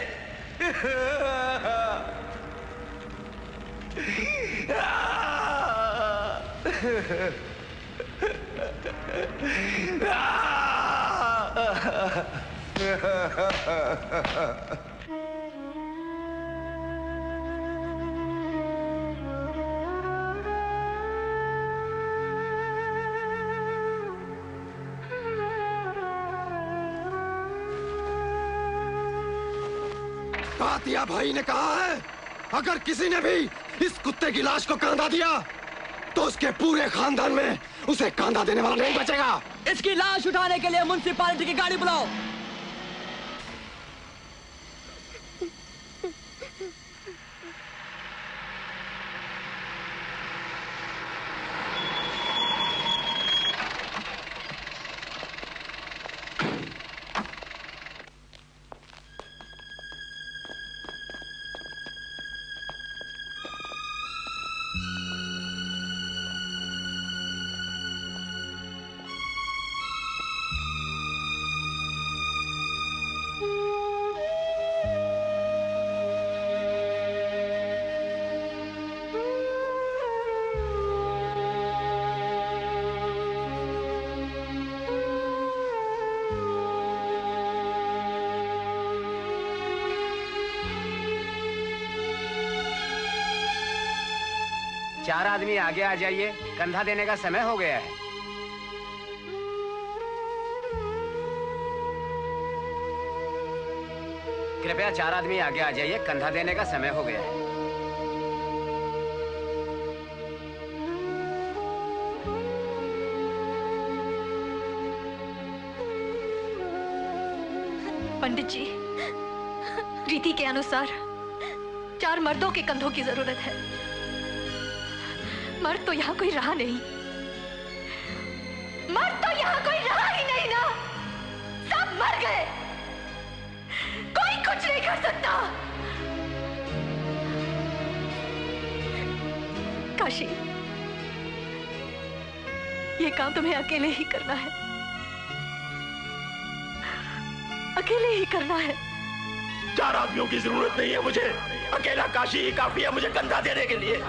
कातिया भाई ने कहा है, अगर किसी ने भी इस कुत्ते की लाश को कांधा दिया तो उसके पूरे खानदान में उसे कांधा देने वाला नहीं बचेगा। इसकी लाश उठाने के लिए म्युनिसिपैलिटी की गाड़ी बुलाओ। चार आदमी आगे आ जाइए, कंधा देने का समय हो गया है। कृपया चार आदमी आगे आ जाइए, कंधा देने का समय हो गया है। पंडित जी, रीति के अनुसार चार मर्दों के कंधों की जरूरत है। मर्द तो यहाँ कोई रहा नहीं। मर्द तो यहाँ कोई रहा ही नहीं ना, सब मर गए। कोई कुछ नहीं कर सकता। काशी, ये काम तुम्हें अकेले ही करना है, अकेले ही करना है। चार आदमियों की जरूरत नहीं है मुझे, अकेला काशी ही काफी है मुझे कंधा देने के लिए।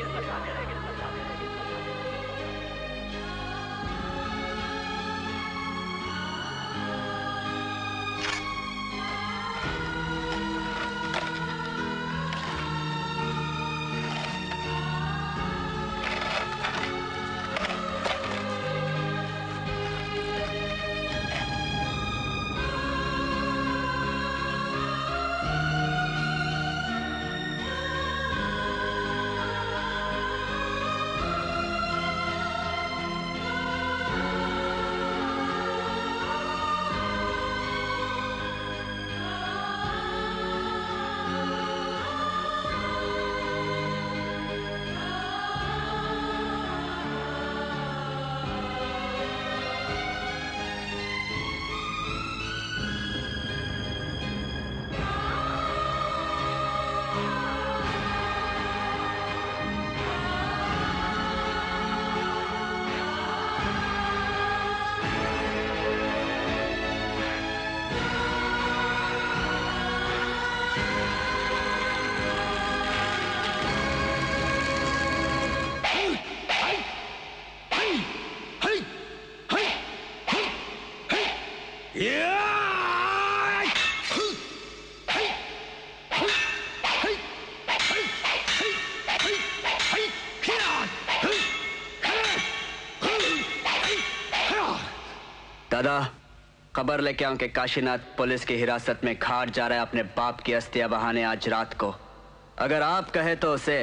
दादा, खबर लेके आऊं कि काशीनाथ पुलिस की हिरासत में घाट जा रहा है अपने बाप की अस्थियां बहाने आज रात को। अगर आप कहे तो उसे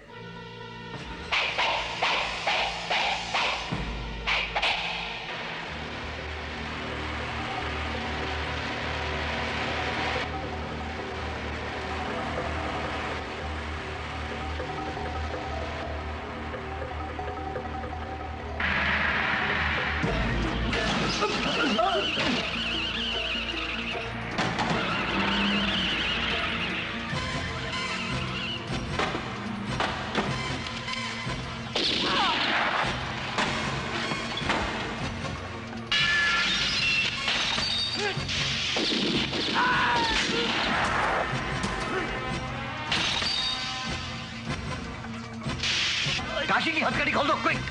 काशी की हथकड़ी खोल दो, क्विक।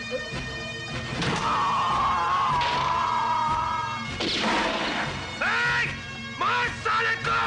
मार साले को!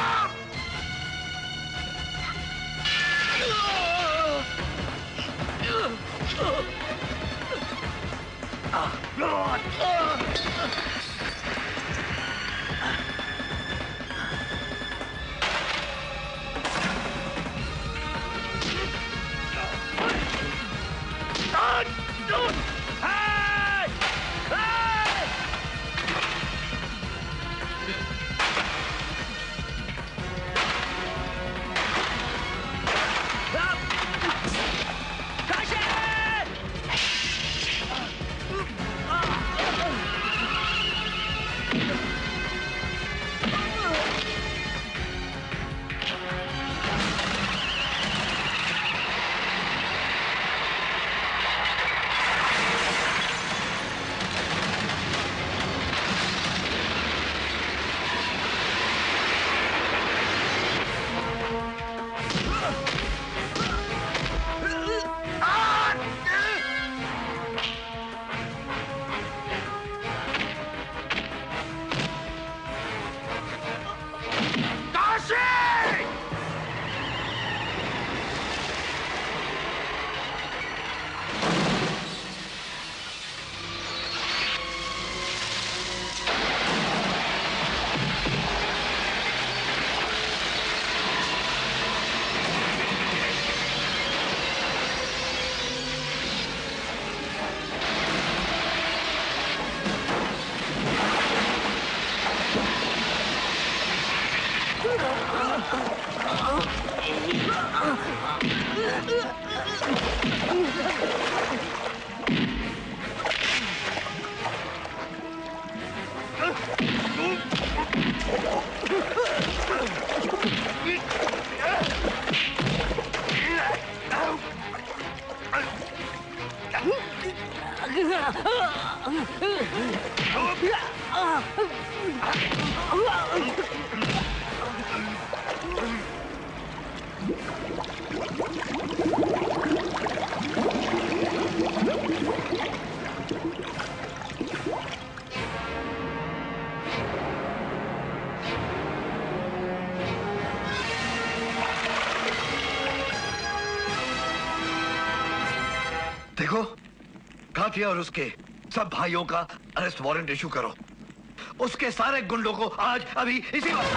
देखो, कातिया और उसके सब भाइयों का अरेस्ट वारंट इशू करो। उसके सारे गुंडों को आज अभी इसी वक्त।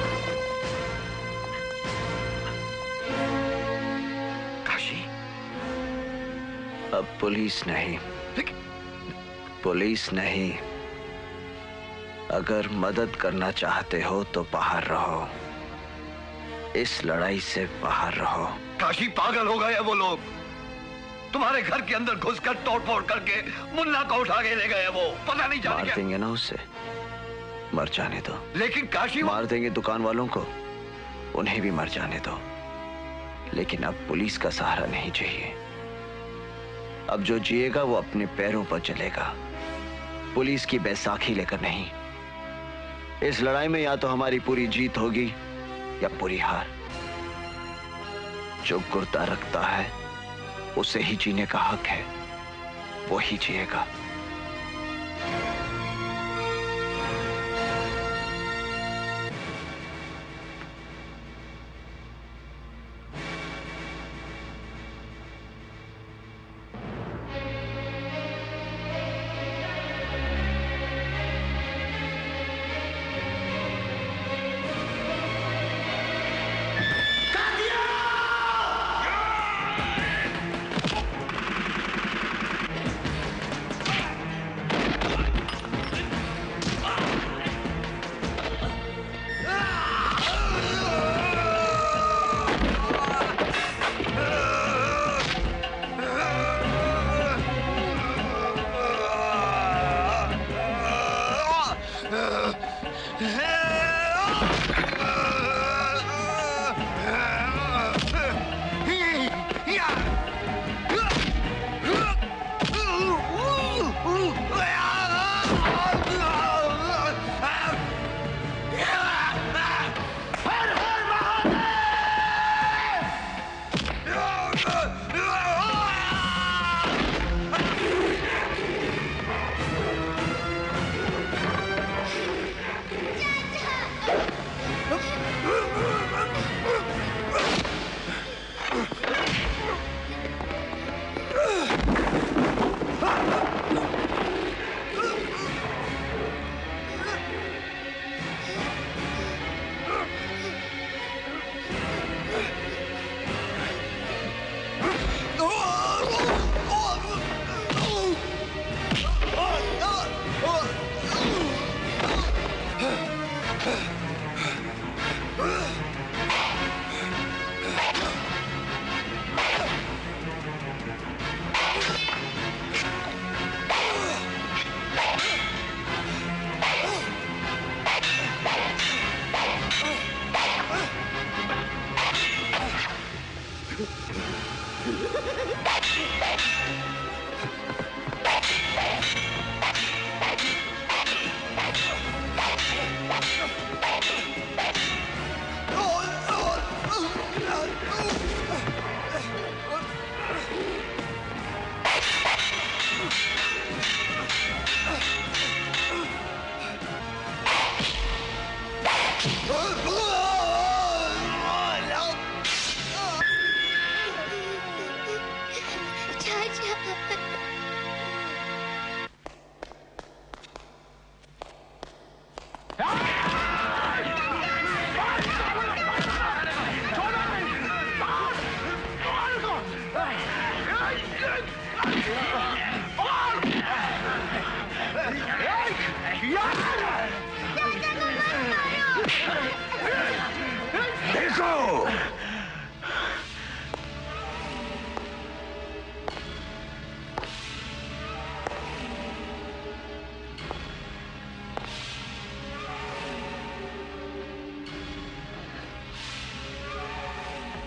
काशी, अब पुलिस नहीं, पुलिस नहीं। अगर मदद करना चाहते हो तो बाहर रहो, इस लड़ाई से बाहर रहो। काशी, पागल हो गए वो लोग। तुम्हारे घर के अंदर घुसकर तोड़फोड़ करके मुन्ना को उठा के ले गए। वो पता नहीं जाने मार देंगे ना उसे, मर जाने दो। लेकिन काशी, मार देंगे दुकान वालों को, उन्हें भी मर जाने दो। लेकिन अब पुलिस का सहारा नहीं चाहिए। अब जो जिएगा वो अपने पैरों पर चलेगा, पुलिस की बैसाखी लेकर नहीं। इस लड़ाई में या तो हमारी पूरी जीत होगी या पूरी हार। जो गुर्दा रखता है उसे ही जीने का हक है, वो ही जिएगा।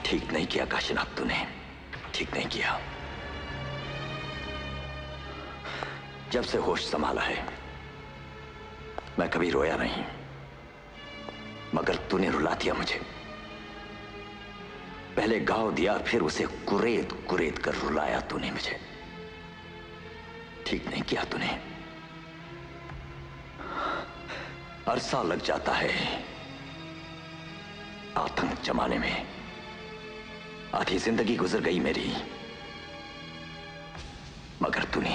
ठीक नहीं किया काशीनाथ, तूने ठीक नहीं किया। जब से होश संभाला है मैं कभी रोया नहीं, मगर तूने रुला दिया मुझे। पहले गाँव दिया, फिर उसे कुरेद कुरेद कर रुलाया तूने मुझे। ठीक नहीं किया तूने। अरसा लग जाता है आतंक जमाने में। आधी जिंदगी गुजर गई मेरी, मगर तूने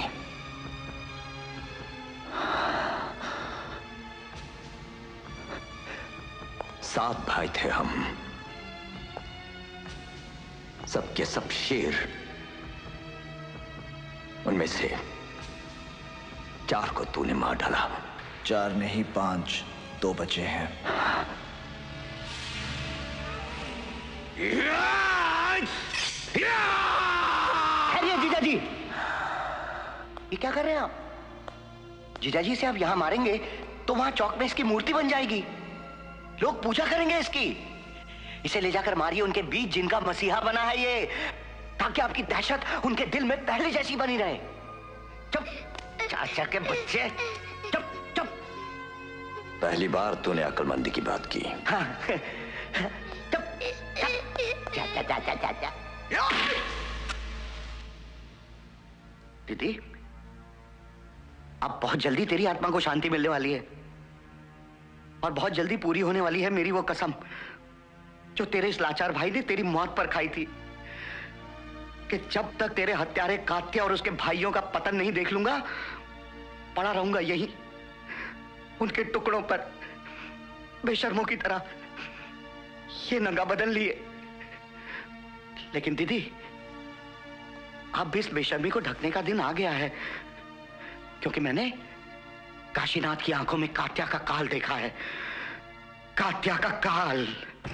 सात भाई थे हम, सबके सब शेर। उनमें से चार को तूने मार डाला। चार नहीं पांच, दो बचे हैं। खैरियत जीजा जी, ये क्या कर रहे हैं आप? जीजा जी से आप यहां मारेंगे तो वहां चौक में इसकी मूर्ति बन जाएगी, लोग पूजा करेंगे इसकी। इसे ले जाकर मारिए उनके बीच जिनका मसीहा बना है ये, ताकि आपकी दहशत उनके दिल में पहले जैसी बनी रहे। चुप चाचा के बच्चे, चुप चुप। पहली बार तूने अक्लमंदी की बात की। हाँ, चुप चाचा चाचा चाचा। दीदी, अब बहुत जल्दी तेरी आत्मा को शांति मिलने वाली है, और बहुत जल्दी पूरी होने वाली है मेरी वो कसम जो तेरे इस लाचार भाई ने तेरी मौत पर खाई थी, कि जब तक तेरे हत्यारे कात्या और उसके भाइयों का पतन नहीं देख लूंगा, पड़ा रहूंगा यहीं उनके टुकड़ों पर बेशर्मों की तरह। ये नंगा बदल लिए, लेकिन दीदी अब इस बेशर्मी को ढकने का दिन आ गया है, क्योंकि मैंने काशीनाथ की आंखों में कात्या का काल देखा है। कात्या का काल।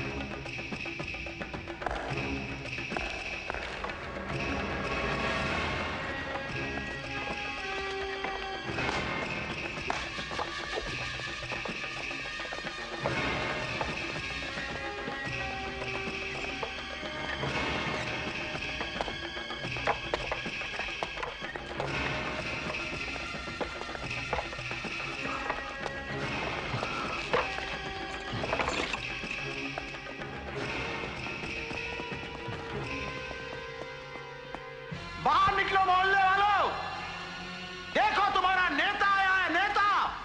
बाहर निकलो मोहल्ले वालों, देखो तुम्हारा नेता आया है, नेता।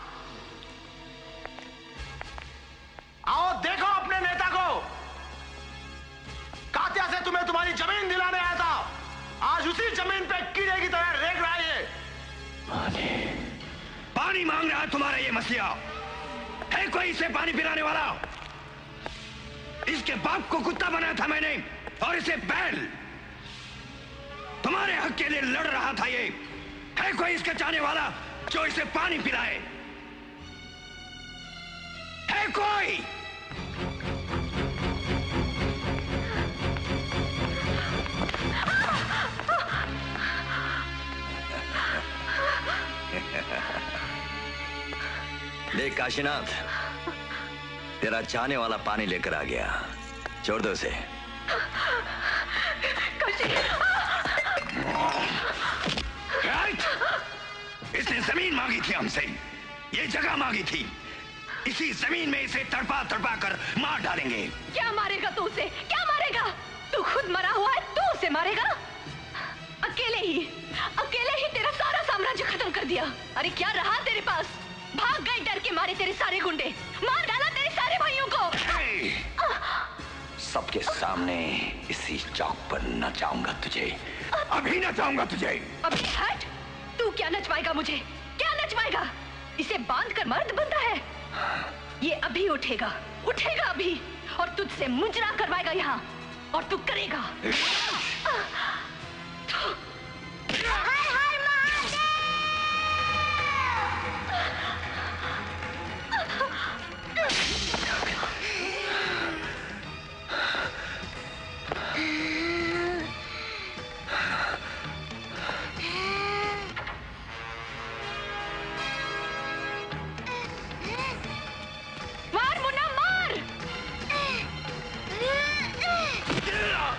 आओ देखो अपने नेता को। कात्या से तुम्हें तुम्हारी जमीन दिलाने आया था, आज उसी जमीन पे कीड़े की तरह रेंग रहा है। पानी पानी मांग रहा है तुम्हारा ये मसीहा। है कोई इसे पानी पिलाने वाला? इसके बाप को कुत्ता बनाया था मैंने, और इसे बैल। तुम्हारे हक के लिए लड़ रहा था ये। है कोई इसके चाहने वाला जो इसे पानी पिलाए? है कोई? देख काशीनाथ, तेरा चाहने वाला पानी लेकर आ गया, छोड़ दो उसे। इसने जमीन मांगी थी हमसे, ये जगह मांगी थी। इसी जमीन में इसे तड़पा तड़पा कर मार डालेंगे। क्या मारेगा तू उसे? क्या मारेगा? तू खुद मरा हुआ है, तू उसे मारेगा? अकेले ही अकेले ही तेरा सारा साम्राज्य खत्म कर दिया। अरे क्या रहा तेरे पास? भाग गए डर के मारे तेरे सारे गुंडे, मार डाला तेरे सारे भाइयों को। सबके सामने इसी चौक पर नचाऊंगा तुझे, अभी नचाऊंगा तुझे। अभी हट। तू क्या नचवाएगा मुझे? क्या नचवाएगा? इसे बांध कर मर्द बनता है? ये अभी उठेगा, उठेगा अभी, और तुझसे मुजरा करवाएगा यहाँ, और तू करेगा। मार मुन्ना मार।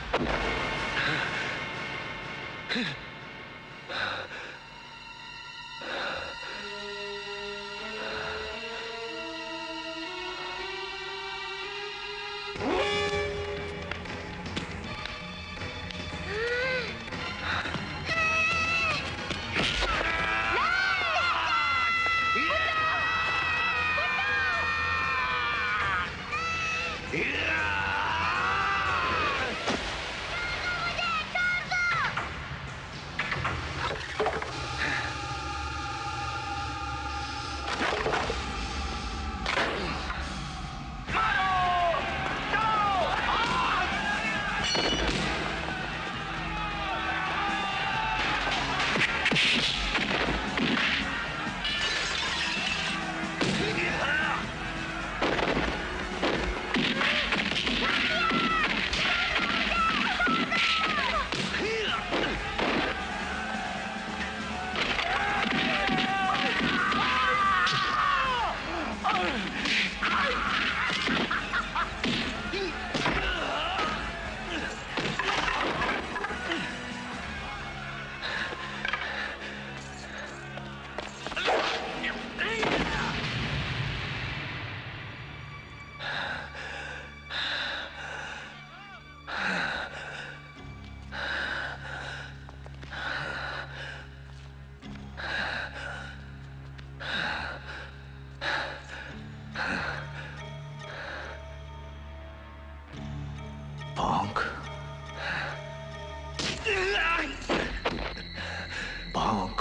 भौंक।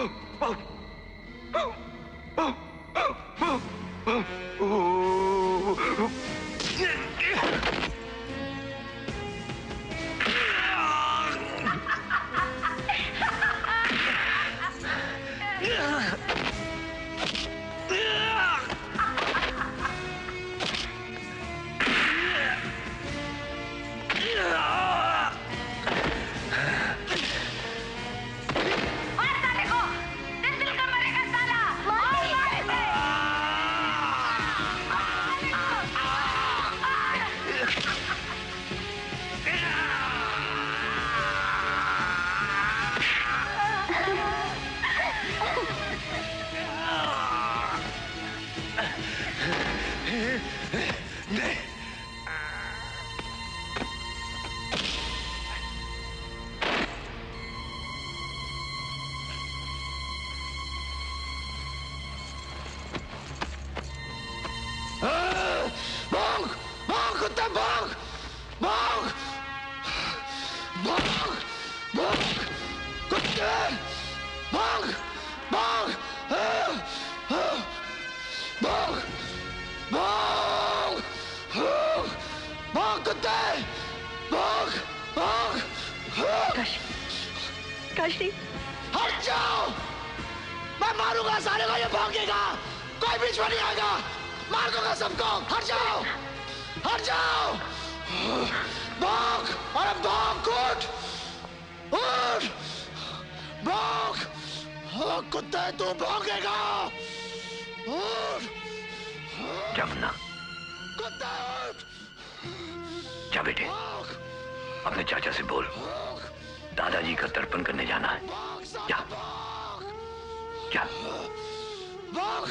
काशी, हट जाओ! मैं मारूंगा सारे को, ये भौंकेगा, कोई बीच में नहीं आएगा, मार दूंगा सबको। हट जाओ, हट जाओ! भौंक, अरे भौंक, उठ, उठ, भौंक, हाँ, कुत्ते तू भौंकेगा, उठ, जमुना, कुत्ते उठ, जा बेटे, अपने चाचा से बोल, दादाजी का तर्पण करने जाना है। क्या क्या भौंक,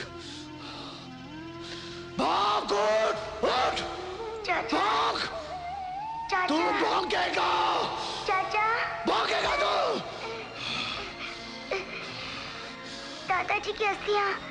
भौंक, उठ, उठ, भौंक, तू भौंकेगा, चाचा, भौंकेगा तू। दादाजी की अस्थियां